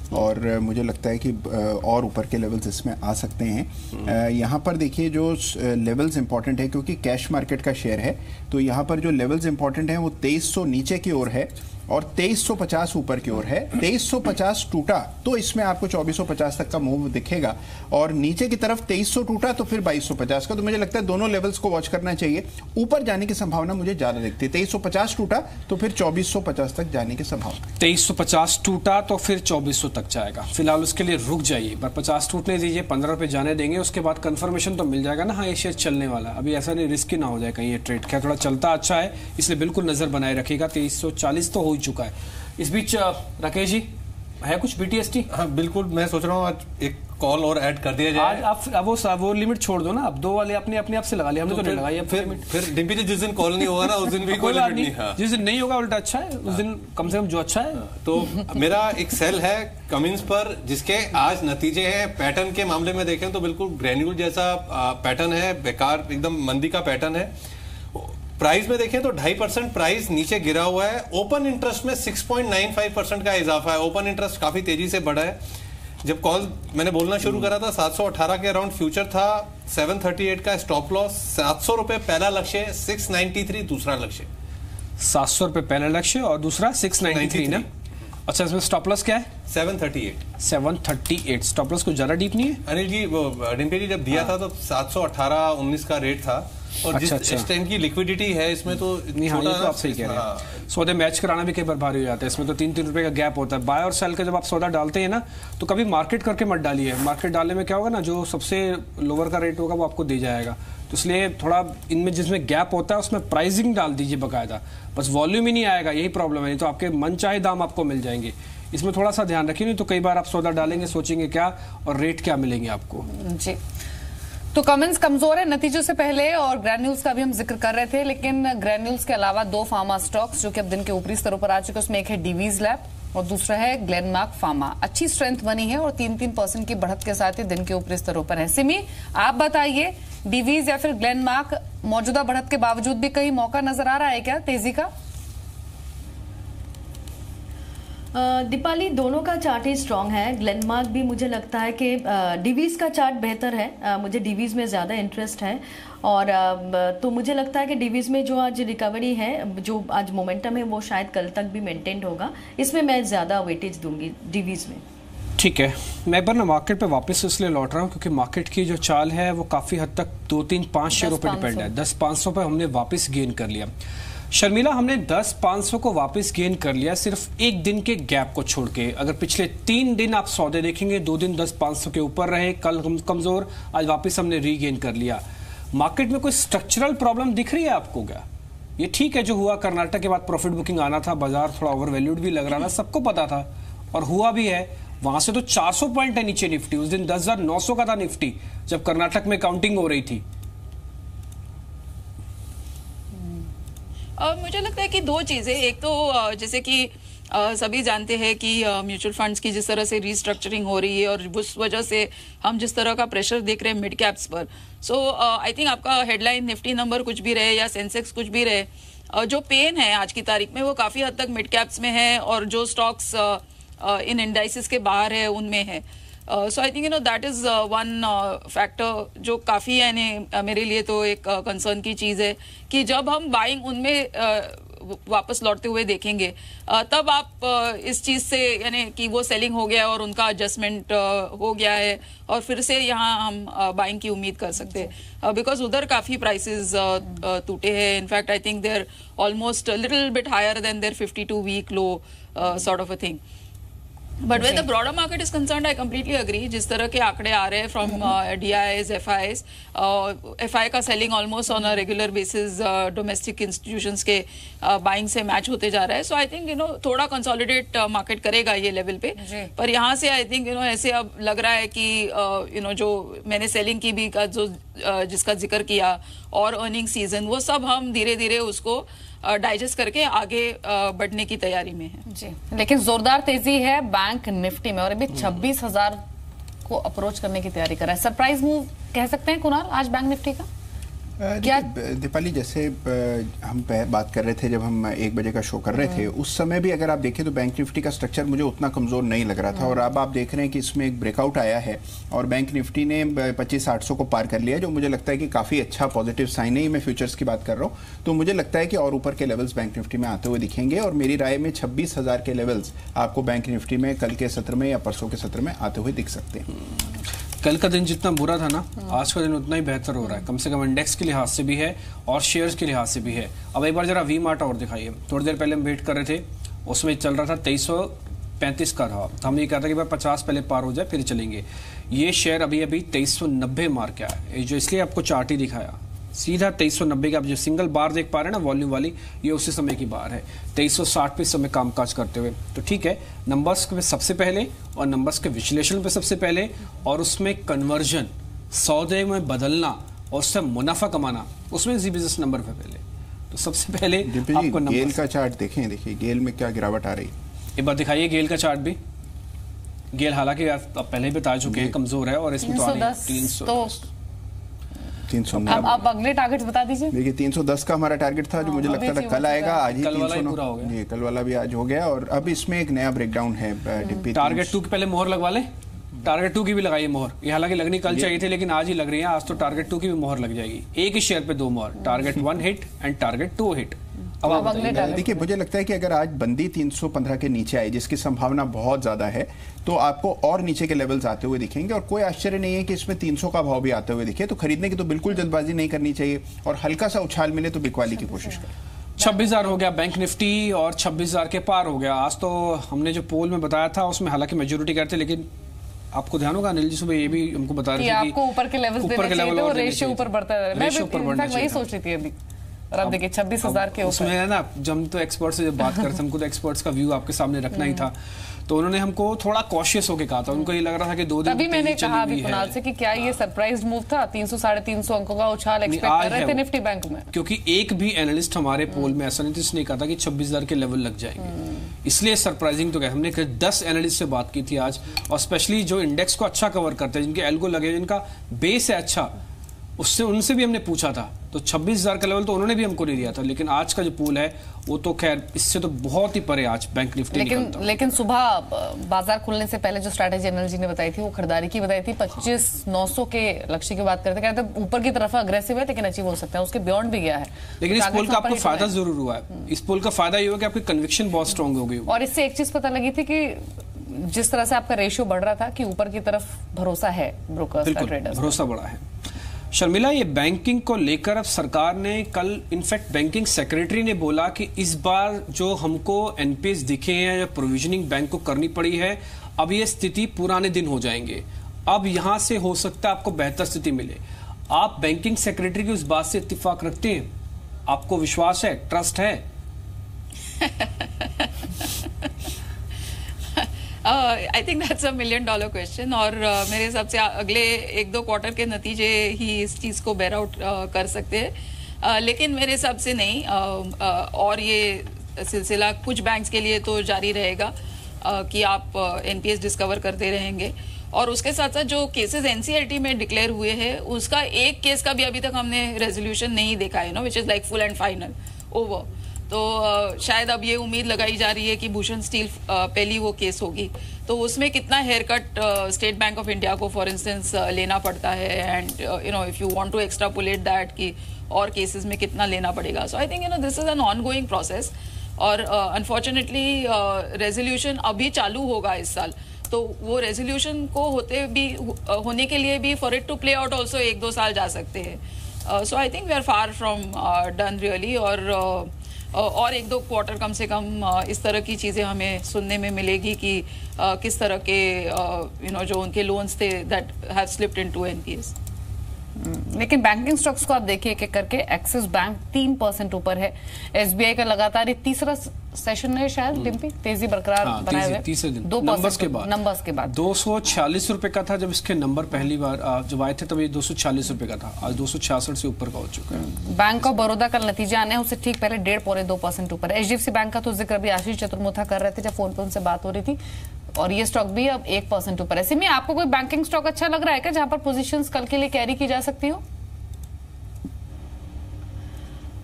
और मुझे लगता है कि और ऊपर के लेवल्स इसमें आ सकते हैं। यहाँ पर देखिए जो लेवल्स इंपॉर्टेंट है, क्योंकि कैश मार्केट का शेयर है, तो यहाँ पर जो लेवल्स इंपॉर्टेंट हैं वो 2300 नीचे की ओर है और 2350 ऊपर की ओर है। 2350 टूटा तो इसमें आपको 2450 तक का मूव दिखेगा, और नीचे की तरफ 2300 टूटा तो फिर 2250 का। तो मुझे लगता है दोनों लेवल्स को वॉच करना चाहिए। ऊपर जाने की संभावना मुझे ज्यादा दिखती है। 2350 टूटा तो फिर 2450 तक जाने की संभावना। 2350 टूटा तो फिर 2400 तक जाएगा। फिलहाल उसके लिए रुक जाइए, पर 50 टूटने दीजिए, 15 रुपए जाने देंगे, उसके बाद कंफर्मेशन तो मिल जाएगा ना, हाँ ये शेयर चलने वाला। अभी ऐसा नहीं रिस्की ना हो जाए कहीं ये ट्रेड। क्या थोड़ा चलता अच्छा है, इसलिए बिल्कुल नजर बनाए रखिएगा। 2340 तो हो चुका है। इस बीच राकेश जी है कुछ बीटीएसटी? हाँ बिल्कुल, मैं सोच रहा हूँ आज एक कॉल और ऐड कर दिया जाए। आज आप वो लिमिट छोड़ दो ना, अब 2 वाले अपने आप से लगा लिया हमने, तो नहीं लगाई। फिर डिम्पी जी जिस दिन कॉल नहीं होगा ना उस दिन भी कोई लिमिट नहीं। हाँ। जिस दिन नहीं होगा उल्टा अच्छा है, उस दिन कम से कम जो अच्छा है। तो मेरा एक सेल है कमिंस पर, जिसके आज नतीजे हैं। पैटर्न के मामले में देखें तो बिल्कुल ग्रेन्यूल जैसा पैटर्न है, बेकार एकदम मंदी का पैटर्न है। प्राइस में देखें तो 2.5% प्राइस नीचे गिरा हुआ है। ओपन इंटरेस्ट में 6.95% का इजाफा है। ओपन इंटरेस्ट काफी तेजी से बढ़ा है। जब कॉल मैंने बोलना शुरू करा था 718 के अराउंड फ्यूचर था, 738 का स्टॉप लॉस, 700 रुपए पहला लक्ष्य, 693 दूसरा लक्ष्य। 700 रुपए पहला लक्ष्य और दूसरा 693 ना? अच्छा, इसमें स्टॉप लॉस क्या है? 738 स्टॉप लॉस कुछ ज्यादा डीप नहीं है अनिल जी। वो डिम्पी जी जब दिया था तो 718-19 का रेट था, और अच्छा, जिस टाइम की लिक्विडिटी है इसमें तो नहीं। हाँ, ये तो आप सही कह रहे हैं। सौदे मैच कराना भी कई बार भारी हो जाता है। इसमें तो 3-3 रुपए का गैप होता है। बाय और सेल का जब आप सौदा डालते हैं ना, तो कभी मार्केट करके मत डालिए। मार्केट डालने में क्या होगा ना, जो सबसे लोअर का रेट होगा वो आपको दे जाएगा। तो इसलिए थोड़ा इनमें जिसमें गैप होता है उसमें प्राइसिंग डाल दीजिए बकायदा, बस वॉल्यूम ही नहीं आएगा, यही प्रॉब्लम है। नहीं तो आपके मन चाहे दाम आपको मिल जाएंगे। इसमें थोड़ा सा ध्यान रखिए, नहीं तो कई बार आप सौदा डालेंगे सोचेंगे क्या और रेट क्या मिलेंगे आपको जी। तो कमेंट्स कमजोर है नतीजों से पहले, और ग्रैन्यूल्स का भी हम जिक्र कर रहे थे, लेकिन ग्रैन्यूल्स के अलावा 2 फार्मा स्टॉक्स जो कि अब दिन के ऊपरी स्तरों पर आ चुके हैं, उसमें एक है डीवीज लैब और दूसरा है ग्लेनमार्क फार्मा। अच्छी स्ट्रेंथ बनी है और 3-3% की बढ़त के साथ ही दिन के ऊपरी स्तरों पर है। सिमी, आप बताइए, डीवीज या फिर ग्लेनमार्क मौजूदा बढ़त के बावजूद भी कहीं मौका नजर आ रहा है क्या तेजी का? दीपाली, दोनों का चार्ट ही स्ट्रांग है। ग्लेनमार्क भी मुझे लगता है कि डीवीज का चार्ट बेहतर है। मुझे डीवीज में ज़्यादा इंटरेस्ट है, और तो मुझे लगता है कि डीवीज में जो आज रिकवरी है, जो आज मोमेंटम है, वो शायद कल तक भी मेंटेन होगा। इसमें मैं ज़्यादा वेटेज दूंगी डीवीज में। ठीक है, मैं एक बार ना मार्केट पे वापस इसलिए लौट रहा हूँ क्योंकि मार्केट की जो चाल है वो काफ़ी हद तक 2-3-5 शेयरों पर डिपेंड है। 10-500 पर हमने वापस गेन कर लिया। शर्मिला, हमने 10-500 को वापस गेन कर लिया सिर्फ एक दिन के गैप को छोड़ के। अगर पिछले 3 दिन आप सौदे देखेंगे, 2 दिन 10-500 के ऊपर रहे, कल कमजोर, आज वापस हमने रीगेन कर लिया। मार्केट में कोई स्ट्रक्चरल प्रॉब्लम दिख रही है आपको क्या? ये ठीक है जो हुआ कर्नाटक के बाद प्रॉफिट बुकिंग आना था, बाजार थोड़ा ओवर वैल्यूड भी लग रहा था, सबको पता था और हुआ भी है। वहां से तो 400 पॉइंट है नीचे निफ्टी। उस दिन 10,900 का था निफ्टी जब कर्नाटक में काउंटिंग हो रही थी। मुझे लगता है कि 2 चीजें, एक तो जैसे कि सभी जानते हैं कि म्यूचुअल फंड्स की जिस तरह से रीस्ट्रक्चरिंग हो रही है और उस वजह से हम जिस तरह का प्रेशर देख रहे हैं मिड कैप्स पर, सो आई थिंक आपका हेडलाइन निफ्टी नंबर कुछ भी रहे या सेंसेक्स कुछ भी रहे, जो पेन है आज की तारीख में वो काफी हद तक मिड कैप्स में है, और जो स्टॉक्स इन इंडाइसिस के बाहर है उनमें है। So I think that is one factor जो काफी यानी मेरे लिए तो एक कंसर्न की चीज है कि जब हम बाइंग उनमें वापस लौटते हुए देखेंगे तब आप इस चीज से यानी कि वो सेलिंग हो गया और उनका एडजस्टमेंट हो गया है और फिर से यहाँ हम बाइंग की उम्मीद कर सकते हैं, बिकॉज उधर काफी प्राइसेस टूटे हैं। In fact I think they're almost little bit higher than their 52 week low sort of a thing. But where the broader market is concerned, I completely agree. जिस तरह के आंकड़े आ रहे हैं फ्रॉम DIIs, FIs, FI का selling almost on a regular basis domestic institutions के buying से मैच होते जा रहा है। सो आई थिंक थोड़ा कंसोलिडेट मार्केट करेगा ये लेवल पे, पर यहाँ से आई थिंक ऐसे अब लग रहा है कि जो मैंने सेलिंग की भी का जो जिसका जिक्र किया और अर्निंग सीजन, वो सब हम धीरे धीरे उसको डाइजेस्ट करके आगे बढ़ने की तैयारी में है जी। लेकिन जोरदार तेजी है बैंक निफ्टी में और अभी 26,000 को अप्रोच करने की तैयारी कर रहा है। सरप्राइज मूव कह सकते हैं कुणाल आज बैंक निफ्टी का? क्या दीपाली, जैसे हम बात कर रहे थे जब हम 1 बजे का शो कर रहे थे, उस समय भी अगर आप देखें तो बैंक निफ्टी का स्ट्रक्चर मुझे उतना कमजोर नहीं लग रहा था, और अब आप देख रहे हैं कि इसमें एक ब्रेकआउट आया है और बैंक निफ्टी ने 25,800 को पार कर लिया, जो मुझे लगता है कि काफी अच्छा पॉजिटिव साइन है। मैं फ्यूचर्स की बात कर रहा हूँ, तो मुझे लगता है कि और ऊपर के लेवल्स बैंक निफ्टी में आते हुए दिखेंगे, और मेरी राय में 26,000 के लेवल्स आपको बैंक निफ्टी में कल के सत्र में या परसों के सत्र में आते हुए दिख सकते हैं। कल का दिन जितना बुरा था ना, आज का दिन उतना ही बेहतर हो रहा है, कम से कम इंडेक्स के लिहाज से भी है और शेयर्स के लिहाज से भी है। अब एक बार जरा वी मार्ट और दिखाइए। थोड़ी देर पहले हम वेट कर रहे थे, उसमें चल रहा था 2335 का था, तो हम ये कहते हैं कि भाई 50 पहले पार हो जाए फिर चलेंगे। ये शेयर अभी 2390 मार के आया है, जो इसलिए आपको चार्ट ही दिखाया सीधा 2390 का। आप जो सिंगल बार देख पा रहे हैं ना वॉल्यूम वाली, ये उसी समय की बार है 2360 पे समय कामकाज करते हुए। तो ठीक है, नंबर्स पे सबसे पहले और नंबर्स के विश्लेषण पे सबसे पहले, और उसमें कन्वर्जन, सौदे में बदलना और उससे मुनाफा कमाना, उसमें जी बिजनेस नंबर पे पहले। तो सबसे पहले आपको गेल का चार्ट देखें, देखिए गेल में क्या गिरावट आ रही है। एक बार दिखाइए गेल का चार्ट भी। गेल हालांकि पहले ही बता चुके हैं कमजोर है, और इसमें तो 300। अब अगले टारगेट बता दीजिए। देखिए 310 का हमारा टारगेट था, जो मुझे लगता था कल आएगा, आज ही 309। जी, कल वाला भी आज हो गया, और अब इसमें एक नया ब्रेकडाउन है। टारगेट 2 की पहले मोहर लगवा ले, टारगेट 2 की भी लगाइए मोहर। ये हालांकि लगनी कल चाहिए थी, लेकिन आज ही लग रही है। आज तो टारगेट 2 की भी मोहर लग जाएगी, एक ही शेयर पे 2 मोहर, target 1 hit and target 2 hit. अब आप देखिए, मुझे लगता है कि अगर आज बंदी 315 के नीचे आई, जिसकी संभावना बहुत ज्यादा है, तो आपको और नीचे के लेवल्स आते हुए दिखेंगे, और कोई आश्चर्य नहीं है कि इसमें 300 का भाव भी आते हुए दिखे। तो खरीदने की तो बिल्कुल जल्दबाजी नहीं करनी चाहिए, और हल्का सा उछाल मिले तो बिकवाली की कोशिश करें। 26,000 हो गया बैंक निफ्टी, और 26,000 के पार हो गया। आज तो हमने जो पोल में बताया था उसमें हालांकि मेजोरिटी करते, लेकिन आपको ध्यान होगा अनिल जी सुबह ये भी हमको बता रहे थे कि आपको ऊपर के लेवल्स देने चाहिए थे, और रेशियो ऊपर बढ़ता है। मैं भी वही सोच रही थी अभी, और अब देखिए 26,000 के ऊपर। उसमें है ना, जब तो एक्सपर्ट से जब बात करते हमको तो एक्सपर्ट्स का व्यू आपके सामने रखना ही था, तो उन्होंने हमको थोड़ा कॉशियस होकर कहा था। उनको ये लग रहा था कि 2 दिन तभी मैंने कहा अभी कुणाल से कि क्या ये सरप्राइज मूव था, 300-350 अंकों का उछाल एक्सपेक्ट कर रहे थे निफ्टी बैंक में, क्योंकि एक भी एनालिस्ट हमारे पोल में ऐसा नहीं कहा था कि 26,000 के लेवल लग जाएंगे, इसलिए सरप्राइजिंग तो क्या। हमने 10 एनालिस्ट से बात की थी आज, और स्पेशली जो इंडेक्स को अच्छा कवर करते हैं, जिनके एल्गो लगे, जिनका बेस है अच्छा, उससे उनसे भी हमने पूछा था। तो 26,000 का लेवल तो उन्होंने भी हमको नहीं दिया था, लेकिन आज का जो पूल है वो तो खैर इससे तो बहुत ही परे आज बैंक निफ्टी लेकिन सुबह बाजार खुलने से पहले जो स्ट्रैटेजी अनिल जी ने बताई थी, वो खरीदारी की बताई थी। 25,900 के लक्ष्य की बात करते कहते ऊपर की तरफ अग्रेसिव है, लेकिन अचीव हो सकता है, उसके बियॉन्ड भी गया है। लेकिन इस पोल का आपको फायदा जरूर हुआ है। इस पोल का फायदा ये हुआ कि आपकी कन्विक्शन बहुत स्ट्रांग हो गई, और इससे एक चीज पता लगी थी कि जिस तरह से आपका रेशियो बढ़ रहा था कि ऊपर की तरफ भरोसा है ब्रोकर्स का, ट्रेडर्स भरोसा बढ़ा है। शर्मिला, ये बैंकिंग को लेकर अब सरकार ने कल, इनफैक्ट बैंकिंग सेक्रेटरी ने बोला कि इस बार जो हमको एनपीएस दिखे हैं या प्रोविजनिंग बैंक को करनी पड़ी है, अब ये स्थिति पुराने दिन हो जाएंगे। अब यहां से हो सकता है आपको बेहतर स्थिति मिले। आप बैंकिंग सेक्रेटरी की उस बात से इत्तेफाक रखते हैं? आपको विश्वास है, ट्रस्ट है? I think that's $1 million question, और मेरे हिसाब से अगले 1-2 क्वार्टर के नतीजे ही इस चीज़ को बेर आउट कर सकते हैं, लेकिन मेरे हिसाब से नहीं। और ये सिलसिला कुछ बैंक्स के लिए तो जारी रहेगा कि आप एनपीएस डिस्कवर करते रहेंगे, और उसके साथ साथ जो केसेस एनसीएलटी में डिक्लेयर हुए हैं, उसका एक केस का भी अभी तक हमने रेजोल्यूशन नहीं देखा है, which is like full and final over. तो शायद अब ये उम्मीद लगाई जा रही है कि भूषण स्टील पहली वो केस होगी, तो उसमें कितना haircut State Bank of India को फॉर इंस्टेंस लेना पड़ता है, and if you want to extrapolate that कि और केसेस में कितना लेना पड़ेगा। So I think this is an ongoing process, और अनफॉर्चुनेटली रेजोल्यूशन अभी चालू होगा इस साल, तो वो रेजोल्यूशन को होने के लिए भी for it to play out also 1-2 साल जा सकते हैं। So I think we are far from done really, और 1-2 क्वार्टर कम से कम इस तरह की चीज़ें हमें सुनने में मिलेगी कि किस तरह के जो उनके लोन्स थे that have slipped into NPAs. लेकिन बैंकिंग स्टॉक्स को आप देखिए कि करके एक्सिस बैंक 3% ऊपर है, एसबीआई का लगातार ये तीसरा सेशन है शायद डिम्पी, तेजी बरकरार बनाए हुए तीसरे दिन 2% नंबर्स के बाद 246 रुपए का था जब इसके नंबर पहली बार जब आए थे, तब ये 246 रुपए का था, आज 266 से ऊपर का हो चुका है। बैंक ऑफ बड़ौदा का नतीजे आने हैं, उससे ठीक पहले 1.5-2% ऊपर। एचडीएफसी बैंक का तो जिक्र अभी आशीष चतुर्मुथा कर रहे थे जब फोन पे उनसे बात हो रही थी, और ये स्टॉक भी अब 1% ऊपर है। ऐसे में आपको कोई बैंकिंग स्टॉक अच्छा लग रहा है क्या जहां पर पोजीशंस कल के लिए कैरी की जा सकती हो?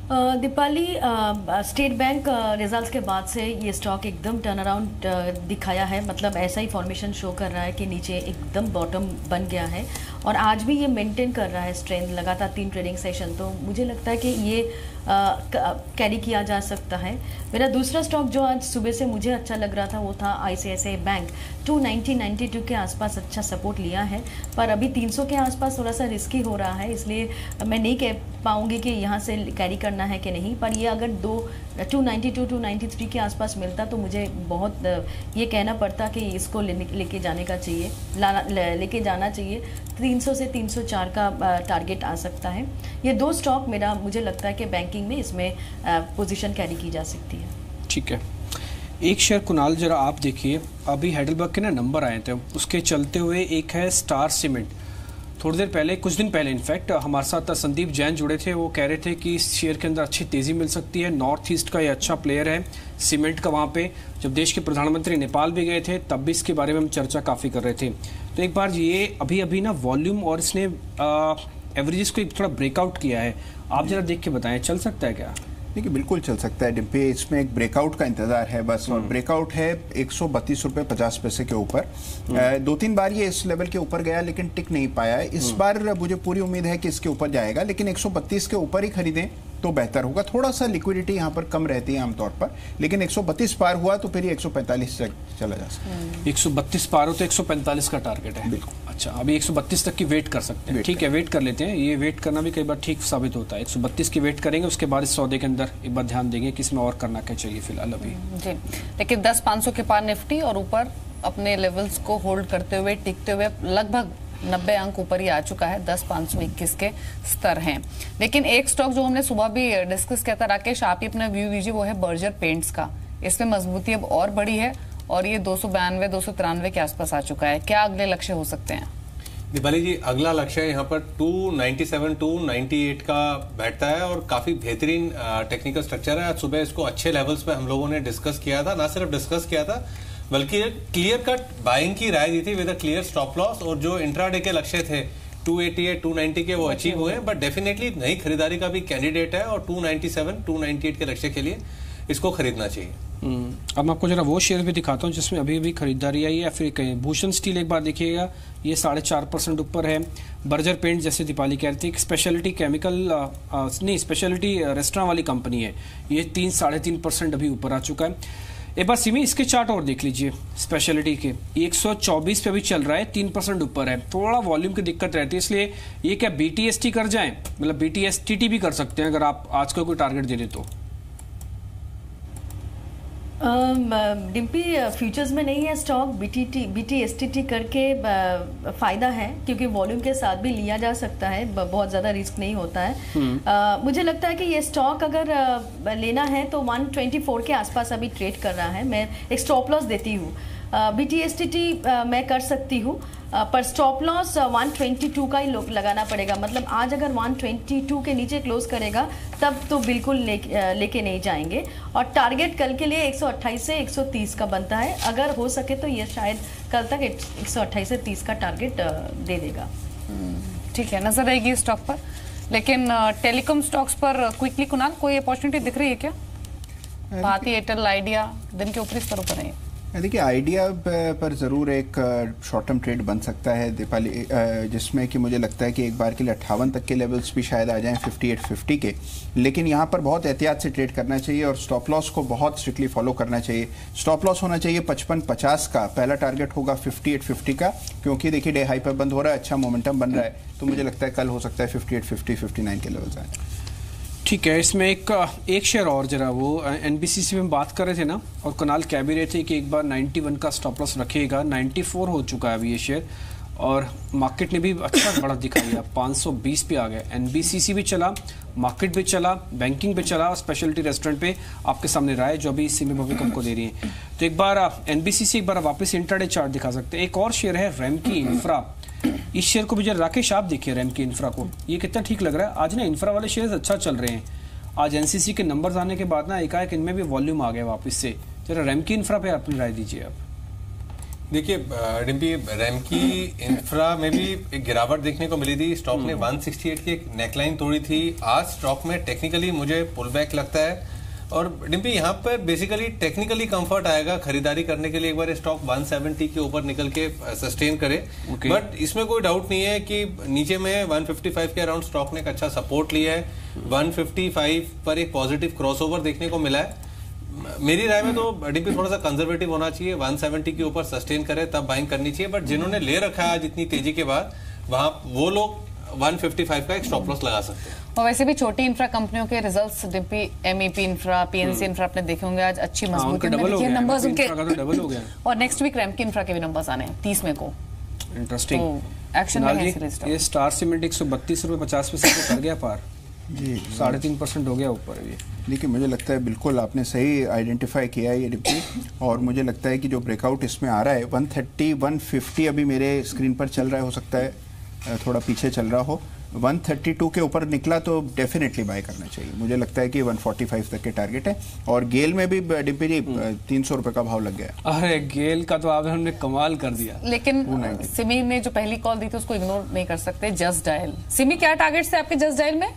दीपाली, स्टेट बैंक रिजल्ट्स के बाद से ये स्टॉक एकदम टर्न अराउंड दिखाया है। मतलब ऐसा ही फॉर्मेशन शो कर रहा है कि नीचे एकदम बॉटम बन गया है और आज भी ये मेंटेन कर रहा है स्ट्रेंथ लगातार 3 ट्रेडिंग सेशन। तो मुझे लगता है कि ये कैरी किया जा सकता है। मेरा दूसरा स्टॉक जो आज सुबह से मुझे अच्छा लग रहा था वो था ICICI बैंक। 290-92 के आसपास अच्छा सपोर्ट लिया है, पर अभी 300 के आसपास थोड़ा सा रिस्की हो रहा है, इसलिए मैं नहीं कह पाऊंगी कि यहाँ से कैरी करना है कि नहीं। पर ये अगर 292-293 के आसपास मिलता तो मुझे बहुत ये कहना पड़ता कि इसको लेके जाने का चाहिए, लेके जाना चाहिए। 300 से 304 का टारगेट आ सकता है। ये 2 स्टॉक मुझे लगता है कि बैंकिंग में इसमें पोजीशन कैरी की जा सकती है। ठीक है, एक शेयर कुणाल जरा आप देखिए, अभी हेडलबर्ग के ना नंबर आए थे, उसके चलते हुए एक है स्टार सीमेंट। थोड़ी देर पहले, कुछ दिन पहले इनफैक्ट हमारे साथ संदीप जैन जुड़े थे, वो कह रहे थे कि इस शेयर के अंदर अच्छी तेजी मिल सकती है। नॉर्थ ईस्ट का ये अच्छा प्लेयर है सीमेंट का। वहाँ पे जब देश के प्रधानमंत्री नेपाल भी गए थे तब भी इसके बारे में हम चर्चा काफ़ी कर रहे थे। तो एक बार ये अभी ना वॉल्यूम और इसने एवरेजेस को एक थोड़ा ब्रेकआउट किया है, आप जरा देख के बताएं चल सकता है क्या? देखिए बिल्कुल चल सकता है डिम्पी, इसमें एक ब्रेकआउट का इंतजार है बस। और ब्रेकआउट है 132 रुपये 50 पैसे के ऊपर। 2-3 बार ये इस लेवल के ऊपर गया लेकिन टिक नहीं पाया है। इस बार मुझे पूरी उम्मीद है कि इसके ऊपर जाएगा, लेकिन 132 के ऊपर ही खरीदें तो बेहतर होगा। थोड़ा सा लिक्विडिटी यहाँ पर कम रहती है आमतौर पर, लेकिन 132 पार हुआ तो फिर ये 145 तक चला जा सकता है। 132 पार हो तो 145 का टारगेट है। बिल्कुल। अच्छा, अभी 132 तक की वेट कर सकते हैं। ठीक है, वेट कर लेते हैं। ये वेट करना भी कई बार ठीक साबित होता है। 132 की वेट करेंगे, उसके बाद इस सौदे के अंदर एक बार ध्यान देंगे कि इसमें और करना क्या चाहिए फिलहाल अभी जी। लेकिन 10,500 के पार निफ्टी और ऊपर अपने लेवल्स को होल्ड करते हुए, टिकते हुए लगभग 90 अंक ऊपर ही आ चुका है। 10,521 के स्तर हैं। लेकिन एक स्टॉक जो हमने सुबह भी डिस्कस किया था, राकेश आप ही अपना व्यू दीजिए, वो है बर्जर पेंट्स का। इसमें मजबूती अब और बढ़ी है और ये 292-293 के आसपास आ चुका है। क्या अगले लक्ष्य हो सकते हैं? दीपाली जी, अगला लक्ष्य यहाँ पर 297-298 का बैठता है और काफी बेहतरीन टेक्निकल स्ट्रक्चर है। आज सुबह इसको अच्छे लेवल्स पे हम लोगों ने डिस्कस किया था, ना सिर्फ डिस्कस किया था बल्कि क्लियर कट बाइंग की राय दी थी with a clear stop loss. और जो इंट्राडे के लक्ष्य थे 288-290 के, वो अचीव हुए हैं। बट डेफिनेटली नई खरीदारी का भी कैंडिडेट है और 297-298 के लक्ष्य के लिए इसको खरीदना चाहिए। अब मैं आपको जरा वो शेयर भी दिखाता हूँ जिसमें अभी भी खरीदारी आई है। फिर कहीं भूषण स्टील एक बार देखिएगा, ये 4.5% ऊपर है। बर्जर पेंट जैसे दीपाली कह रही थी, स्पेशलिटी केमिकल नहीं स्पेशलिटी रेस्टोरेंट वाली कंपनी है, ये 3-3.5% अभी ऊपर आ चुका है। एक बार सिमी इसके चार्ट और देख लीजिए स्पेशलिटी के, 124 पे अभी चल रहा है, 3% ऊपर है। थोड़ा वॉल्यूम की दिक्कत रहती है, इसलिए ये क्या BTST कर जाएं, मतलब BTSTT भी कर सकते हैं अगर आप आज का कोई टारगेट दे दे तो। डिम्पी फ्यूचर्स में नहीं है स्टॉक, BTSTT करके फायदा है क्योंकि वॉल्यूम के साथ भी लिया जा सकता है, बहुत ज्यादा रिस्क नहीं होता है। मुझे लगता है कि ये स्टॉक अगर लेना है तो 124 के आसपास अभी ट्रेड कर रहा है। मैं एक स्टॉप लॉस देती हूँ। BTSTT मैं कर सकती हूँ, पर स्टॉप लॉस 122 का ही लगाना पड़ेगा। मतलब आज अगर 122 के नीचे क्लोज करेगा तब तो बिल्कुल लेके नहीं जाएंगे। और टारगेट कल के लिए 128 से 130 का बनता है। अगर हो सके तो ये शायद कल तक 128 से 30 का टारगेट दे देगा। ठीक है, नजर रहेगी स्टॉक पर। लेकिन टेलीकॉम स्टॉक्स पर क्विकली कुणाल कोई अपॉर्चुनिटी दिख रही है क्या? भारती एयरटेल, आइडिया दिन के ऊपरी स्तरों पर है। देखिए आइडिया पर ज़रूर एक शॉर्ट टर्म ट्रेड बन सकता है दीपाली, जिसमें कि मुझे लगता है कि एक बार के लिए 58 तक के लेवल्स भी शायद आ जाएं 58-50 के। लेकिन यहाँ पर बहुत एहतियात से ट्रेड करना चाहिए और स्टॉप लॉस को बहुत स्ट्रिक्टली फॉलो करना चाहिए। स्टॉप लॉस होना चाहिए 55-50 का, पहला टारगेट होगा 58-50 का, क्योंकि देखिए डे हाई पर बंद हो रहा है, अच्छा मोमेंटम बन रहा है, तो मुझे लगता है कल हो सकता है 58-50-59 के लेवल्स आए। ठीक है, इसमें एक शेयर और जरा वो NBCC में बात कर रहे थे ना, और कनाल कह भी रहे थे कि एक बार 91 का स्टॉप लॉस रखिएगा। 94 हो चुका है अभी ये शेयर और मार्केट ने भी अच्छा बढ़त दिखाई है, 520 पे आ गए। NBCC भी चला, मार्केट भी चला, बैंकिंग भी चला और स्पेशलिटी रेस्टोरेंट पे आपके सामने राय जो अभी सिमी भविक हमको दे रही है। तो एक बार NBCC एक बार वापस इंट्राडे चार्ट दिखा सकते हैं। एक और शेयर है रेमकी इंफ्रा, इस शेयर को भी जरा राकेश आप देखिए, रेमकी इंफ्रा को, ये कितना ठीक लग रहा है। आज ना इंफ्रा वाले शेयर्स अच्छा चल रहे हैं। आज NCC के नंबर्स आने के बाद ना एकाएक इनमें भी वॉल्यूम आ गया वापस से। जरा रेमकी इंफ्रा पे अपनी राय दीजिए आप। देखिए डिम्पी, रैमकी इंफ्रा में भी एक गिरावट देखने को मिली थी। स्टॉक ने 168 की एक नेकलाइन तोड़ी थी। आज स्टॉक में टेक्निकली मुझे पुल बैक लगता है, और डिम्पी यहाँ पर बेसिकली टेक्निकली कंफर्ट आएगा खरीदारी करने के लिए। एक बार स्टॉक 170 के ऊपर निकल के सस्टेन करे, बट इसमें कोई डाउट नहीं है कि नीचे में 155 के अराउंड स्टॉक ने एक अच्छा सपोर्ट लिया है। 155 पर एक पॉजिटिव क्रॉसओवर देखने को मिला है। मेरी राय में तो डीपी थोड़ा सा कंजर्वेटिव होना चाहिए, 170 के ऊपर सस्टेन करे तब बाइंग करनी चाहिए। बट जिन्होंने ले रखा है आज इतनी तेजी के बाद, वहां वो लोग 155 का एक स्टॉप लॉस लगा सकते हैं। और वैसे भी छोटी इंफ्रा कंपनियों के results DP, MEP infra, PNC infra आपने देखे होंगे आज अच्छी मजबूती में दिखे नंबर्स उनके, डबल हो गया। और नेक्स्ट वीक रैमकी इंफ्रा के भी नंबर्स आने हैं 30 मई को। इंटरेस्टिंग एक्शन में है सीरीज। ये स्टार सीमेंट 132 रुपए 50 पैसे पे कर गया पार जी, 3.5% हो गया ऊपर। ये देखिए, मुझे लगता है बिल्कुल आपने सही आइडेंटिफाई किया है ये डिप्टी, और मुझे लगता है कि जो ब्रेकआउट इसमें आ रहा है 130 150 अभी मेरे स्क्रीन पर चल रहा है, हो सकता है थोड़ा पीछे चल रहा हो। 132 के ऊपर निकला तो डेफिनेटली बाय करना चाहिए। मुझे लगता है कि 145 तक के टारगेट है। और गेल में भी डिप्टी जी 300 रुपए का भाव लग गया। अरे गेल का तो आपने कमाल कर दिया। लेकिन सिमी ने जो पहली कॉल दी थी उसको इग्नोर नहीं कर सकते। जस्ट डायल, सिमी क्या टारगेट थे आपके जस्ट डायल में?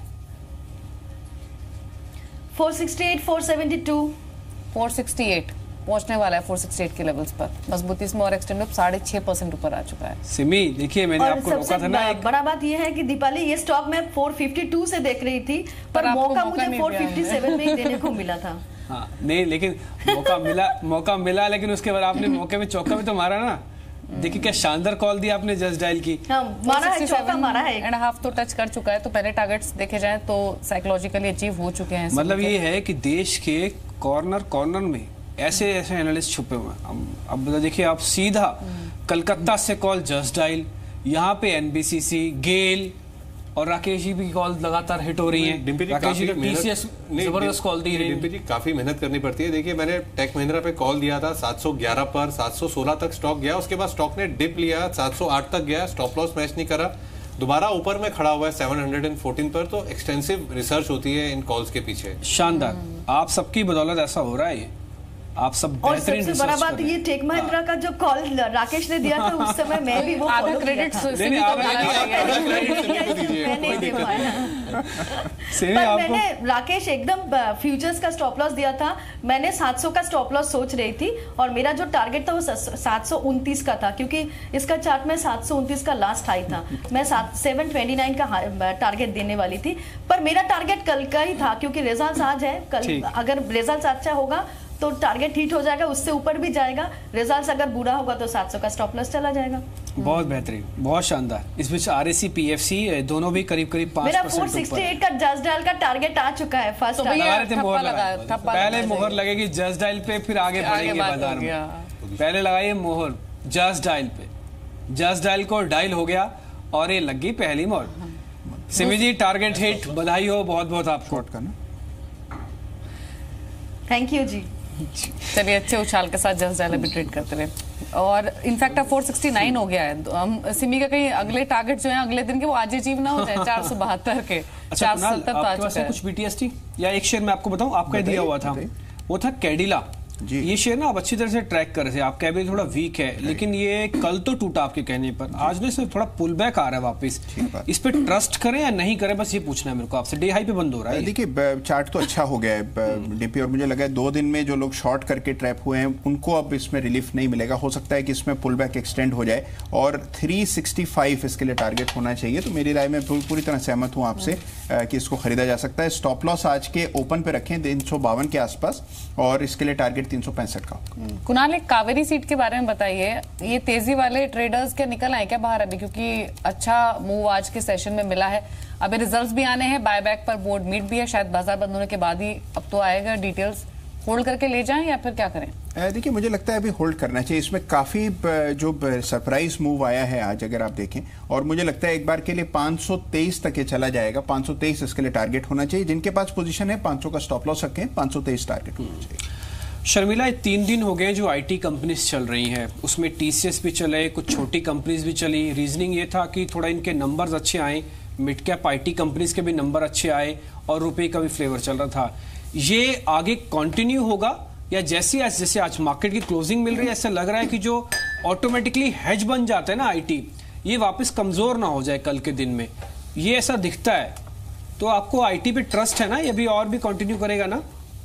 468, 472, 468 पहुंचने वाला है 468 के लेवल्स पर। मजबूती इसमें और एक्सटेंड 6.5% ऊपर आ चुका है। सिमी देखिए, मैंने आपको रोका था ना। बड़ा बात यह है कि दीपाली ये स्टॉक में 452 से देख रही थी, पर मौका मुझे 457 में ही देने को मिला था। हाँ नहीं, लेकिन मौका मिला, लेकिन उसके बाद आपने मौके में चौका भी तो मारा ना। देखिए क्या शानदार कॉल दी आपने जस्ट डायल की। मारा है, चौका मारा है। 1.5 तो टच कर चुका है, तो पहले टारगेट्स देखे जाएं तो साइकोलॉजिकली अचीव हो चुके हैं। मतलब ये है कि देश के कॉर्नर में ऐसे एनालिस्ट छुपे हुए हैं। अब देखिए, आप सीधा कलकत्ता से कॉल जस्ट डायल, यहाँ पे एनबीसीसी, गेल और राकेश जी की कॉल लगातार हिट हो रही हैं। राकेश जी टीसीएस जबरदस्त कॉल दी रही है। काफी मेहनत करनी पड़ती है। देखिए, मैंने टेक महिंद्रा पे कॉल दिया था 711 पर, 716 तक स्टॉक गया। उसके बाद स्टॉक ने डिप लिया, 708 तक गया, स्टॉप लॉस मैच नहीं करा, दोबारा ऊपर में खड़ा हुआ है 714 पर। तो एक्सटेंसिव रिसर्च होती है इन कॉल्स के पीछे। शानदार, आप सबकी बदौलत ऐसा हो रहा है। आप सब और सबसे बड़ा बात ये टेक महिंद्रा का जो कॉल राकेश ने दिया था उस समय मैं भी वो आधा क्रेडिट मैंने राकेश एकदम फ्यूचर्स का स्टॉप लॉस दिया था। मैंने 700 का स्टॉप लॉस सोच रही थी, और मेरा जो टारगेट था वो 729 का था, क्योंकि इसका चार्ट में 729 का लास्ट हाई था। मैं 729 का टारगेट देने वाली थी, पर मेरा टारगेट कल का ही था, क्योंकि रिजल्ट आज है। कल अगर रिजल्ट अच्छा होगा तो टारगेट हिट हो जाएगा, उससे ऊपर भी जाएगा। रिजल्ट्स अगर बुरा होगा तो 700 का स्टॉप लॉस चला जाएगा। बहुत बेहतरीन, बहुत शानदार। इस बीच आरएससी पीएफसी दोनों भी करीब 5% मेरा 468 का जस्ट डायल का टारगेट आ चुका है। फर्स्ट पहले मोहर लगेगी जस्ट डायल पे, फिर आगे बढ़ेंगे बाजार में। पहले लगाइए मोहर जस्ट डायल पे। जस्ट डायल को डायल हो गया और ये लग गई पहली मोहर। सिमी जी टारगेट हिट, बधाई हो बहुत बहुत आपको। थैंक यू जी। चलिए, अच्छे उछाल के साथ जस्ट डायल भी ट्रेड करते रहे। और इनफैक्ट अब 469 हो गया है। हम सिमी का कहीं अगले टारगेट जो है अगले दिन के वो आज अचीव ना हो जाए 472 के। 470 तो आ चुका है। कुछ बीटीएसटी या एक शेयर मैं आपको बताऊं, आपका दिया हुआ था, वो था कैडिला। ये शेयर ना आप अच्छी तरह से ट्रैक कर रहे थे। आपका एवरेज थोड़ा वीक है, लेकिन ये कल तो टूटा आपके कहने पर। आज ने थोड़ा पुल बैक आ रहा है वापस। इस पे ट्रस्ट करें या नहीं करें, बस ये पूछना है मेरे को आपसे। डे हाई पे बंद हो रहा है। देखिए, चार्ट तो अच्छा हो गया है डीपी, और मुझे लगा है 2 दिन में जो लोग शॉर्ट करके ट्रैप हुए हैं उनको अब इसमें रिलीफ नहीं मिलेगा। हो सकता है कि इसमें पुल बैक एक्सटेंड हो जाए, और 365 इसके लिए टारगेट होना चाहिए। तो मेरी राय में पूरी तरह सहमत हूँ आपसे कि इसको खरीदा जा सकता है। स्टॉप लॉस आज के ओपन पे रखें 352 के आसपास, और इसके लिए टारगेट 365 का। कुणाल, एक कावेरी सीट के बारे में बताइए। ये तेजी वाले ट्रेडर्स के निकल आए क्या बाहर अभी? क्योंकि अच्छा मूव आज के सेशन में मिला है। अभी रिजल्ट्स भी आने हैं, बायबैक पर बोर्ड मीट भी है, शायद बाजार बंद होने के बाद ही अब तो आएगा डिटेल्स। होल्ड करके ले जाएं या फिर क्या करें? देखिए, मुझे लगता है अभी होल्ड करना चाहिए। इसमें काफी जो सरप्राइज मूव आया है आज, अगर आप देखें, और मुझे लगता है एक बार के लिए 523 तक ये चला जाएगा। 523 इसके लिए टारगेट होना चाहिए। जिनके पास पोजीशन है 500 का स्टॉप लॉस रखें, 523 टारगेट होना चाहिए। शर्मिला, 3 दिन हो गए जो आईटी कंपनीज चल रही हैं, उसमें टीसीएस भी चले, कुछ छोटी कंपनीज भी चली। रीजनिंग ये था कि थोड़ा इनके नंबर्स अच्छे आए, मिड कैप आईटी कंपनीज के भी नंबर अच्छे आए, और रुपए का भी फ्लेवर चल रहा था। ये आगे कंटिन्यू होगा या जैसे आज मार्केट की क्लोजिंग मिल रही है, ऐसा लग रहा है कि जो ऑटोमेटिकली हेज बन जाता है ना आईटी, ये वापस कमजोर ना हो जाए कल के दिन में, ये ऐसा दिखता है। तो आपको आईटी पे ट्रस्ट है ना, ये भी और भी कंटिन्यू करेगा ना?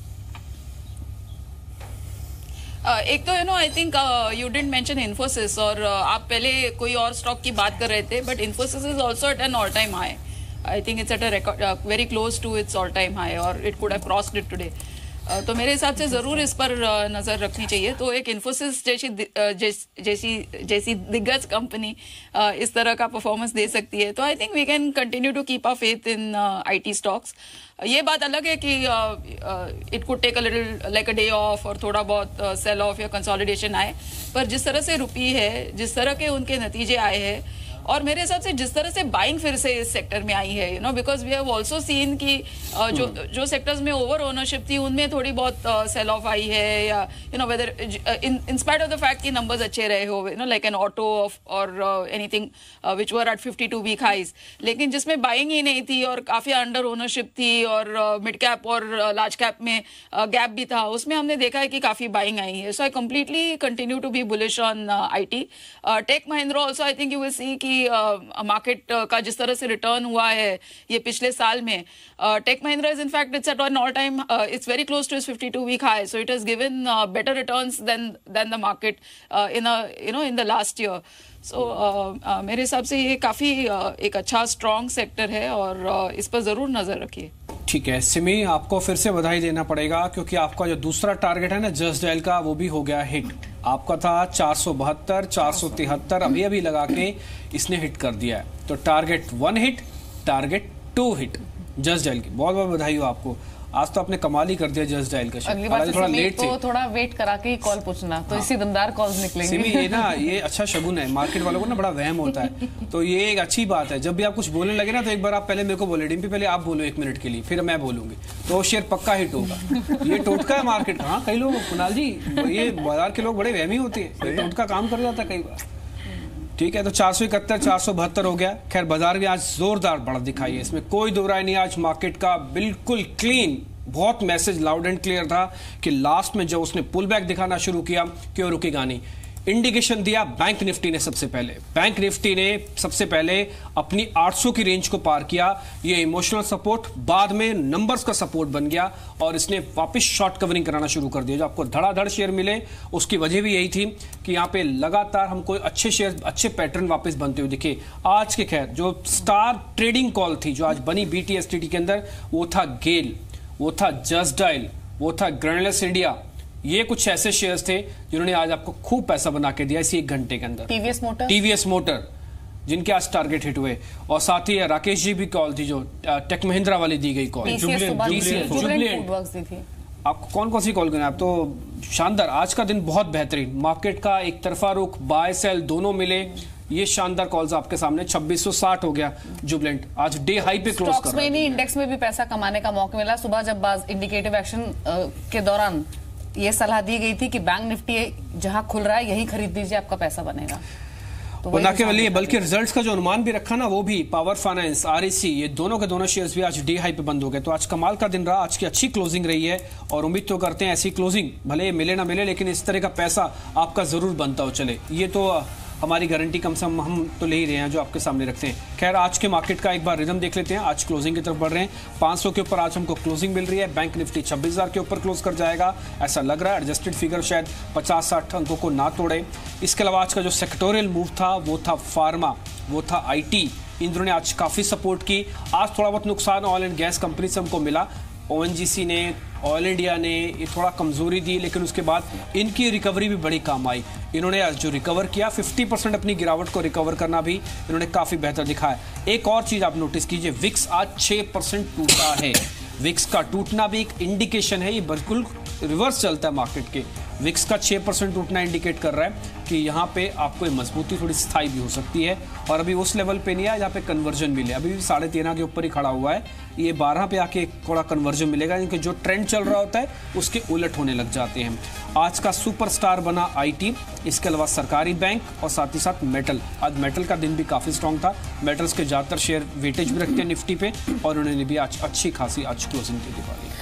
एक तो I think you didn't mention Infosys, और आप पहले कोई और स्टॉक की बात कर रहे थे, but Infosys is also at an all time high. I think it's at a record very close to its all time high, और it could have crossed it today. तो मेरे हिसाब से जरूर इस पर नजर रखनी चाहिए। तो एक इन्फोसिस जैसी दिग्गज कंपनी इस तरह का परफॉर्मेंस दे सकती है, तो I think we can continue to keep a faith in IT stocks. ये बात अलग है कि it could take a little like a day off और थोड़ा बहुत सेल ऑफ या कंसोलिडेशन आए, पर जिस तरह से रुपी है, जिस तरह के उनके नतीजे आए हैं, और मेरे हिसाब से जिस तरह से बाइंग फिर से इस सेक्टर में आई है, because we have also seen कि जो सेक्टर्स में ओवर ओनरशिप थी उनमें थोड़ी बहुत सेल ऑफ आई है, या whether in spite of the fact कि नंबर्स अच्छे रहे हो, लाइक एन ऑटो और anything which were at 52 week highs, लेकिन जिसमें बाइंग ही नहीं थी और काफी अंडर ओनरशिप थी और मिड कैप और लार्ज कैप में गैप भी था, उसमें हमने देखा है कि काफी बाइंग आई है। So I completely continue to be bullish on IT. Tech Mahindra also I think you will see कि मार्केट का जिस तरह से रिटर्न हुआ है ये पिछले साल में, Tech Mahindra is in fact it's at an all time, it's very close to its 52 week high, so it has given better returns than the market in the last year. सो मेरे हिसाब से ये काफी एक अच्छा स्ट्रॉन्ग सेक्टर है, और इस पर जरूर नजर रखिए। ठीक है सिमी, आपको फिर से बधाई देना पड़ेगा, क्योंकि आपका जो दूसरा टारगेट है ना जस्ट डायल का, वो भी हो गया हिट। आपका था 472, 473, अभी लगा के इसने हिट कर दिया है। तो target 1 hit, target 2 hit Just Dial की। बहुत बहुत बधाई हो आपको, आज तो आपने कमाल ही कर दिया जस्ट डायल का। अगली बार थोड़ा लेट तो थोड़ा वेट करा के ही कॉल पूछना, तो इसी दमदार कॉल्स निकलेंगे। सिमी ये अच्छा शगुन है, मार्केट वालों को ना बड़ा वहम होता है, तो ये एक अच्छी बात है। जब भी आप कुछ बोलने लगे ना, तो एक बार आप पहले मेरे को बोले, डिम्पी पहले आप बोलो 1 मिनट के लिए, फिर मैं बोलूंगी, तो शेयर पक्का हिट होगा। ये टोटका है मार्केट का। हाँ, कई लोग, कुणाल जी, ये बाजार के लोग बड़े वहमी होते हैं, टोटका काम कर जाता है कई बार। ठीक है, तो 471, 472 हो गया। खैर बाजार में आज जोरदार बढ़त दिखाई है, इसमें कोई दो राय नहीं। आज मार्केट का बिल्कुल क्लीन, बहुत मैसेज लाउड एंड क्लियर था कि लास्ट में जब उसने पुल बैक दिखाना शुरू किया क्यों रुकेगा नहीं। इंडिकेशन दिया बैंक निफ्टी ने सबसे पहले। बैंक निफ्टी ने सबसे पहले अपनी 800 की रेंज को पार किया। ये इमोशनल सपोर्ट बाद में नंबर्स का सपोर्ट बन गया और इसने वापस शॉर्ट कवरिंग कराना शुरू कर दिया। जो आपको धड़ाधड़ शेयर मिले उसकी वजह भी यही थी कि यहाँ पे लगातार हमको अच्छे शेयर, अच्छे पैटर्न वापस बनते हुए दिखे। आज के खैर जो स्टार ट्रेडिंग कॉल थी जो आज बनी BTSTT के अंदर, वो था गेल, वो था जस्ट डायल, वो था ग्रैनुलस इंडिया। ये कुछ ऐसे शेयर्स थे जिन्होंने आज आपको खूब पैसा बना के दिया इसी 1 घंटे के अंदर। टीवीएस मोटर जिनके आज टारगेट हिट हुए, और साथ ही राकेश जी भी कॉल थी जो टेक महिंद्रा वाली दी गई कॉल। आपको कौन कौन सी कॉल करें आप? तो शानदार, आज का दिन बहुत बेहतरीन, मार्केट का एक तरफा रुख, बाय सेल दोनों मिले। ये शानदार कॉल्स आपके सामने। 2660 हो गया जुबलेंट, आज डे हाई पे क्लोज कर रहा है। नहीं, इंडेक्स में भी पैसा कमाने का मौका मिला। सुबह जब इंडिकेटिव एक्शन के दौरान ये सलाह दी गई थी कि बैंक निफ्टी जहां खुल रहा है यही खरीद दीजिए, आपका पैसा बनेगा। तो न केवल ये बल्कि रिजल्ट्स का जो अनुमान भी रखा ना, वो भी पावर फाइनेंस, REC, ये दोनों के दोनों शेयर्स भी आज डे हाई पे बंद हो गए। तो आज कमाल का दिन रहा, आज की अच्छी क्लोजिंग रही है और उम्मीद तो करते हैं ऐसी क्लोजिंग भले मिले ना मिले, लेकिन इस तरह का पैसा आपका जरूर बनता हो चले। ये तो हमारी गारंटी कम से कम हम तो ले ही रहे हैं जो आपके सामने रखते हैं। खैर आज के मार्केट का एक बार रिदम देख लेते हैं। आज क्लोजिंग की तरफ बढ़ रहे हैं, 500 के ऊपर आज हमको क्लोजिंग मिल रही है। बैंक निफ्टी 26,000 के ऊपर क्लोज कर जाएगा ऐसा लग रहा है। एडजस्टेड फिगर शायद 50-60 अंकों को ना तोड़े। इसके अलावा आज का जो सेक्टोरियल मूव था वो था फार्मा, वो था IT, इन दोनों ने आज काफी सपोर्ट की। आज थोड़ा बहुत नुकसान ऑयल एंड गैस कंपनी से हमको मिला, ONGC ने, ऑयल इंडिया ने ये थोड़ा कमजोरी दी, लेकिन उसके बाद इनकी रिकवरी भी बड़ी काम आई। इन्होंने आज जो रिकवर किया, 50% अपनी गिरावट को रिकवर करना भी इन्होंने काफी बेहतर दिखाया। एक और चीज आप नोटिस कीजिए, विक्स आज 6% टूटा है। विक्स का टूटना भी एक इंडिकेशन है, ये बिल्कुल रिवर्स चलता है मार्केट के। विक्स का 6% टूटना इंडिकेट कर रहा है कि यहाँ पे आपको मजबूती थोड़ी स्थायी भी हो सकती है, और अभी उस लेवल पे नहीं है जहाँ पे कन्वर्जन मिले। अभी भी 13.5 के ऊपर ही खड़ा हुआ है, ये 12 पे आके थोड़ा कन्वर्जन मिलेगा, क्योंकि जो ट्रेंड चल रहा होता है उसके उलट होने लग जाते हैं। आज का सुपरस्टार बना IT, इसके अलावा सरकारी बैंक और साथ ही साथ मेटल। आज मेटल का दिन भी काफी स्ट्रॉन्ग था। मेटल्स के ज्यादातर शेयर वेटेज भी रखते हैं निफ्टी पे, और उन्होंने भी आज अच्छी खासी आज क्लोजिंग की दिवाली।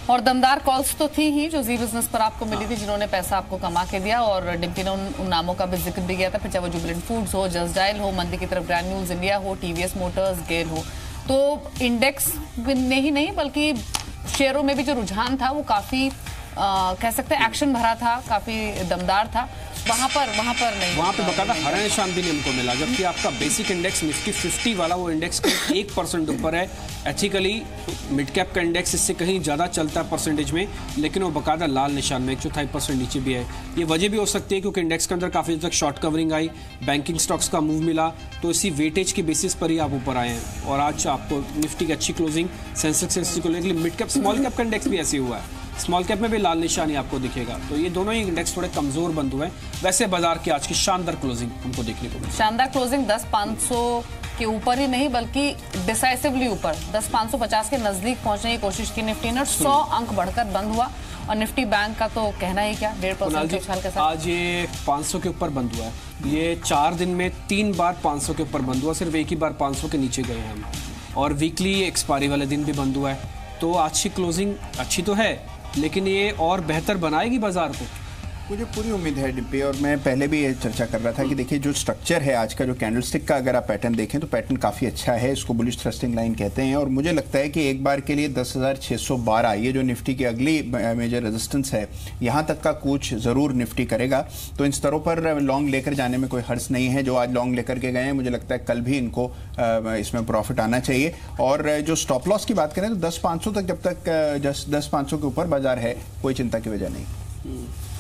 और दमदार कॉल्स तो थी ही जो जी बिजनेस पर आपको मिली थी, जिन्होंने पैसा आपको कमा के दिया, और डिम्पी ने उन नामों का भी जिक्र भी किया था, फिर चाहे वो जुबिलेंट फूड्स हो, जस्ट डायल हो, मंदी की तरफ ग्रैन्यूल्स इंडिया हो, टीवीएस मोटर्स, गेल हो। तो इंडेक्स में ही नहीं बल्कि शेयरों में भी जो रुझान था वो काफी कह सकते हैं एक्शन भरा था, काफी दमदार था। वहां पर नहीं, वहां पे बकायदा हरा निशान भी हमको मिला, जबकि आपका बेसिक इंडेक्स निफ्टी 50 वाला वो इंडेक्स 1% ऊपर है। एथिकली मिड कैप का इंडेक्स इससे कहीं ज्यादा चलता है परसेंटेज में, लेकिन वो बकायदा लाल निशान में 1/4% नीचे भी है। ये वजह भी हो सकती है क्योंकि इंडेक्स के अंदर काफी तक शॉर्ट कवरिंग आई, बैंकिंग स्टॉक्स का मूव मिला, तो इसी वेटेज के बेसिस पर ही आप ऊपर आए हैं। और आज आपको निफ्टी की अच्छी क्लोजिंग, सेंसेक्स को लेकर मिड कैप स्मॉल कैप का इंडेक्स भी ऐसे हुआ है, स्मॉल कैप में भी लाल निशान ही आपको दिखेगा। तो ये दोनों ही इंडेक्स थोड़े कमजोर बंद हुए हैं। वैसे बाजार की आज की शानदार क्लोजिंग हमको देखने को मिली। शानदार क्लोजिंग 10,500 के ऊपर ही नहीं बल्कि डिसाइसिवली ऊपर 10,550 के नजदीक पहुंचने की कोशिश की निफ्टी ने, 100 अंक बढ़कर बंद हुआ। और निफ्टी बैंक का तो कहना ही क्या, 1.5% के उछाल के साथ आज ये 500 के ऊपर बंद हुआ है। ये 4 दिन में 3 बार 500 के ऊपर बंद हुआ, सिर्फ एक ही बार 500 के नीचे गए हैं हम। और वीकली एक्सपायरी वाले दिन भी बंद हुआ है। तो आज की क्लोजिंग अच्छी तो है, लेकिन ये और बेहतर बनाएगी बाजार को, मुझे पूरी उम्मीद है डिम्पी। और मैं पहले भी ये चर्चा कर रहा था कि देखिए जो स्ट्रक्चर है आज का, जो कैंडलस्टिक का अगर आप पैटर्न देखें तो पैटर्न काफ़ी अच्छा है, इसको बुलिश थ्रस्टिंग लाइन कहते हैं। और मुझे लगता है कि एक बार के लिए 10,612 ये जो निफ्टी की अगली मेजर रेजिस्टेंस है, यहाँ तक का कूच ज़रूर निफ्टी करेगा। तो इन स्तरों पर लॉन्ग लेकर जाने में कोई हर्ज नहीं है। जो आज लॉन्ग लेकर के गए हैं, मुझे लगता है कल भी इनको इसमें प्रॉफिट आना चाहिए। और जो स्टॉप लॉस की बात करें तो 10,500 तक, जब तक 10,500 के ऊपर बाजार है, कोई चिंता की वजह नहीं।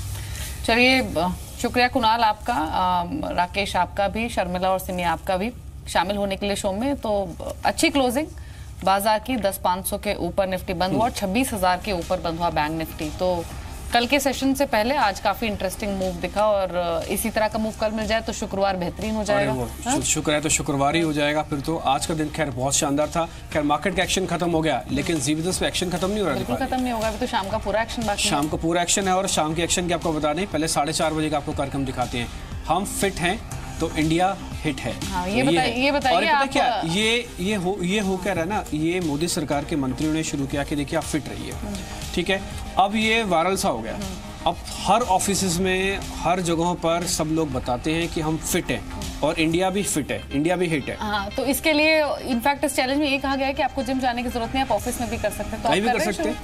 चलिए, शुक्रिया कुणाल आपका, राकेश आपका भी, शर्मिला और सिमी आपका भी शामिल होने के लिए शो में। तो अच्छी क्लोजिंग बाजार की, 10,500 के ऊपर निफ्टी बंद हुआ और 26,000 के ऊपर बंद हुआ बैंक निफ्टी। तो कल के सेशन से पहले आज काफी इंटरेस्टिंग मूव दिखा, और इसी तरह का मूव कल मिल जाए तो शुक्रवार बेहतरीन हो जाएगा। शुक्र है तो शुक्रवार ही हो जाएगा फिर तो। आज का दिन खैर बहुत शानदार था। खैर मार्केट का एक्शन खत्म हो गया, लेकिन जी बिजनेस पे एक्शन खत्म नहीं हो रहा। बिल्कुल खत्म नहीं होगा, अभी तो शाम का पूरा एक्शन बाकी है। शाम का पूरा एक्शन है, और शाम के एक्शन की आपको बता दें, पहले 4:30 बजे का आपको कार्यक्रम दिखाते हैं। हम फिट हैं तो इंडिया हिट है। हाँ, ये बताइए आप क्या ये हो क्या रहा है ना, ये मोदी सरकार के मंत्रियों ने शुरू किया कि देखिए आप फिट रहिए, ठीक है। अब ये वायरल सा हो गया, अब हर ऑफिस में, हर जगहों पर सब लोग बताते हैं कि हम फिट हैं और इंडिया भी फिट है, इंडिया भी हिट है। हाँ, तो इसके लिए इनफैक्ट इस चैलेंज में ये कहा गया है कि आपको जिम जाने की जरूरत नहीं, आप ऑफिस में भी कर सकते हैं। तो नहीं भी कर सकते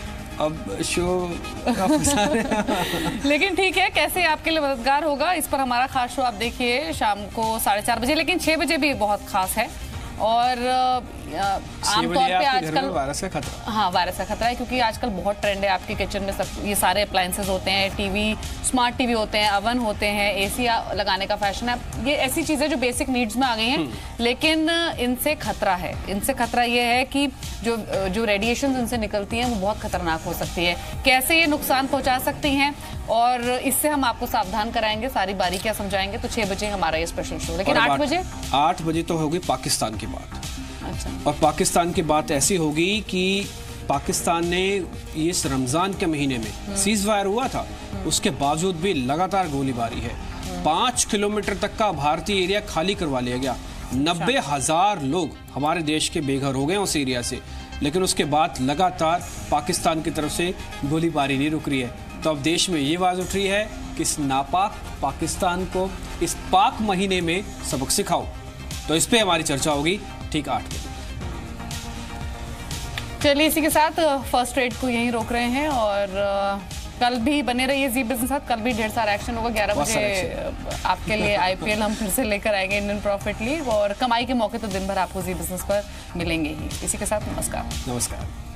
अब शो लेकिन ठीक है, कैसे आपके लिए मददगार होगा, इस पर हमारा खास शो आप देखिए शाम को 4:30 बजे। लेकिन 6 बजे भी बहुत खास है, और आमतौर पे आजकल वायरस का खतरा, हाँ वायरस का खतरा है, क्योंकि आजकल बहुत ट्रेंड है आपके किचन में, सब ये सारे अप्लायंसेस होते हैं, टीवी, स्मार्ट टीवी होते हैं, अवन होते हैं, एसी लगाने का फैशन है। ये ऐसी चीजें जो बेसिक नीड्स में आ गई हैं, लेकिन इनसे खतरा है। इनसे खतरा ये है कि जो रेडिएशन इनसे निकलती हैं वो बहुत खतरनाक हो सकती है। कैसे ये नुकसान पहुंचा सकती हैं और इससे हम आपको सावधान कराएंगे, सारी बारीकियां समझाएंगे। तो 6 बजे हमारा ये स्पेशल शो। लेकिन 8 बजे तो होगी पाकिस्तान की बात। अच्छा। और पाकिस्तान की बात ऐसी होगी कि पाकिस्तान ने इस रमजान के महीने में सीज फायर हुआ था, उसके बावजूद भी लगातार गोलीबारी है। 5 किलोमीटर तक का भारतीय एरिया खाली करवा लिया गया। 90,000 लोग हमारे देश के बेघर हो गए उस एरिया से, लेकिन उसके बाद लगातार पाकिस्तान की तरफ से गोलीबारी नहीं रुक रही है। तो अब देश में ये आवाज उठ रही है कि इस नापाक पाकिस्तान को इस पाक महीने में सबक सिखाओ। तो इस पे हमारी चर्चा होगी ठीक 8 बजे। चलिए, इसी के साथ फर्स्ट ट्रेड को यहीं रोक रहे हैं, और कल भी बने रहिए जी बिजनेस साथ। कल भी ढेर सारा एक्शन होगा। 11 बजे आपके लिए IPL हम फिर से लेकर आएंगे, इंडियन प्रॉफिट लीग, और कमाई के मौके तो दिन भर आपको जी बिजनेस पर मिलेंगे ही। इसी के साथ नमस्कार।